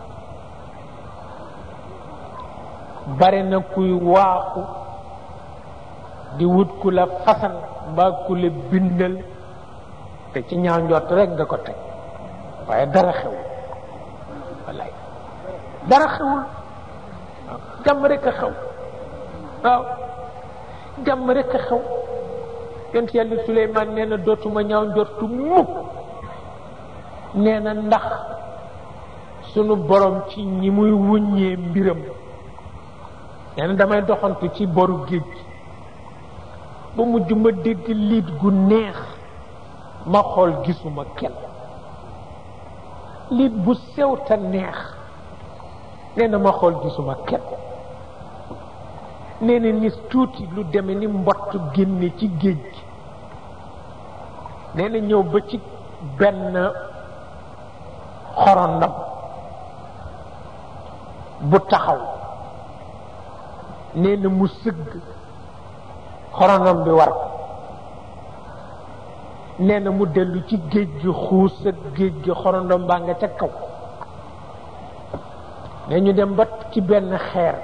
bare na kuy waaxu di wut ku la fasal mbaa ku la bindal te ci ñaaw njort rek nga ko teg waaye dara xew wallaay dara xewul waaw jàmm rek a xew waaw jàmm rek a xew yonent yàlla Suleymaan nee na dootuma ñaaw njortu mukk nee na ndax sunu borom ci ñi muy wuññee mbiram nee na damay doxantu ci boru géej gi ba mujj ma dégg liit gu neex ma xool gisuma kenn liit bu sew te neex nee na ma xool gisuma kenn nee na ni tuuti lu deme ni mbott génne ci géej gi nee na ñëw ba ci benn xorondam bu taxaw nee na mu sëgg xorondam bi war ko nee na mu dellu ci géej gi xuus ak géej gi xorondam baa nga ca kaw ne ñu dem ba ci benn xeer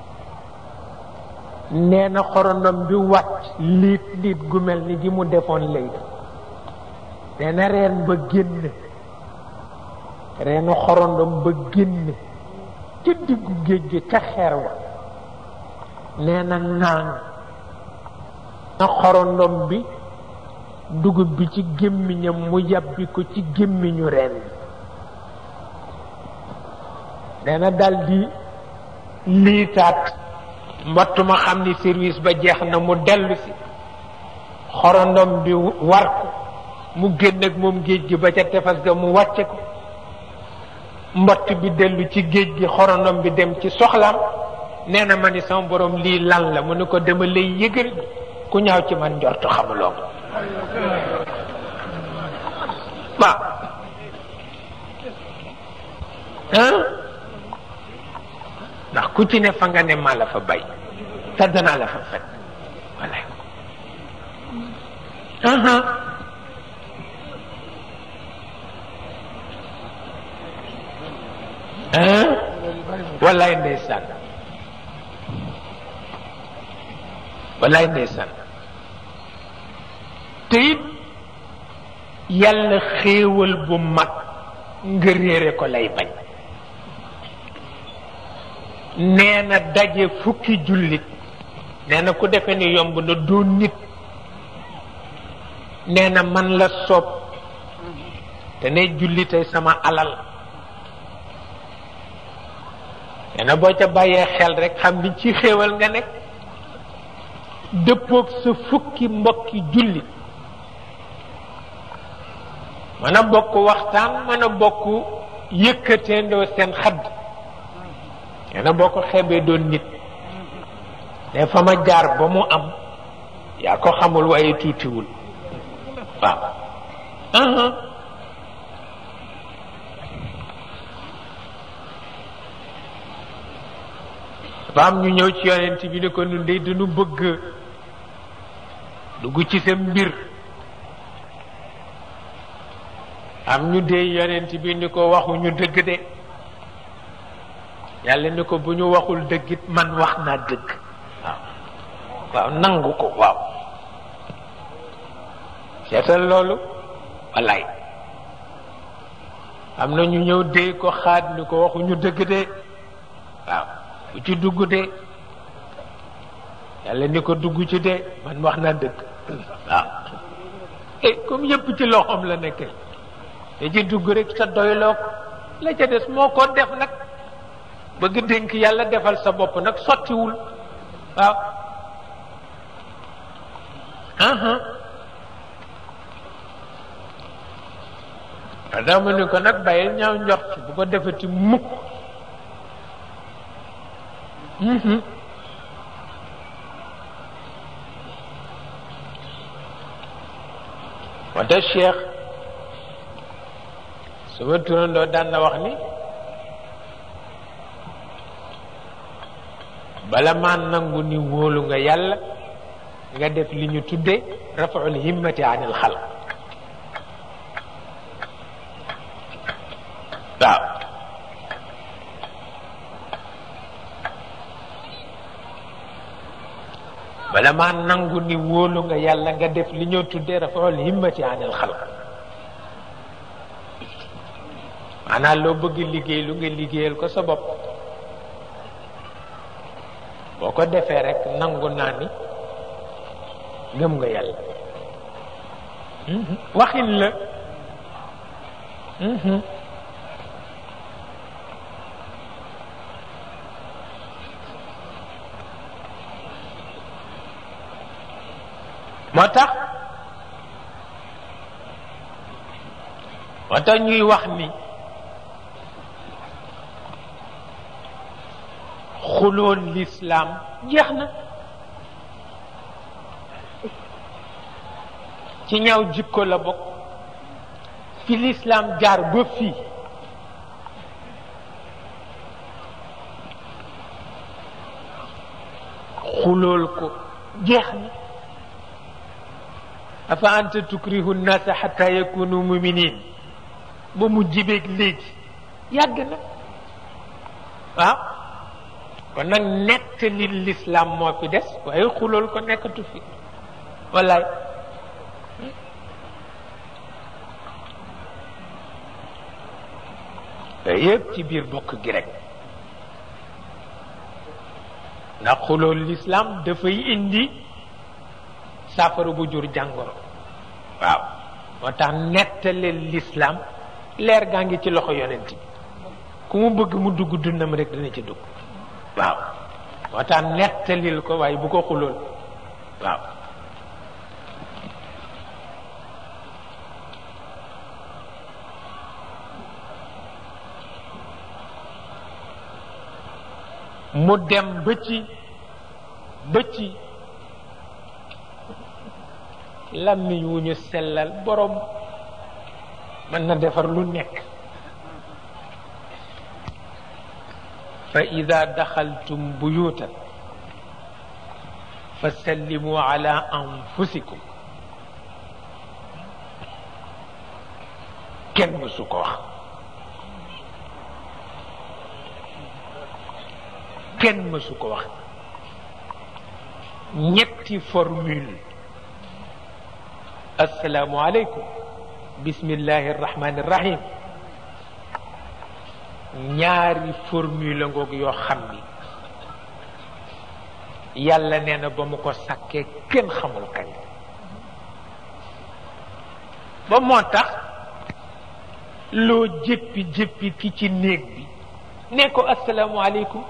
nee na xorondom bi wàcc liit gu mel ni gi mu defoon lay nee na reen ba génn reenu xorondom ba génn ci diggu géej gi ca xeer wa nee na ŋaaŋ na xorondom bi dugub bi ci gémmiñam mu yàbbi ko ci gémmiñu reen bi nee na dal di liitaat mbott ma xam ni service ba jeex na mu dellu si xorondom bi war ko mu génn ak moom géej gi ba ca tefas ga mu wàcce ko mbott bi dellu ci géej gi xorondom bi dem ci soxlaam nee na ma ni sama borom lii lan la mu ne ko dama lay yëgal ku ñaaw ci man njortu xamuloo ko waaw ndax ku ci ne fa nga ne maa la fa bay te danaa la fa fekk wallaay wallaay ndeysaan wallaay ndeysaan te it yàlla xéewal bu mag nga réere ko lay bañ nee na daje fukki jullit nee na ku defe ni yomb na doo nit nee na man la soob te ne jullitay sama alal nee na boo ca bàyyee xel rek xam ni ci xéewal nga nekk dëppoog sa fukki mbokki jullit mën a bokk waxtaan mën a bokk yëkkateendoo seen xadd nee na boo ko xeebee doon nit te fa ma jaar ba mu am yaa ko xamul waaye tuutiwul waaw ba am ñu ñëw ci yonent bi ne ko nun dey dañu bëgg dugg ci sa mbir am ñu dee yonent bi ni ko waxuñu dëgg de yàlla ni ko bu ñu waxul dëggit man wax naa dëgg waaw waaw nangu ko waaw seetal loolu wallaay am na ñu ñëw dee ko xaat ni ko waxuñu dëgg de waaw bu ci dugg de yàlla ni ko dugg ci de man wax naa dëgg waaw comme yépp ci loxoom la nekkee te ci dugg rek sa doyloo ko la ca des moo ko def nag bëgg dénk yàlla defal sa bopp nag sottiwul waaw dama ni ko nag bàyyil ñaaw njort bu ko defati mukk wante Cheikh sama turandoo daan na wax ni bala maa nangu ni wóolu nga yàlla nga def li ñu tudde rafaul himmati anil xalq waaw bala maa nangu ni wóolu nga yàlla nga def li ñu tudde rafaul himmati anil xalq maanaam loo bëgg liggéey lu nga liggéeyal ko sa bopp boo ko defee rek nangu naa ni gëm nga yàlla waxin la moo tax ñuy wax ni xuloon lislaam jeex na ci ñaaw jikko la bokk fi lislaam jaar ba fii xulool ko jeex na afa anta tukrihu nnasa xata yakunu muminin ba mu jibeeg léegi yàgg na waaw kon nag nettali lislaam moo fi des waaye xulool ko nekkatu fi wallaay yëpp ci biir bokk gi rek ndax xulool lislaam dafay indi saafara bu jur jàngoro waaw moo tax nettaleel lislaam leer gaa ngi ci loxo yonent bi ku mu bëgg mu dugg dundam rek dana ci dugg waaw moo tax nettalil ko waaye bu ko xulool waaw mu dem ba ci làmmiñ wu ñu sellal borom mën na defar lu nekk fa ida daxaltum buyutan fa sallimu ala anfusikum kenn mësu ko wax kenn mësu ko wax ñetti formule assalaamu aleykum bismillahi irrahmani irrahim ñaari formule ngoog yoo xam ni yàlla nee na ba mu ko sàkkee kenn xamul kañ ba moo tax loo jéppi ki ci néeg bi ne ko assalaamu aleykum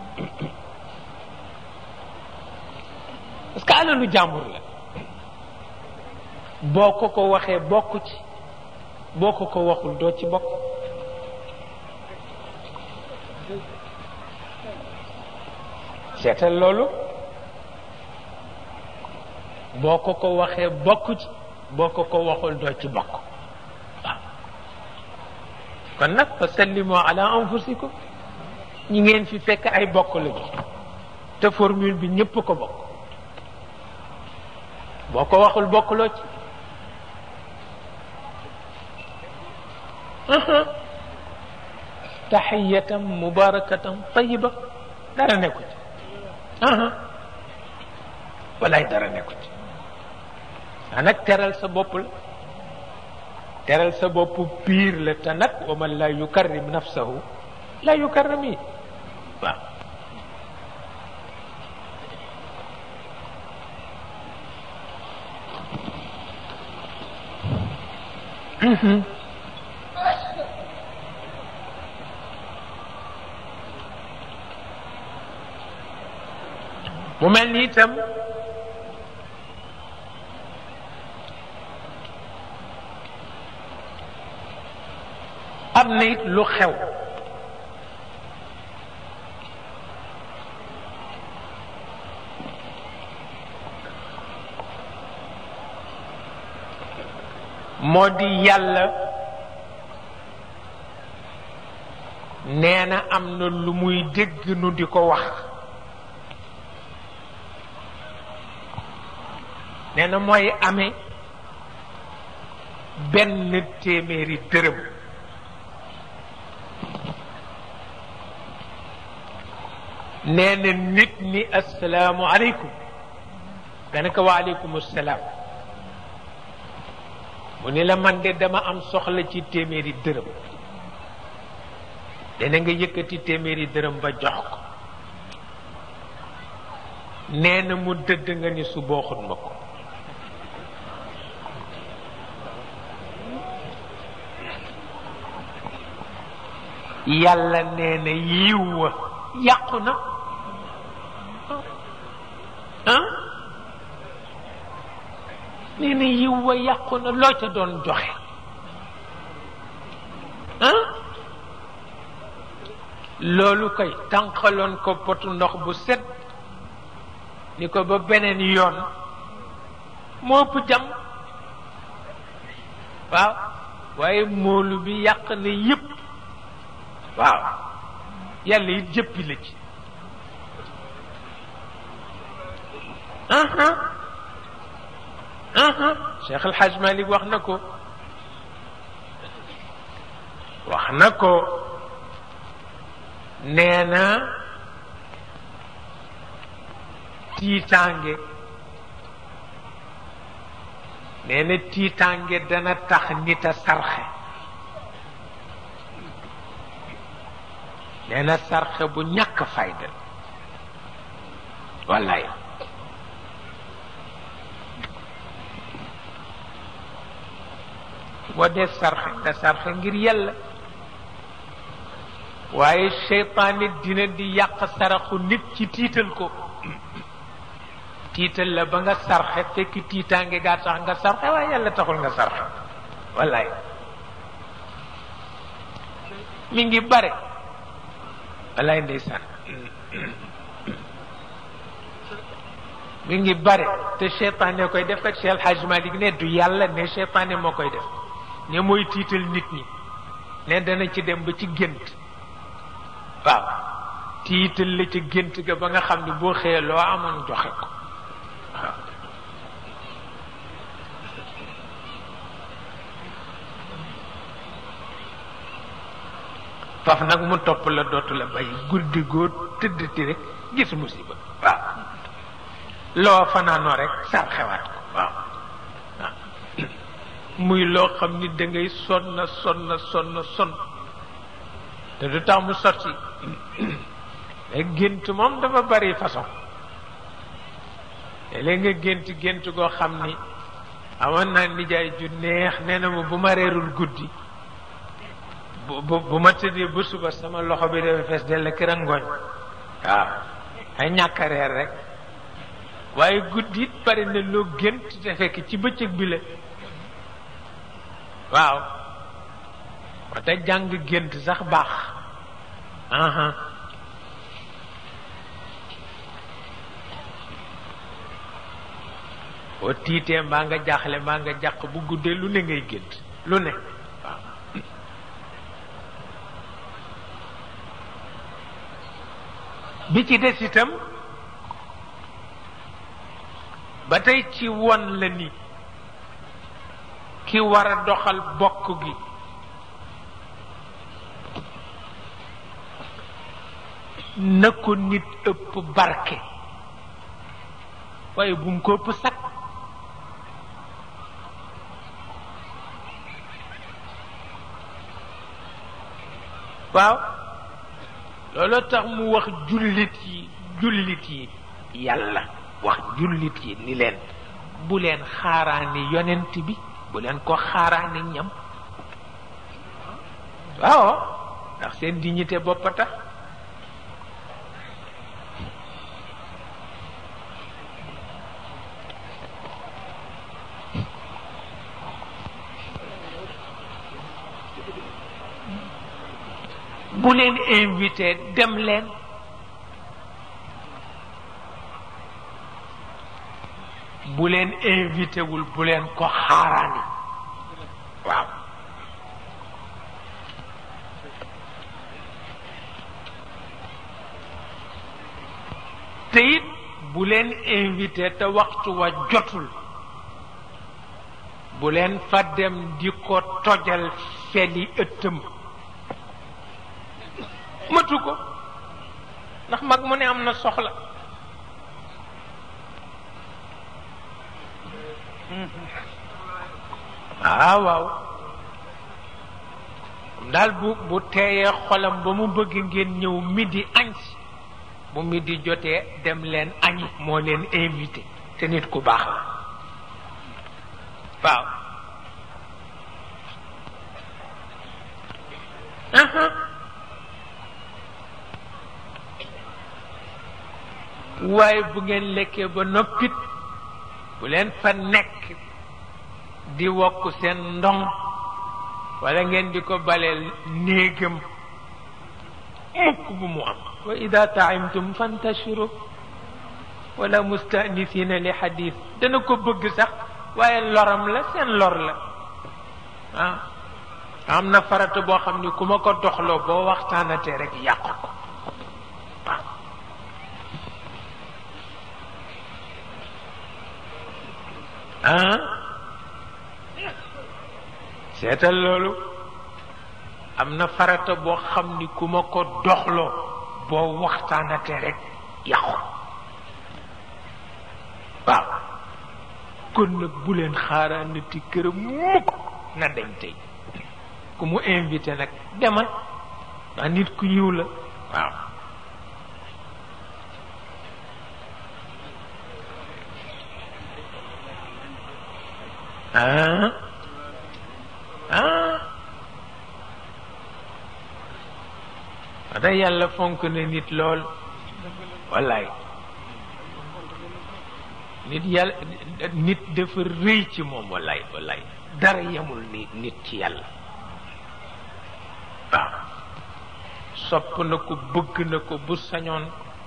parce que alalu jàmbur la boo ko waxee bokk ci boo ko waxul doo ci bokk seetal loolu boo ko ko waxee bokk ci boo ko ko waxul doo ci bokk waaw kon nag fa sallimu ala anfusikum ñi ngeen fi fekk ay bokk lañu te formule bi ñépp ko bokk boo ko waxul bokkuloo ci taxiyatan mubarakatan tayiba dara nekku ci walaay dara nekku ci a nag teral sa bopp la teral sa bopp piir la te nag wa man la yukarrim nafsahu la yukarrami waaw mu mel ni itam am na it lu xew moo di yàlla nee na am na lu muy dégg nu di ko wax nee na mooy amee benn téeméeri dërëm nee na nit ni assalaamu aleykum nga ne ko wa aleykum assalaam mu ni la man de dama am soxla ci téeméeri dërëm dana nga yëkkati téeméeri dërëm ba jox ko nee na mu dëdd nga ni su booxut ma ko yàlla nee na yiw wa yàqu na nee na yiw wa yàqu na loo ca doon joxe loolu koy tànqaloon ko potu ndox bu set ni ko ba beneen yoon moo ëpp jam waaw waaye moolu bi yàq na yépp waaw yàlla it jëppi la ci Cheikh El Hadj Malick wax na ko nee na tiitaange dana tax nit a sarxe nee na sarxe bu ñàkk fayda wallaay boo dee sarxe nga sarxe ngir yàlla waaye seytaane dina di yàq saraxu nit ci tiital ko tiital la ba nga sarxe fekk tiitaange gaa tax nga sarxe waaye yàlla taxul nga sarxe wallaay mi ngi bare wallaay ndeysaan mi ngi bare te seytaane koy def kat Cheikh El Hadj Malick ne du yàlla ne seytaane moo koy def ne mooy tiital nit ñi ne dana ci dem ba ci gént waaw tiital la ci gént ga ba nga xam ne boo xëyee loo amoon joxe ko waaw faf nag mu topp la dootu la bàyyi guddi goo tëddati rek gis musiba waaw loo fanaanoo rek sar xewaat ko waaw waaw muy loo xam ni da ngay sonn te du tax mu sotti gént moom dafa bari façon léeg nga gént goo xam ni amoon naa nijaay ju neex nee na ma bu ma reerul guddi bu ma tëddee ba suba sama loxo bi dafa fees dell kër a ngooñ waaw ay ñàkk a reer rek waaye guddi it bari na loo gént te fekk ci bëccëg bi la waaw wate jàng gént sax baax boo tiitee maa nga jaaxle maa nga jàq bu guddee lu ne ngay gént lu ne waaw bi ci des itam ba tey ci won la ni ki war a doxal bokk gi na ko nit ëpp barke waaye bu mu ko ëpp sakk waaw looloo tax mu wax jullit yi yàlla wax jullit yi ni leen bu leen xaaraani yonent bi bu leen ko xaaraani ñam waaw ndax seen dignité bopp a tax bu leen invité dem leen bu leen invité wul bu leen ko xaaraani waaw te it bu leen invité te waxtu wa jotul bu leen fa dem di ko tojal feli ëttëm matu ko ndax mag mu ne am na soxla waaw daal bu teeyee xolam ba mu bëgg ngeen ñëw midi añ si bu midi jotee dem leen añi moo leen invité te nit ku baax la waaw waaye bu ngeen lekkee ba noppit bu leen fa nekk di wokk seen ndong wala ngeen di ko baleel néegam mukk bu mu am wa ida taimtum fantashiru wala mustanisina li xadis dana ko bëgg sax waaye loram la seen lor la ah am na farata boo xam ni ku ma ko doxloo boo waxtaanatee rek yàq ko waaw ah seetal loolu am na farata boo xam ni ku ma ko doxloo boo waxtaanatee rek yàqu waaw kon nag bu leen xaaraanati këram mukk na dañ tey ku mu invité nag demal ndax nit ku yiw la waaw wada yàlla fonk na nit lool wallaay nit dafa rëy ci moom wallaay dara yemul ni nit ci yàlla waaw sopp na ko bëgg na ko bu sañoon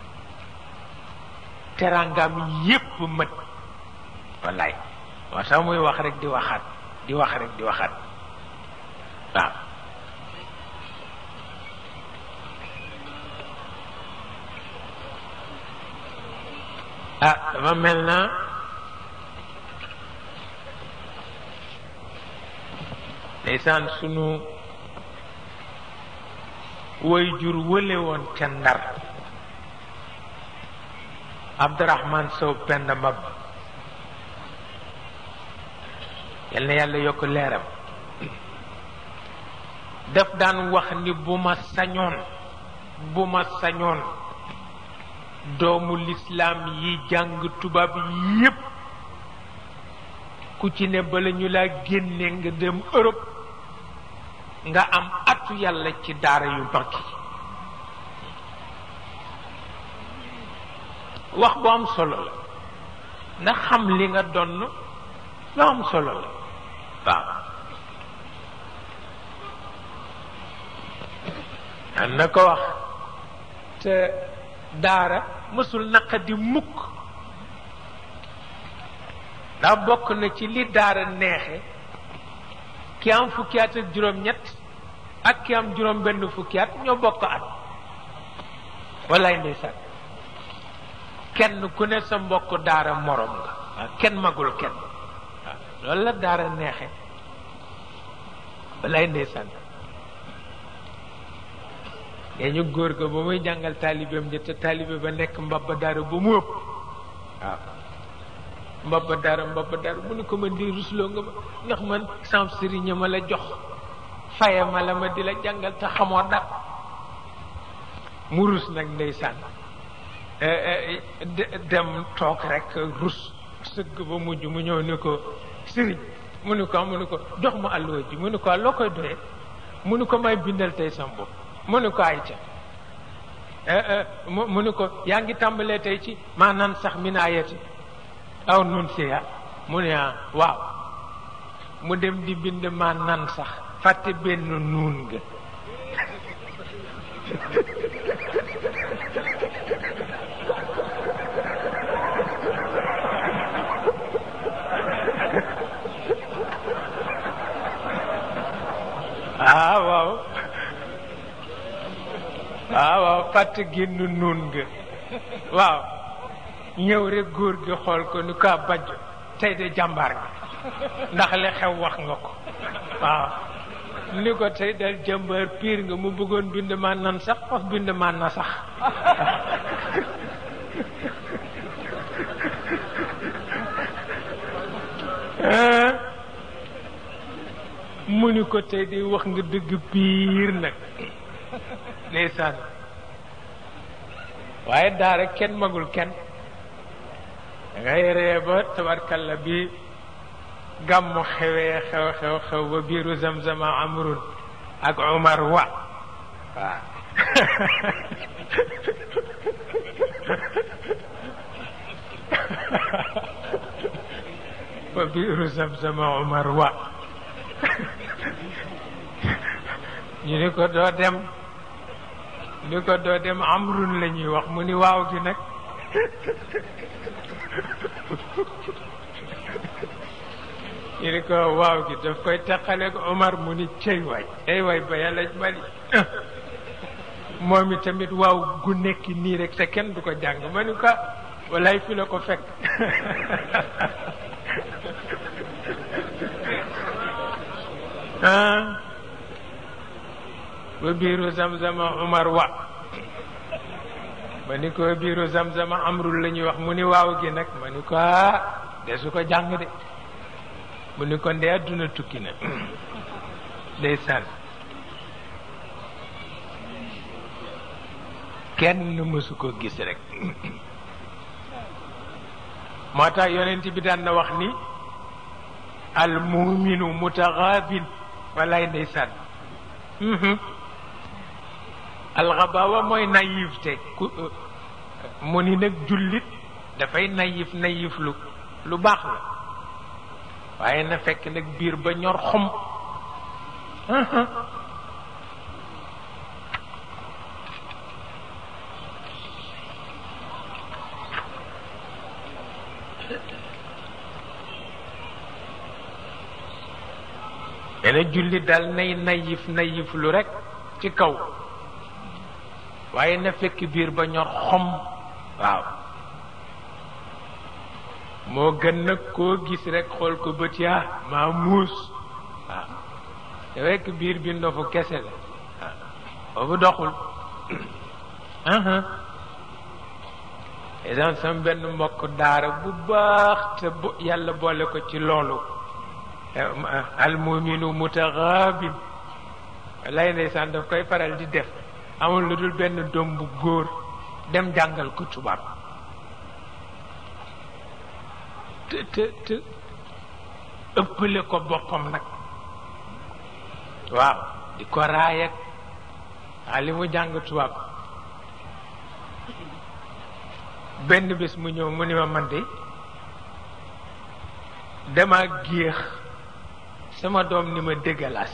teraangam yépp mët wallaay moo tax muy wax rek di waxaat waaw dama mel na ndeysaan sunu way jur wële woon ca Ndar Abdourahman Sow Penda Mab yal na yàlla yokk leeram daf daan wax ni bu ma sañoon doomu lislaam yi jàng tubaab yépp ku ci ne bala ñu laa génne nga dem Europe nga am atu yàlla ci daara yu mag yi wax bu am solo la ndax xam li nga donn lu am solo la waaw an na ko wax te daara mësul naqadi mukk ndax bokk na ci li daara neexe ki am fukki at ak juróom-ñett ak ki am juróom-benn fukki at ñoo bokk at wallaay ndeysaan kenn ku ne sa mbokk daara morom nga waaw kenn magul kenn waaw loolu la daara neexe wallaay ndeysaan nee ñu góor ga ba muy jàngal taalibeem ja te taalibe ba nekk mbabba daara ba mu ëpp waaw mbabba daara mu ni ko man di rusloo nga ma ndax man sam sëriñ ma la jox faye ma la ma di la jàngal te xamoo dara mu rus nag ndeysaan dem toog rek rus sëgg ba mujj mu ñëw ni ko sëriñ mu ni ko jox ma àlluwa ji mu ni ko loo koy doyee mu ni ko may bindal tey sam bopp mu ni ko ay ca mu ni ko yaa ngi tàmbalee tey ci maanaan sax min ayati aw nun siya mu ne waaw mu dem di bind maanaan sax fàtte benn nuun nga waaw fàtte génn nuun nga waaw ñëw rek góor gi xool ko ni ko bajj tey de jàmbaar nga ndax li xew wax nga ko waaw ni ko tey dal jàmbaar piir nga mu bëggoon bind ma nan sax faf bind ma na sax mu ni ko tey de wax nga dëgg piir nag ndeysaan waaye daara kenn magul kenn dangay ree ba tabarkalla bi gàmmu xewee xew ba biiru zamzama amrun ak Umar wa waaw ba biiru zamzama Umar wa ñu ni ko doo dem amrun la ñuy wax mu ni waaw gi nag ñu ni ko waaw gi daf koy teqaleeg Omar mu ni cey waay ey waay ba yàlla bali moom i tamit waaw gu nekk nii rek te kenn du ko jàng ma ni ko walaay fi la ko fekk ba biiru zamzama Omar wa ma ni ko biiru zamzama amrul la ñuy wax mu ni waaw gi nag ma ni ko de su ko jàng de mu ni ko ndee adduna tukki na ndeysaan kenn mësu ko gis rek moo tax yonent bi daan na wax ni al muminu mutaxaabin walaay ndeysaan alxabawa mooy naïveté mu ni nag jullit dafay naïf lu baax la waaye na fekk nag biir ba ñor xom benn jullit daal nay naïf lu rek ci kaw waaye na fekk biir ba ñor xom waaw moo gën nag koo gis rek xool ko bët yaa maa muus waaw te fekk biir bi ndofu kese la waaw boobu doxul exemple sama benn mbokk daara bu baax te yàlla boole ko ci loolu almuminu mutaxaabin lay ndeysaan daf koy faral di def amul lu dul benn doom bu góor dem jàngal ko tubaab te ëppale ko boppam nag waaw di ko raayag li mu jàng tubaab benn bés mu ñëw mu ni ma man de dama géex sama doom ni ma déggalaas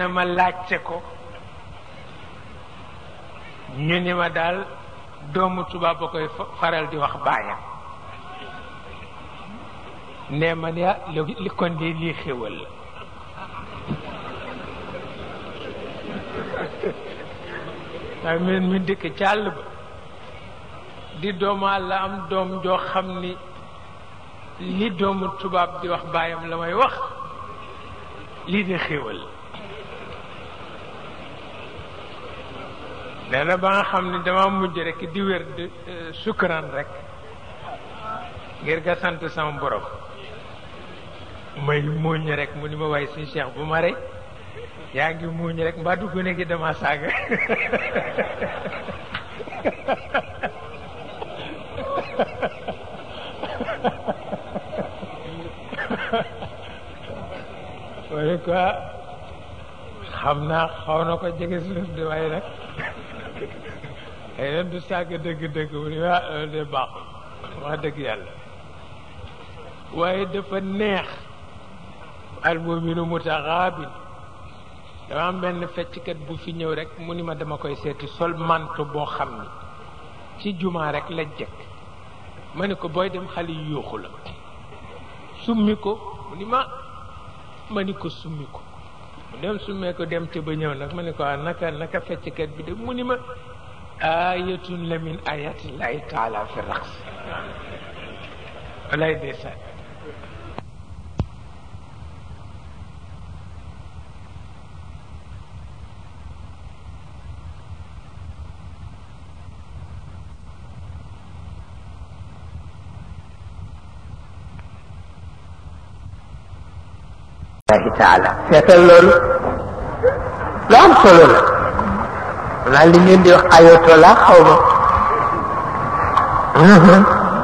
na ma laajte ko ñu ni ma daal doomu tubaab ba koy faral di wax baayam ne ma ne li kon de lii xéwal la waaye men mi dëkk ci àll ba di doomaa la am doom joo xam ni li doomu tubaab di wax baayam la may wax lii de xéwal nee na ba nga xam ni dama mujj rek di wér di sukkuraan rek ngir nga sant sama borom may muuñ rek mu ni ma waay si Cheikh bu ma rey yaa ngi muuñ rek mbaa dugg ne gi dama saaga wala quoi xam naa xaw na ko jege suuf de waaye nag xëy na du saaga dëgg-dëgg mu ni waa loolu de baaxul wax dëgg yàlla waaye dafa neex al muminu mutaxaabin dama am benn fecckat bu fi ñëw rek mu ni ma dama koy seeti sol manto boo xam ni ci jumaa rek la jekk ma ni ko booy dem xale yu yuuxu la summi ko mu ni ma ni ko summi ko mu dem summee ko dem te ba ñëw nag ma ni ko naka fecckat bi de mu ni ma ayatun la min ayatillahi taala fi raqs walay ndeysaan taala seetal loolu lu am solo la naa li ngeen di wax ayatoo la xaw ma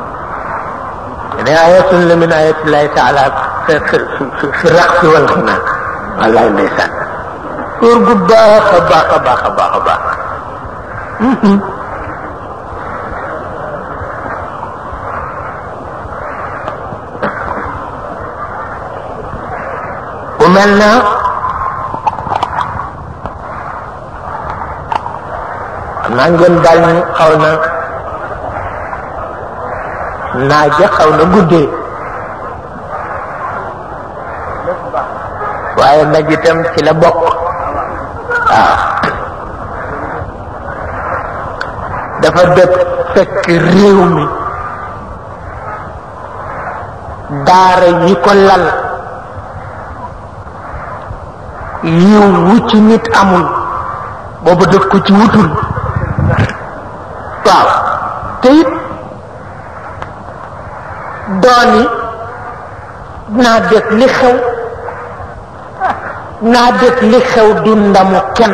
ne ayatun la min ayatillahi taala fi raqsi wal xinaan wallaay ndeysaan góor gu baax a baax a baax a baax a baax mel na maa ngeen daal ñu xaw na naaja xaw na guddee waaye nag itam ci la bokk waaw dafa dëkk fekk réew mi daara yi ko lal yiw wu ci nit amul boobu def ko ci wutul waaw te it dooni naa def li xew naa def li xew du ndamu kenn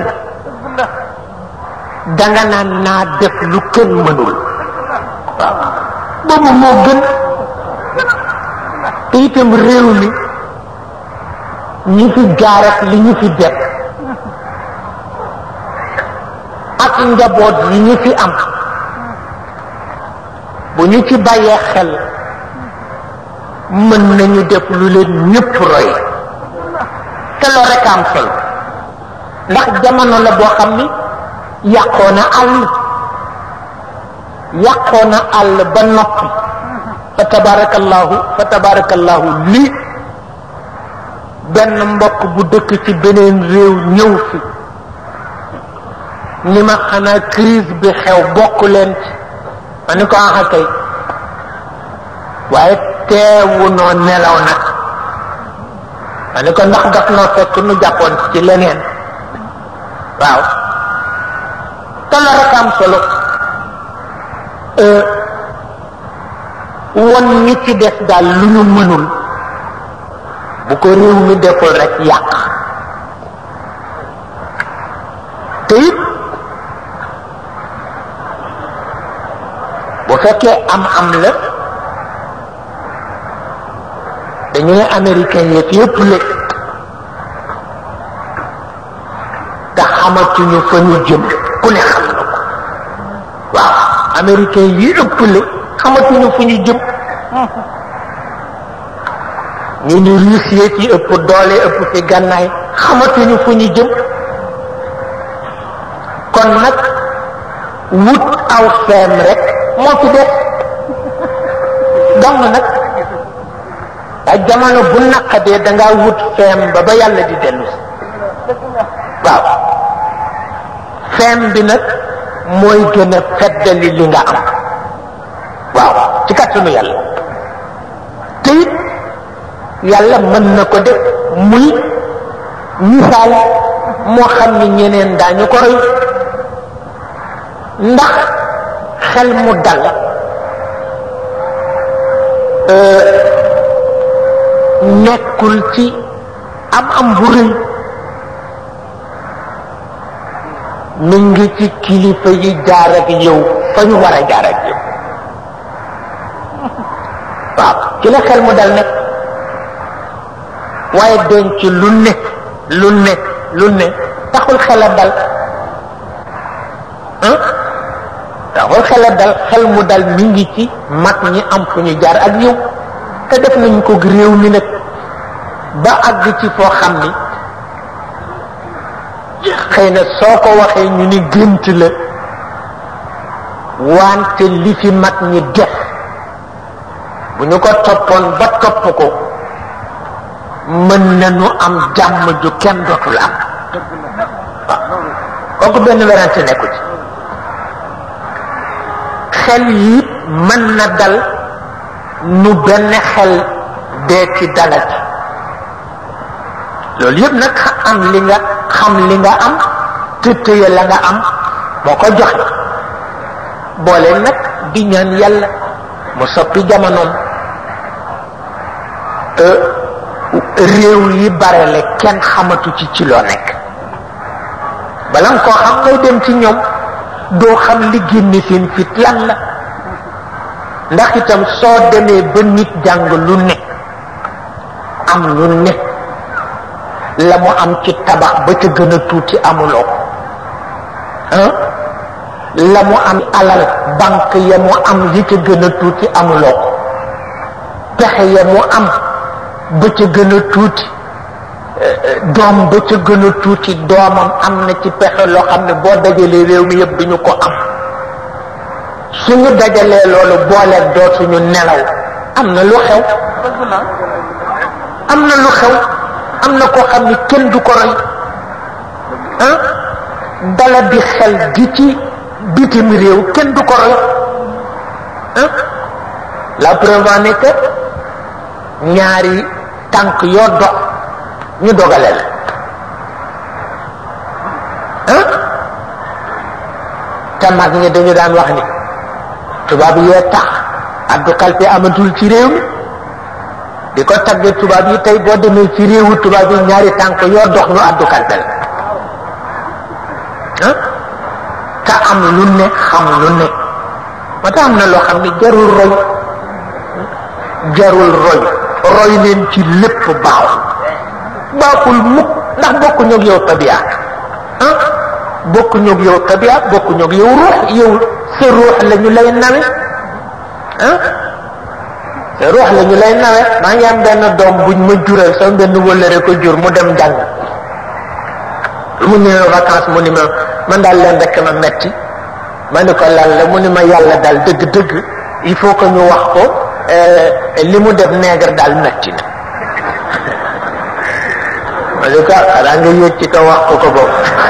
danga naan naa def lu kenn mënul waaw boobu moo gën te itam réew mi ñi fi jaar ak li ñu fi def ak njaboot yi ñu fi am bu ñu ci bàyyee xel mën nañu def lu leen ñëpp roy te loo rek am solo ndax jamono la boo xam ni yàqoo na àll ba noppi fa tabarakallahu lii benn mbokk bu dëkk ci beneen réew ñëw fi ni ma xanaa crise bi xew bokk leen ci ma ni ko axa kay waaye teewu noo nelaw nag ma ni ko ndax daf noo fekk nu jàppoon ci leneen waaw te la rek am solo won ñi ci des daal lu ñu mënul bu ko réew mi deful rek yàq te it bu fekkee am la dañu ne américain yëpp la te xamatuñu fa ñu jëm ku ne xam na ko waaw américain yi ëpp la xamatuñu fu ñu jëm ñu ni Russie ci ëpp doole ëpp fi gànnaay xamatuñu fu ñu jëm kon nag wut aw feem rek moo fi def donc nag ay jamono bu naqadee da ngaa wut feem ba yàlla di dellu waaw feem bi nag mooy gën a feddali li nga am waaw ci kàttanu yàlla te it yàlla mën na ko def muy misaal moo xam ni ñeneen daañu ko roy ndax xel mu dal nekkul ci am bu rëy mi ngi ci kilifa yi jaar ak yow fa ñu war a jaar ak yow waaw ci la xel mu dal nag waaye denc lu ne taxul xel a dal taxul xel a dal xel mu dal mi ngi ci mag ñi am fu ñu jaar ak yow te def nañ ko réew mi nag ba àgg ci foo xam ni xëy na soo ko waxee ñu ni gént la wante li fi mag ñi def bu ñu ko toppoon ba topp ko mën nañu am jàmm ju kenn dootul am waaw kooku benn werante nekku ci xel yi mën na dal nu benn xel dee ci dalati loolu yëpp nag am li nga xam li nga am te tëye la nga am moo ko joxe boole nag di ñaan yàlla mu soppi jamonoom réew yi bare le kenn xamatu ci loo nekk bala nga koo xam ngay dem ci ñoom doo xam li génne seen fit lan la ndax itam soo demee ba nit jàng lu ne am lu ne la mu am ci tabax ba ca gën a tuuti amuloo ko la mu am alal banque ya mu am yi ca gën a tuuti amuloo ko pexe ya mu am ba ca gën a tuuti doom ba ca gën a tuuti doomam am na ci pexe loo xam ne boo dajalee réew mi yëpp duñu ko am suñu dajalee loolu boole dootuñu nelaw am na lu xew am na lu xew am na koo xam ni kenn du ko roy dala di xel gi ci bitim réew kenn du ko roy la preuve en est que ñaari tànk yoo dox ñu dogale la te mag ñi dañu daan wax ni tubaab yee tax addu kalpe amatul ci réew mi di ko tagge tubaab yi tey boo demee ci réewu tubaab yi ñaari tànk yoo dox ñu addu kalpe la te am lu ne xam lu ne moo tax am na loo xam ne jarul roy leen ci lépp baaxul mukk ndax bokkuñu ak yow tabiya bokkuñu ak yow tabiya bokkuñu ak yow ruux yow sa ruux la ñu lay nawe sa ruux la ñu lay nawe maa ngi am benn doom buñ ma jural sama benn wëllëre ko jur mu dem jàng mu ne vacances mu ni ma man daal leen rekk ma metti ma ni ko lan la mu ni ma yàlla daal dëgg il faut que ñu wax ko li mu def nègre daal metti na ma ni ko xanaa nga yëg ci ko wax ko boobu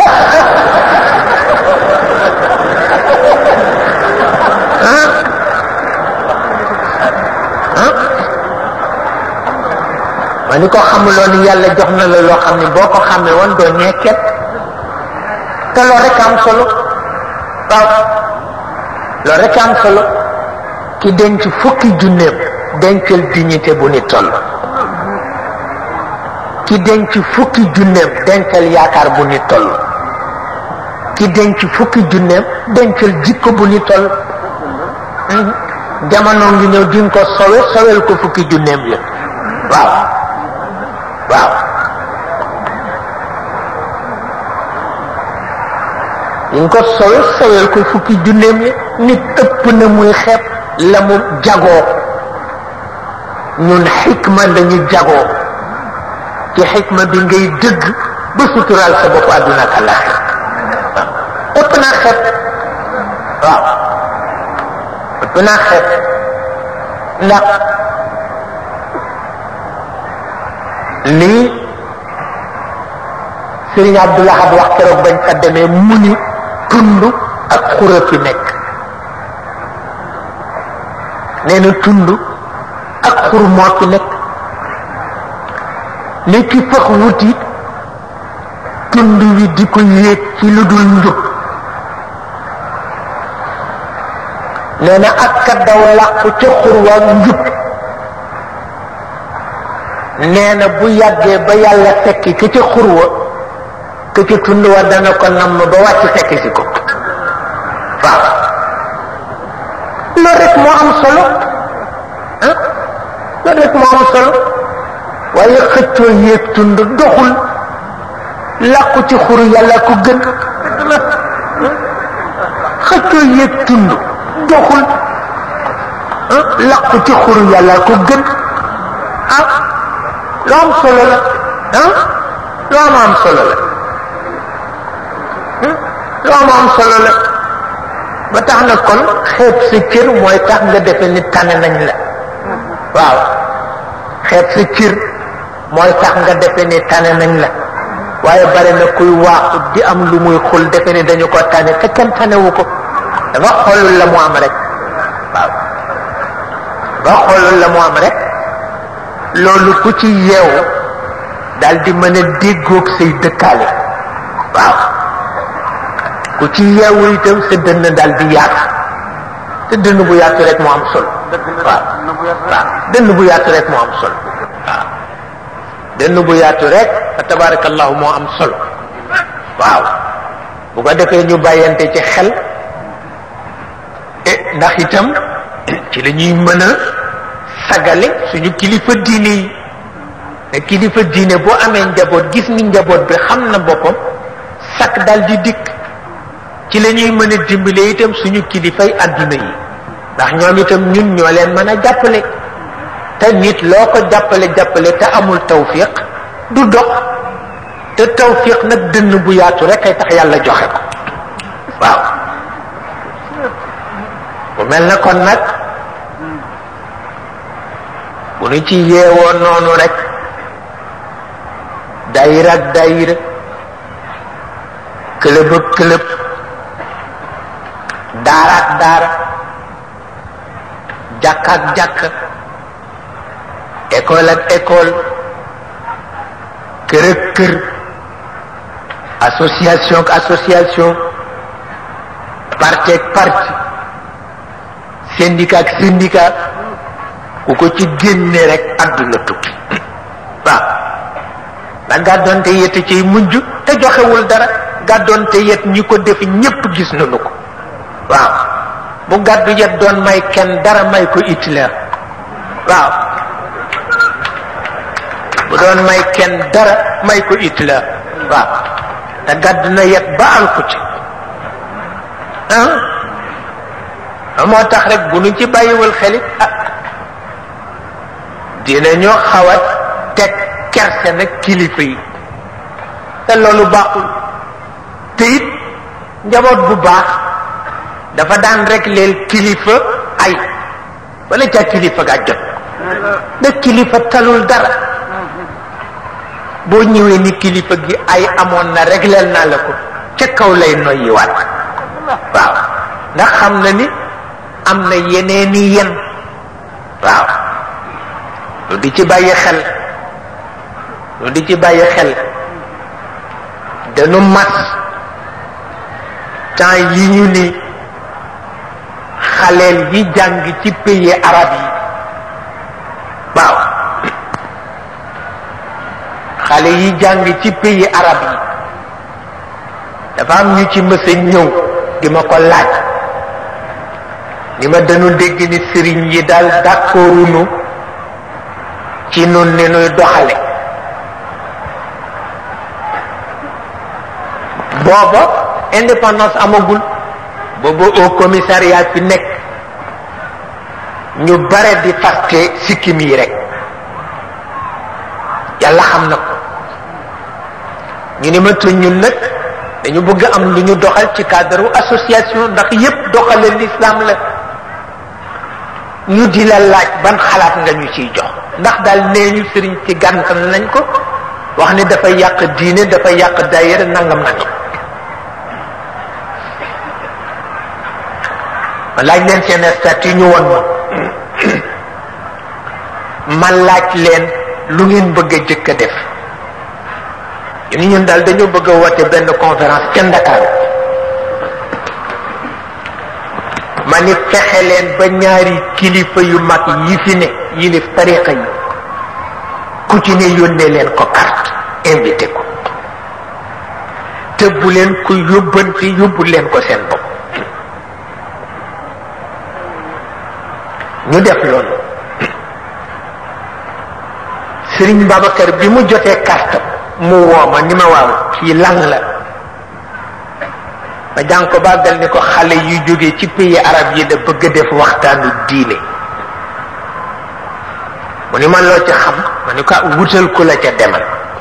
ma ni ko xamuloo ni yàlla jox na la loo xam ne boo ko xamee woon doo ñeeket te loolu rek am solo waaw loolu rek am solo ki denc fukki junneem dencal dignité bu ni toll ki denc fukki junneem dencal yaakaar bu ni toll ki denc fukki junneem dencal jikko bu ni toll jamono ngi ñëw di nga ko sowel ko fukki junneem la waaw di nga ko sowel ko fukki junneem la nit ëpp na muy xeeb la mu jagoo ñun xikma lañu jagoo ci xikma bi ngay dëgg ba suturaal sa bopp àdduna ak àllaaxira ëpp naa xeet waaw ëpp naa xeet ndax lii Sëriñ Abdul Ahad wax keroog bañ fa demee mu ni tund ak xura fi nekk nee na tund ak xur moo fi nekk li ki fax wuti tund wi di ko yéeg ci lu dul njub nee na ak ka daw làqu ca xur waa njub nee na bu yàggee ba yàlla fekki ka ca xur wa ka ca tund wa dana ko namm ba wàcc fekki si ko waaw loolu rek moo am solo ah loolu rek moo am solo waaye xëccoo yéeg tund doxul làqu ci xuru yàlla ko gën xëccoo yéeg tund doxul làqu ci xuru yàlla ko gën ah lu am solo la ah lu am solo la lu am solo la ba tax na kon xeeb sa cër mooy tax nga defe ni tane nañ la waaw xeeb sa cër mooy tax nga defe ni tane nañ la waaye bare na kuy waaxu di am lu muy xul defe ni dañu ko tane te kenn tanewu ko dafa xoolul la mu am rek waaw dafa xoolul la mu am rek loolu ku ci yeewu daal di mën a déggoog say dëkkaale waaw ku ci yeewu itam sa dënn daal di yaatu te dënn bu yaatu rek moo am solo waaw waaw dënn bu yaatu rek moo am solo waaw dënn bu yaatu rek fa tabarakallahu moo am solo waaw bu ko defee ñu bàyyante ci xel ndax itam ci la ñuy mën a sagale suñu kilifa diine yi te kilifa diine boo amee njaboot gis ni njaboot bi xam na boppam sak dal di dikk ci la ñuy mën a dimbale itam suñu kilifay àdduna yi ndax ñoom itam ñun ñoo leen mën a jàppale te nit loo ko jàppale te amul tawfiq du dox te tawfiq nag dënn bu yaatu rek ay tax yàlla joxe ko waaw bu mel na kon nag bu nu ci yeewoo noonu rek daayira ak daayira këlëb ak këlëb daara ak daara jàkk ak jàkk école ak école kër ak kër association ak association parti ak parti syndicat ak syndicat ku ko ci génne rek àdduna tukki waaw ndax gàddoonte yet ciy mujj te joxewul dara gàddoonte yet ñi ko def ñépp gis nañu ko waaw bu gàddu yet doon may kenn dara may ko Hitler waaw bu doon may kenn dara may ko Hitler waaw te gàddu na yet ba alku ci moo tax rek bu nu ci bàyyiwul xelit dinañu xaw a teg kerse nag kilifa yi te loolu baaxul te it njaboot bu baax dafa daan rek leel kilifa ay wala ca kilifa ga jot da kilifa talul dara boo ñëwee ni kilifa gi ay amoon na régleel naa la ko ca kaw lay noyyiwaat waaw ndax xam na ni am na yeneeni yen waaw lu di ci bàyyi xel lu di ci bàyyi xel dañu mas temps yi ñu ni xaleel yi jàng ci pays arab yi waaw xale yi jàng ci pays arab yi dafa am ñu ci mës a ñëw di ma ko laaj ni ma dañu dégg ni sëriñ yi daal d'accorduñu ci nun ni nuy doxale booba indépendance amagul booba au commissariat fi nekk ñu bare di faste sikkim yi rek yàlla xam na ko ñu ni ma te ñun nag dañu bëgg am lu ñu doxal ci cadre association ndax yépp doxale l'islam la ñu di la laaj ban xalaat nga ñu ciy jox ndax daal nee ñu sëriñ ci gàntal nañ ko wax ni dafa yàq diine dafa yàq daayira nangam nangam ma laaj leen seen statut ñu won ma laaj leen lu ngeen bëgg a jëkk a def ñu ni ñun daal dañoo bëgg a woote benn conférence ca Ndakaar ma ni fexe leen ba ñaari kilifa yu mag yi fi ne yilif tariqa yi ku ci ne yónnee leen ko carte invité ko te bu leen ko yóbbante yóbbu leen ko seen bopp ñu def loolu Sëriñ Babacar bi mu jotee carte mu wooma ni ma waaw kii lan la ma jàng ko bàggal ni ko xale yu jóge ci pays arab yi da bëgg a def waxtaanu diine mu ni ma loo ca xam ma ni ko wutal ku la ca demal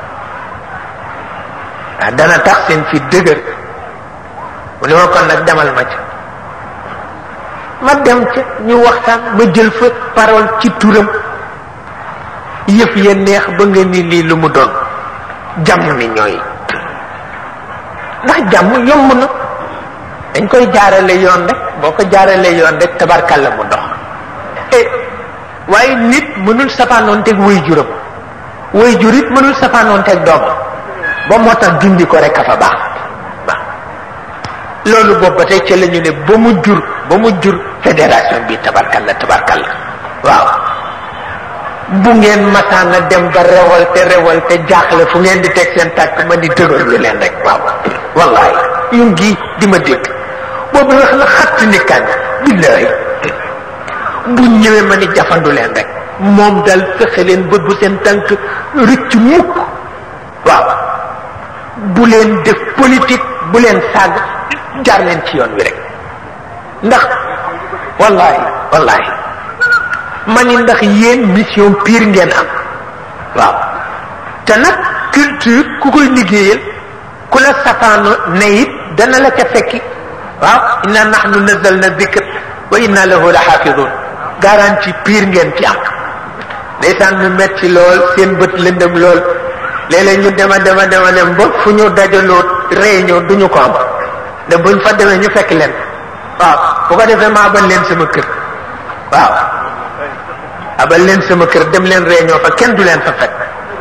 waaw dana tax seen fi dëgër mu ni ma kon nag demal ma ca ma dem ca ñu waxtaan ma jël fa parole ci turam yëf ya neex ba nga ni lii lu mu doon jàmm ni ñooy ndax jàmm yomb na dañ koy jaarale yoon rek boo ko jaarale yoon rek tabarkalla mu dox waaye nit mënul safaanoonteeg way juram way jur it mënul safaanoonteeg doomam ba moo tax dindi ko rek a fa baax waaw loolu boobu ba tey ca la ñu ne ba mu jur fédération bi tabarkalla waaw bu ngeen masaana dem ba révolte jaaxle fu ngeen di teg seen tàkk ma ni dëgërlu leen rek waaw wallahi yu ngi di ma dégg boobu wax na xatt ni kan billahi bu ñëwee ma ni jafandu leen rek moom dal fexe leen bët bu seen tànk rëcc mukk waaw bu leen def politique bu leen sàgg jaar leen ci yoon wi rek ndax wallahi ma ni ndax yéen mission pire ngeen am waaw te nag culture ku koy liggéeyal ku la safaano ne it dana la ca fekki waaw inna nahnu nazzalna dhikr wa inna lahu la xaafidun garantie pire ngeen ci am ndeysaan mu metti lool seen bët lëndëm lool léeg-léeg ñu dem ba fu ñu dajaloo réunion duñu ko am ne buñ fa demee ñu fekk leen waaw bu ko defee ma abal leen sama kër waaw abal leen sama kër dem leen réunion fa kenn du leen fa fekk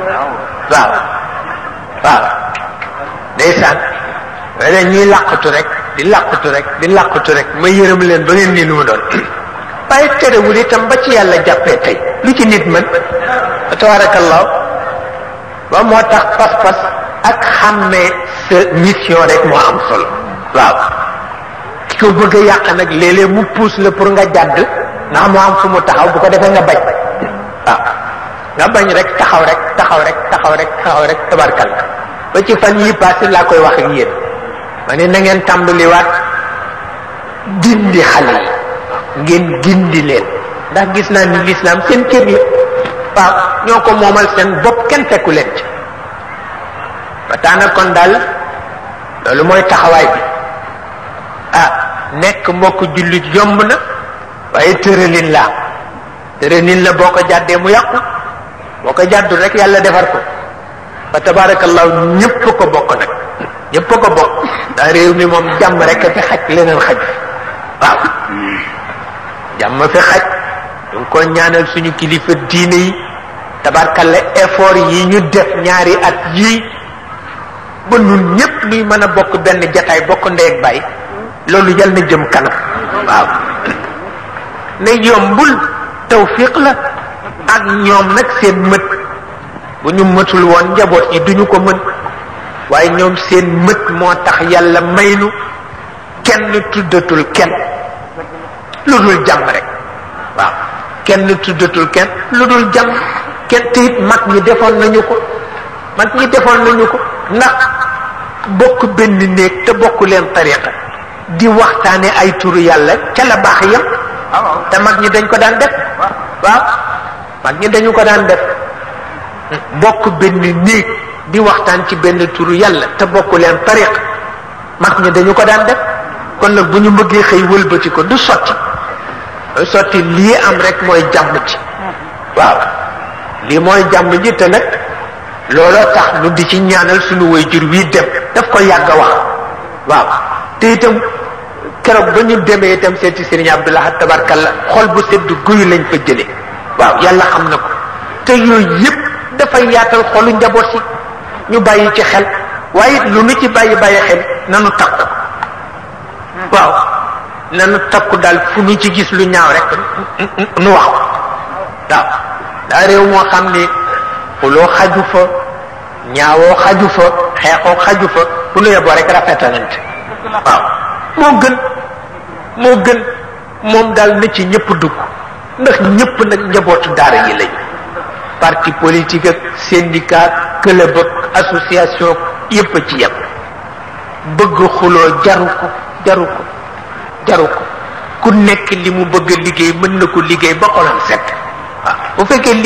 waaw ndeysaan léeg-léeg ñuy làqatu rek ma yërëm leen ba ngeen nii lu mu doon waaye terewul itam ba ci yàlla jàppee tey lu ci nit mën tabarakallah ba moo tax pas-pas ak xàmmee sa mission rek moo am solo waaw ki ko bëgg a yàq nag léeg-léeg mu pousse la pour nga jàdd ndax mu am fu mu taxaw bu ko defee nga bañ waaw nga bañ rek taxaw rek tabarkalla ba ci fan yi passé laa koy wax ak yéen ma ne na ngeen tàmbaliwaat gindi xale yi ngeen gindi leen ndax gis naa ni l'islam seen kër la waaw ñoo ko moomal seen bopp kenn fekku leen ci ba taana kon daal loolu mooy taxawaay bi nekk mbokk jullit yomb na waaye tëralin la boo ko jàddee mu yàqu boo ko jàddul rek yàlla defar ko fa tabarakallahu ñëpp ko bokk nag ñëpp ko bokk daa réew mi moom jàmm rek a fi xaj leneen xaj waaw jàmm fi xaj ñu ngi ko ñaanal suñu kilifa diine yi tabarkalla effort yi ñu def ñaari at yii ba nun ñëpp nuy mën a bokk benn jataay bokk ndey ak baay loolu yal na jëm kanam waaw ne yombul tawfiq la ak ñoom nag seen mët bu ñu mëtul woon njaboot yi duñu ko mën waaye ñoom seen mët moo tax yàlla maynu kenn tuddatul kenn lu dul jàmm rek waaw kenn tuddatul kenn lu dul jàmm kenn te it mag ñi defoon nañu ko ndax bokk benn néeg te bokk leen tariqa di waxtaane ay turu yàlla ca la baax yam te mag ñi dañ ko daan def waaw mag ñi dañu ko daan def bokk benn néeg di waxtaan ci benn turu yàlla te bokku leen tariq mag ñi dañu ko daan def kon nag bu ñu bëggee xëy wëlbati ko du sotti lii am rek mooy jàmm ci waaw lii mooy jàmm ji te nag looloo tax nu di ci ñaanal suñu waajur wii dem daf ko yàgg a wax waaw te itam keroog ba ñu demee itam seeti Serigne Abdoulaye tabarkalla xol bu sedd guyu lañ fa jëlee waaw yàlla xam na ko te yooyu yëpp dafay yaatal xolu njaboot si ñu bàyyi ci xel waaye lu nu ci bàyyi xel nanu takku waaw nanu takku daal fu nu ci gis lu ñaaw rek nu wax waaw daa réew moo xam ni xuloo xaju fa ñaawoo xaju fa xeexoo xaju fa bu nu yeboo rek rafetalante waaw moo gën moom daal na ci ñëpp dugg ndax ñëpp nag njabootu daara yi lañu parti politique ak syndicat club ak association yëpp a ci yem bëgg xuloo jaru ko ku nekk li mu bëgg a liggéey mën na ko liggéey ba xolam set waaw bu fekkee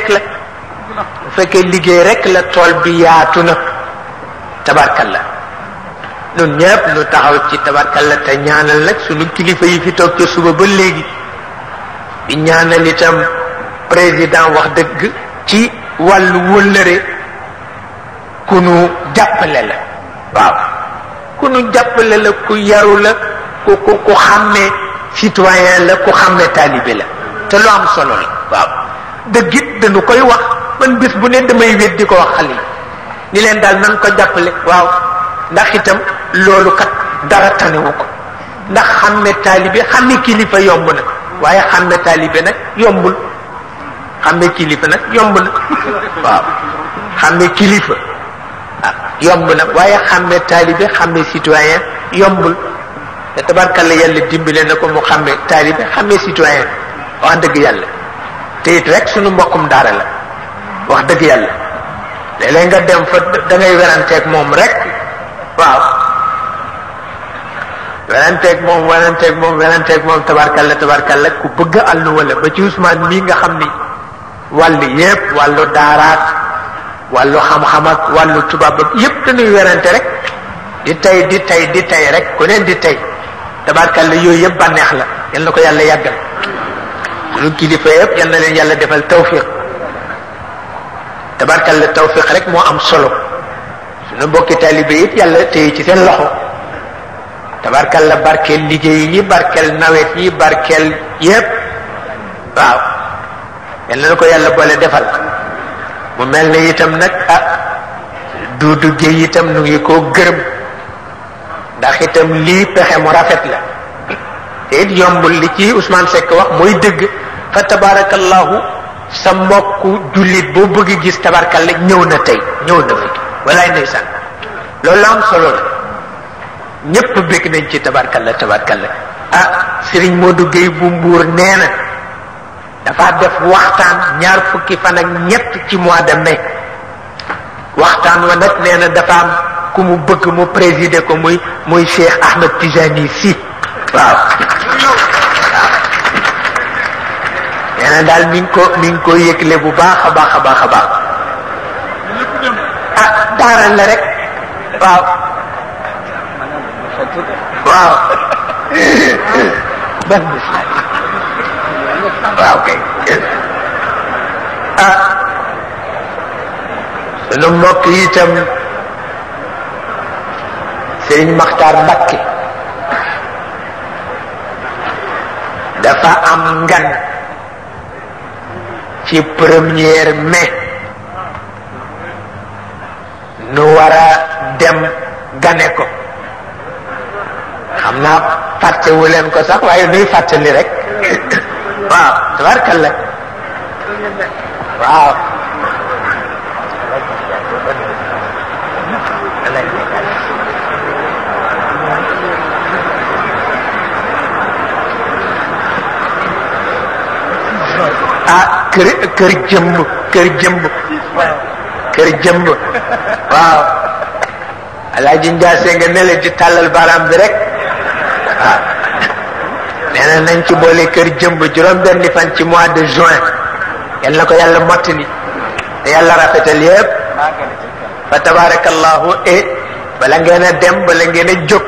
liggéey rek la tool bi yaatu na tabarkalla ñun ñëpp ñu taxaw ci tabarkalla te ñaanal nag sunu kilifa yi fi toog ca suba ba léegi di ñaanal itam président wax dëgg ci wàllu wëllëre ku nu jàppale la waaw ku nu jàppale la ku yaru la ku xàmmee citoyen la ku xàmmee taalibe la te lu am solo la waaw dëgg it dañu koy wax man bés bu ne damay wét di ko wax xale yi ni leen daal nan ko jàppale waaw ndax itam loolu kat dara tanewu ko ndax xàmmee taalibe xàmmee kilifa yomb na waaye xàmmee taalibe nag yombul xàmmee kilifa nag yomb na waaw xàmmee kilifa yomb na waaye xàmmee taalibe xàmmee citoyen yombul te tabarkalla yàlla dimbale na ko mu xàmmee taalibe xàmmee citoyen wax dëgg yàlla te it rek sunu mbokkum daara la wax dëgg yàlla léeg-léeg nga dem fa da ngay weranteeg moom rek waaw weranteeg moom tabarkalla ku bëgg àllu wala ba ci Ousmane mii nga xam ni wàllu yépp wàllu daaraat wàllu xam-xam ak wàllu tubaab ak yépp dañuy werante rek di tey rek ku neen di tey tabarkalla yooyu yëpp bànneex la yal na ko yàlla yàggal sunu kilifa yëpp yal na leen yàlla defal tawfiq tabarkalla tawfiq rek moo am solo sunu mbokki taalibe yëpp yàlla téye ci seen loxo tabarkalla barkeel liggéey yi barkeel nawet yi barkeel yëpp waaw yal na ko yàlla boole defal mu mel ne itam nag Duudu Géey itam nu ngi koo gërëm ndax itam lii pexe mu rafet la te it yombul li ci Ousmane Seck wax mooy dëgg fa tabarakallahu sa mbokku jullit boo bëgg gis tabarkalla ñëw na fi walaay ndeysaan loolu am solo la ñépp bëgg nañ ci tabarkalla Serigne Modou Gueye bu Mbuur nee na dafa def waxtaan 20 fan ak ñett ci mois de mai waxtaan wa nag nee na dafa am ku mu bëgg mu présider ko muy Cheikh Ahmed Tijani Sy waaw nee na daal mi ngi ko yëgle bu baax a baax daaral la rek waaw ban bis la waaw kay sunu mbokk yi itam Serigne Makhtar Mbacké dafa am ngan ci 1er mai nu war a dem gane ko xam naa fàttewu leen ko sax waaye nuy fàttali rek waaw tabarkalla waaw kër jëmb waaw Alaaji Njaase nga nele di tàllal baaraam bi rek waaw nee na nañ ci boole kër jëmb juróom-benni fan ci mois de juin yal na ko yàlla mottali te yàlla rafetal yépp fa tabarakallahu bala ngeen a dem bala ngeen a jóg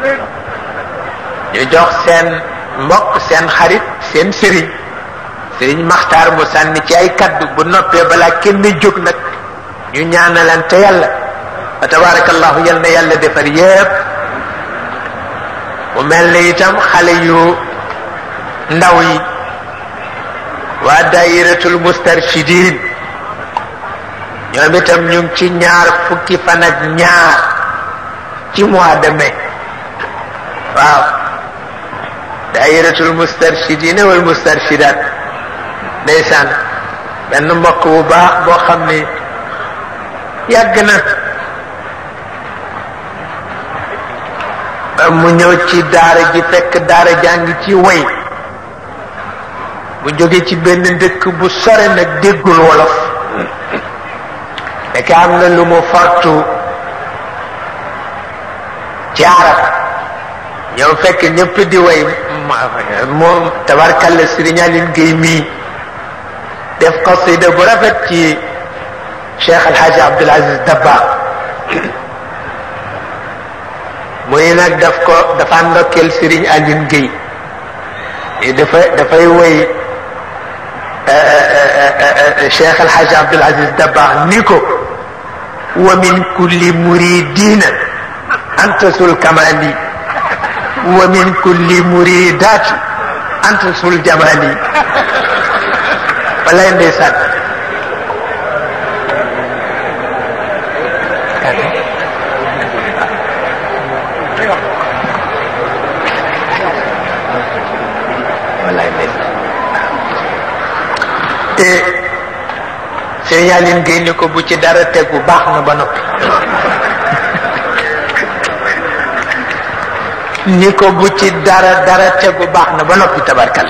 ñu jox seen mbokk seen xarit seen sëriñ Maxtaar mu sànni ci ay kaddu bu noppee balaa kenn jóg nag ñu ñaanalante yàlla fa tabarakallahu yal na yàlla defar yépp mu mel ne itam xale yu ndaw yi waa daayiratul mustarshidin ñoom itam ñu ngi ci 2 fukki fan ak 2 ci mois de mai waaw daayiratul mustarshidin wal mustarshidat ndeysaan benn mbokk bu baax boo xam ne yàgg na mu ñëw ci daara ji fekk daara jàng ci way bu jóge ci benn dëkk bu sore nag déggul wolof nekk am na lu mu fortu ci arab ñëw fekk ñëpp di way moom tabarkalla Sëriñ Aline Gueye mii def qasida bu rafet ci Cheikh El Hadj Abdoul Aziz Dabakh muy nag dafa ndokkeel Sëriñ Aline Gueye dafay woy Cheikh El Hadj Abdoul Aziz Dabakh ni ko wa min kulli muridina antasul kamali wa min kulli muridati antasul jamali walay ndeysaan walay ndeysaan te Sëriñ Aline Gueye ni ko bu ci dara tegu baax na ba noppi ni ko bu ci dara tegu baax na ba noppi tabarkal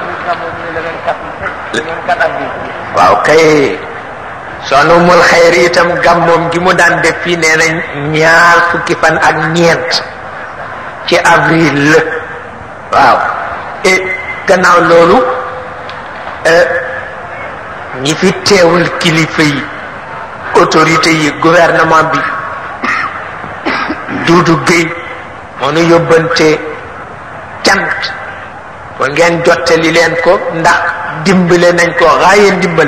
waaw kay sonumul xayri itam gàmmoom gi mu daan def fii nee na 2 fukki fan ak 9 ci avril la waaw gannaaw loolu ñi fi teewul kilifa yi autorité yi gouvernement bi Doudou Gueye moo nu yóbbante cant ba ngeen jottali leen ko ndax dimbale nañ ko xaaye ndimbal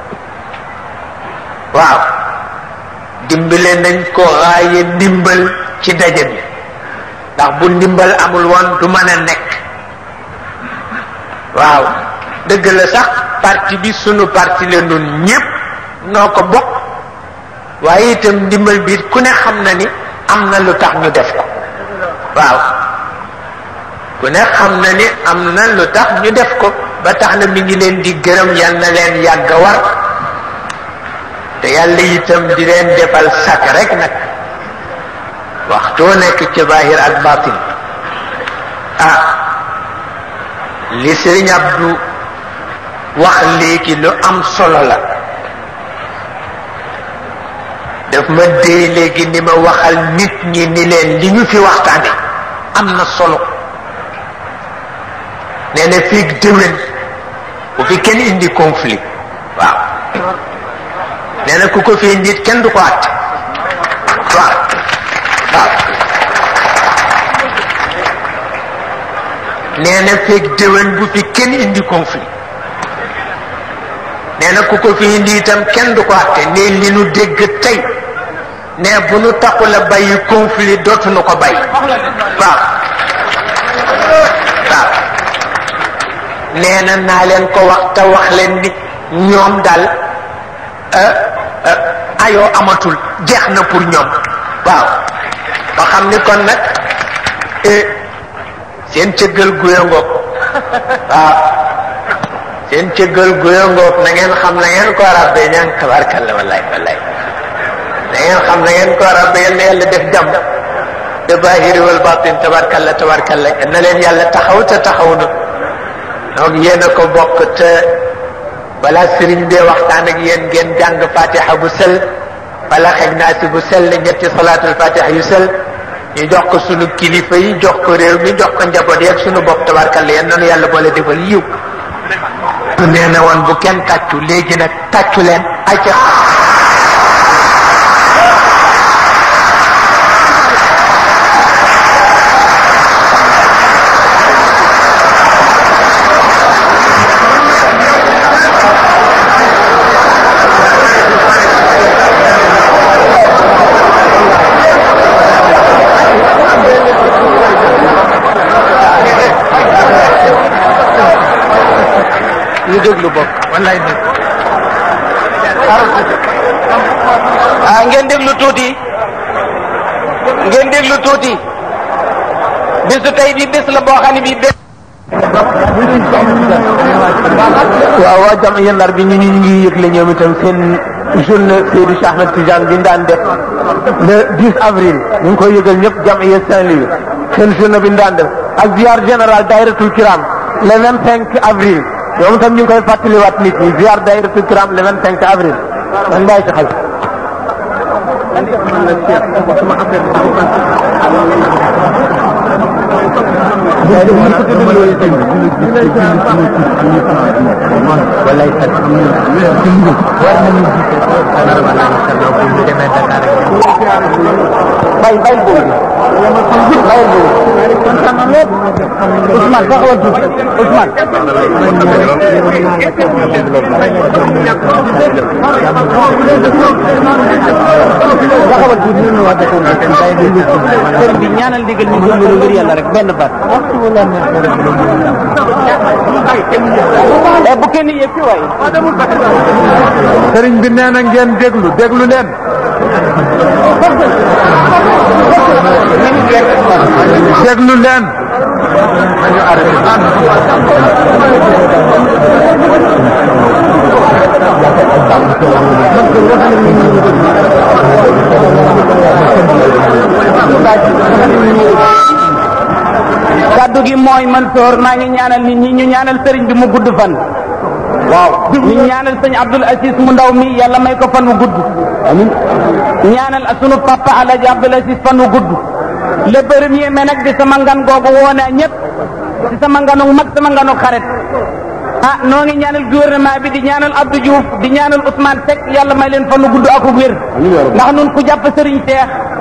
waaw dimbale nañ ko xaaye ndimbal ci daje bi ndax bu ndimbal amul woon du mën a nekk waaw dëgg la sax parti bi sunu parti la nun ñépp noo ko bokk waaye itam ndimbal bi ku ne xam na ni am na lu tax ñu def ko waaw ku ne xam na ni am na lu tax ñu def ko ba tax na mi ngi leen di gërëm yal na leen yàgg war te yàlla itam di leen defal sak rek nag waxtoo nekk ci zahir ak batin li Sëriñ Abdou wax léegi lu am solo la daf ma dee léegi ni ma waxal nit ñi ni leen li ñu fi waxtaane am na solo nee na fii déwén bu fi kenn indi conflit waaw nee na ku ko fi indi kenn du ko àtte waaw nee na fii déwén bu fi kenn indi conflit nee na ku ko fi indi itam kenn du ko àtte ne li nu dégg tey ne bu nu taxul a bàyyi conflit dootuñu ko bàyyi waaw nee na naa leen ko wax te wax leen ni ñoom daal ayoo amatul jeex na pour ñoom waaw ba xam ni kon nag seen cëggal guyangoog waaw seen cëggal guyangoog na ngeen xam na ngeen ko rabbe ñaan tabarkalla wallaay wallaay na ngeen xam na ngeen ko rabbe yal na yàlla def jàmm de bahiri wal batin tabarkalla tabarkalla na leen yàlla taxaw te taxaw na donc yéen a ko bokk te balaa sëriñ bee waxtaan ak yéen ngeen jàng fatiha bu sell wala xeg naasi bu sell ñetti salaatul fatiha yu sell ñu jox ko sunu kilifa yi jox ko réew mi jox ko njaboot yi ak sunu bopp tabarkalla yéen nanu yàlla boole defal yiw nee na woon bu kenn tàccu léegi nag tàccu leen acca ñu déglu bopp wallaay ngeen déglu tuuti bisu tey bi bés la boo xam ne bii bés. waaw waa jamiya Ndar bi ñu ngi yëgle ñoom itam seen journée Seydi Cheikh Ahmed Tidiane bi daan def le 10 avril ñu ngi koy yëgal ñëpp jamiya Saint-Louis seen journée bi daan def ak ziar général Daïratul Kiram le 25 avril ñoom itam ñu ngi koy fàttaliwaat nit ñi ziar Daïratul Kiram le 25 avril dañ bàyyi ci xel. sëriñ bi ñaanal ndigal ñu góorgóorlu ngir yàlla rek benn baat. bu kenn yëg ci waay. sëriñ bi nee na ngeen déglu leen. déglu leen. kaddu gi mooy Mansour maa ngi ñaanal nit ñi ñu ñaanal sëriñ bi mu gudd fan. waaw ñu ñaanal sëñ Abdoul Aziz mu ndaw mi yàlla may ko fan wu gudd. amiin ñaanal sunu papa Alaaji Abdoul Aziz fan wu gudd. le premier mai nag di sama ngan googu woone ñëpp di sama nganu mag sama nganu xarit. noo ngi ñaanal gouvernement bi di ñaanal Abdou Diouf di ñaanal Ousmane Seck yàlla may leen fan wu gudd ak wér. ndax nun ku jàpp sëriñ Cheikh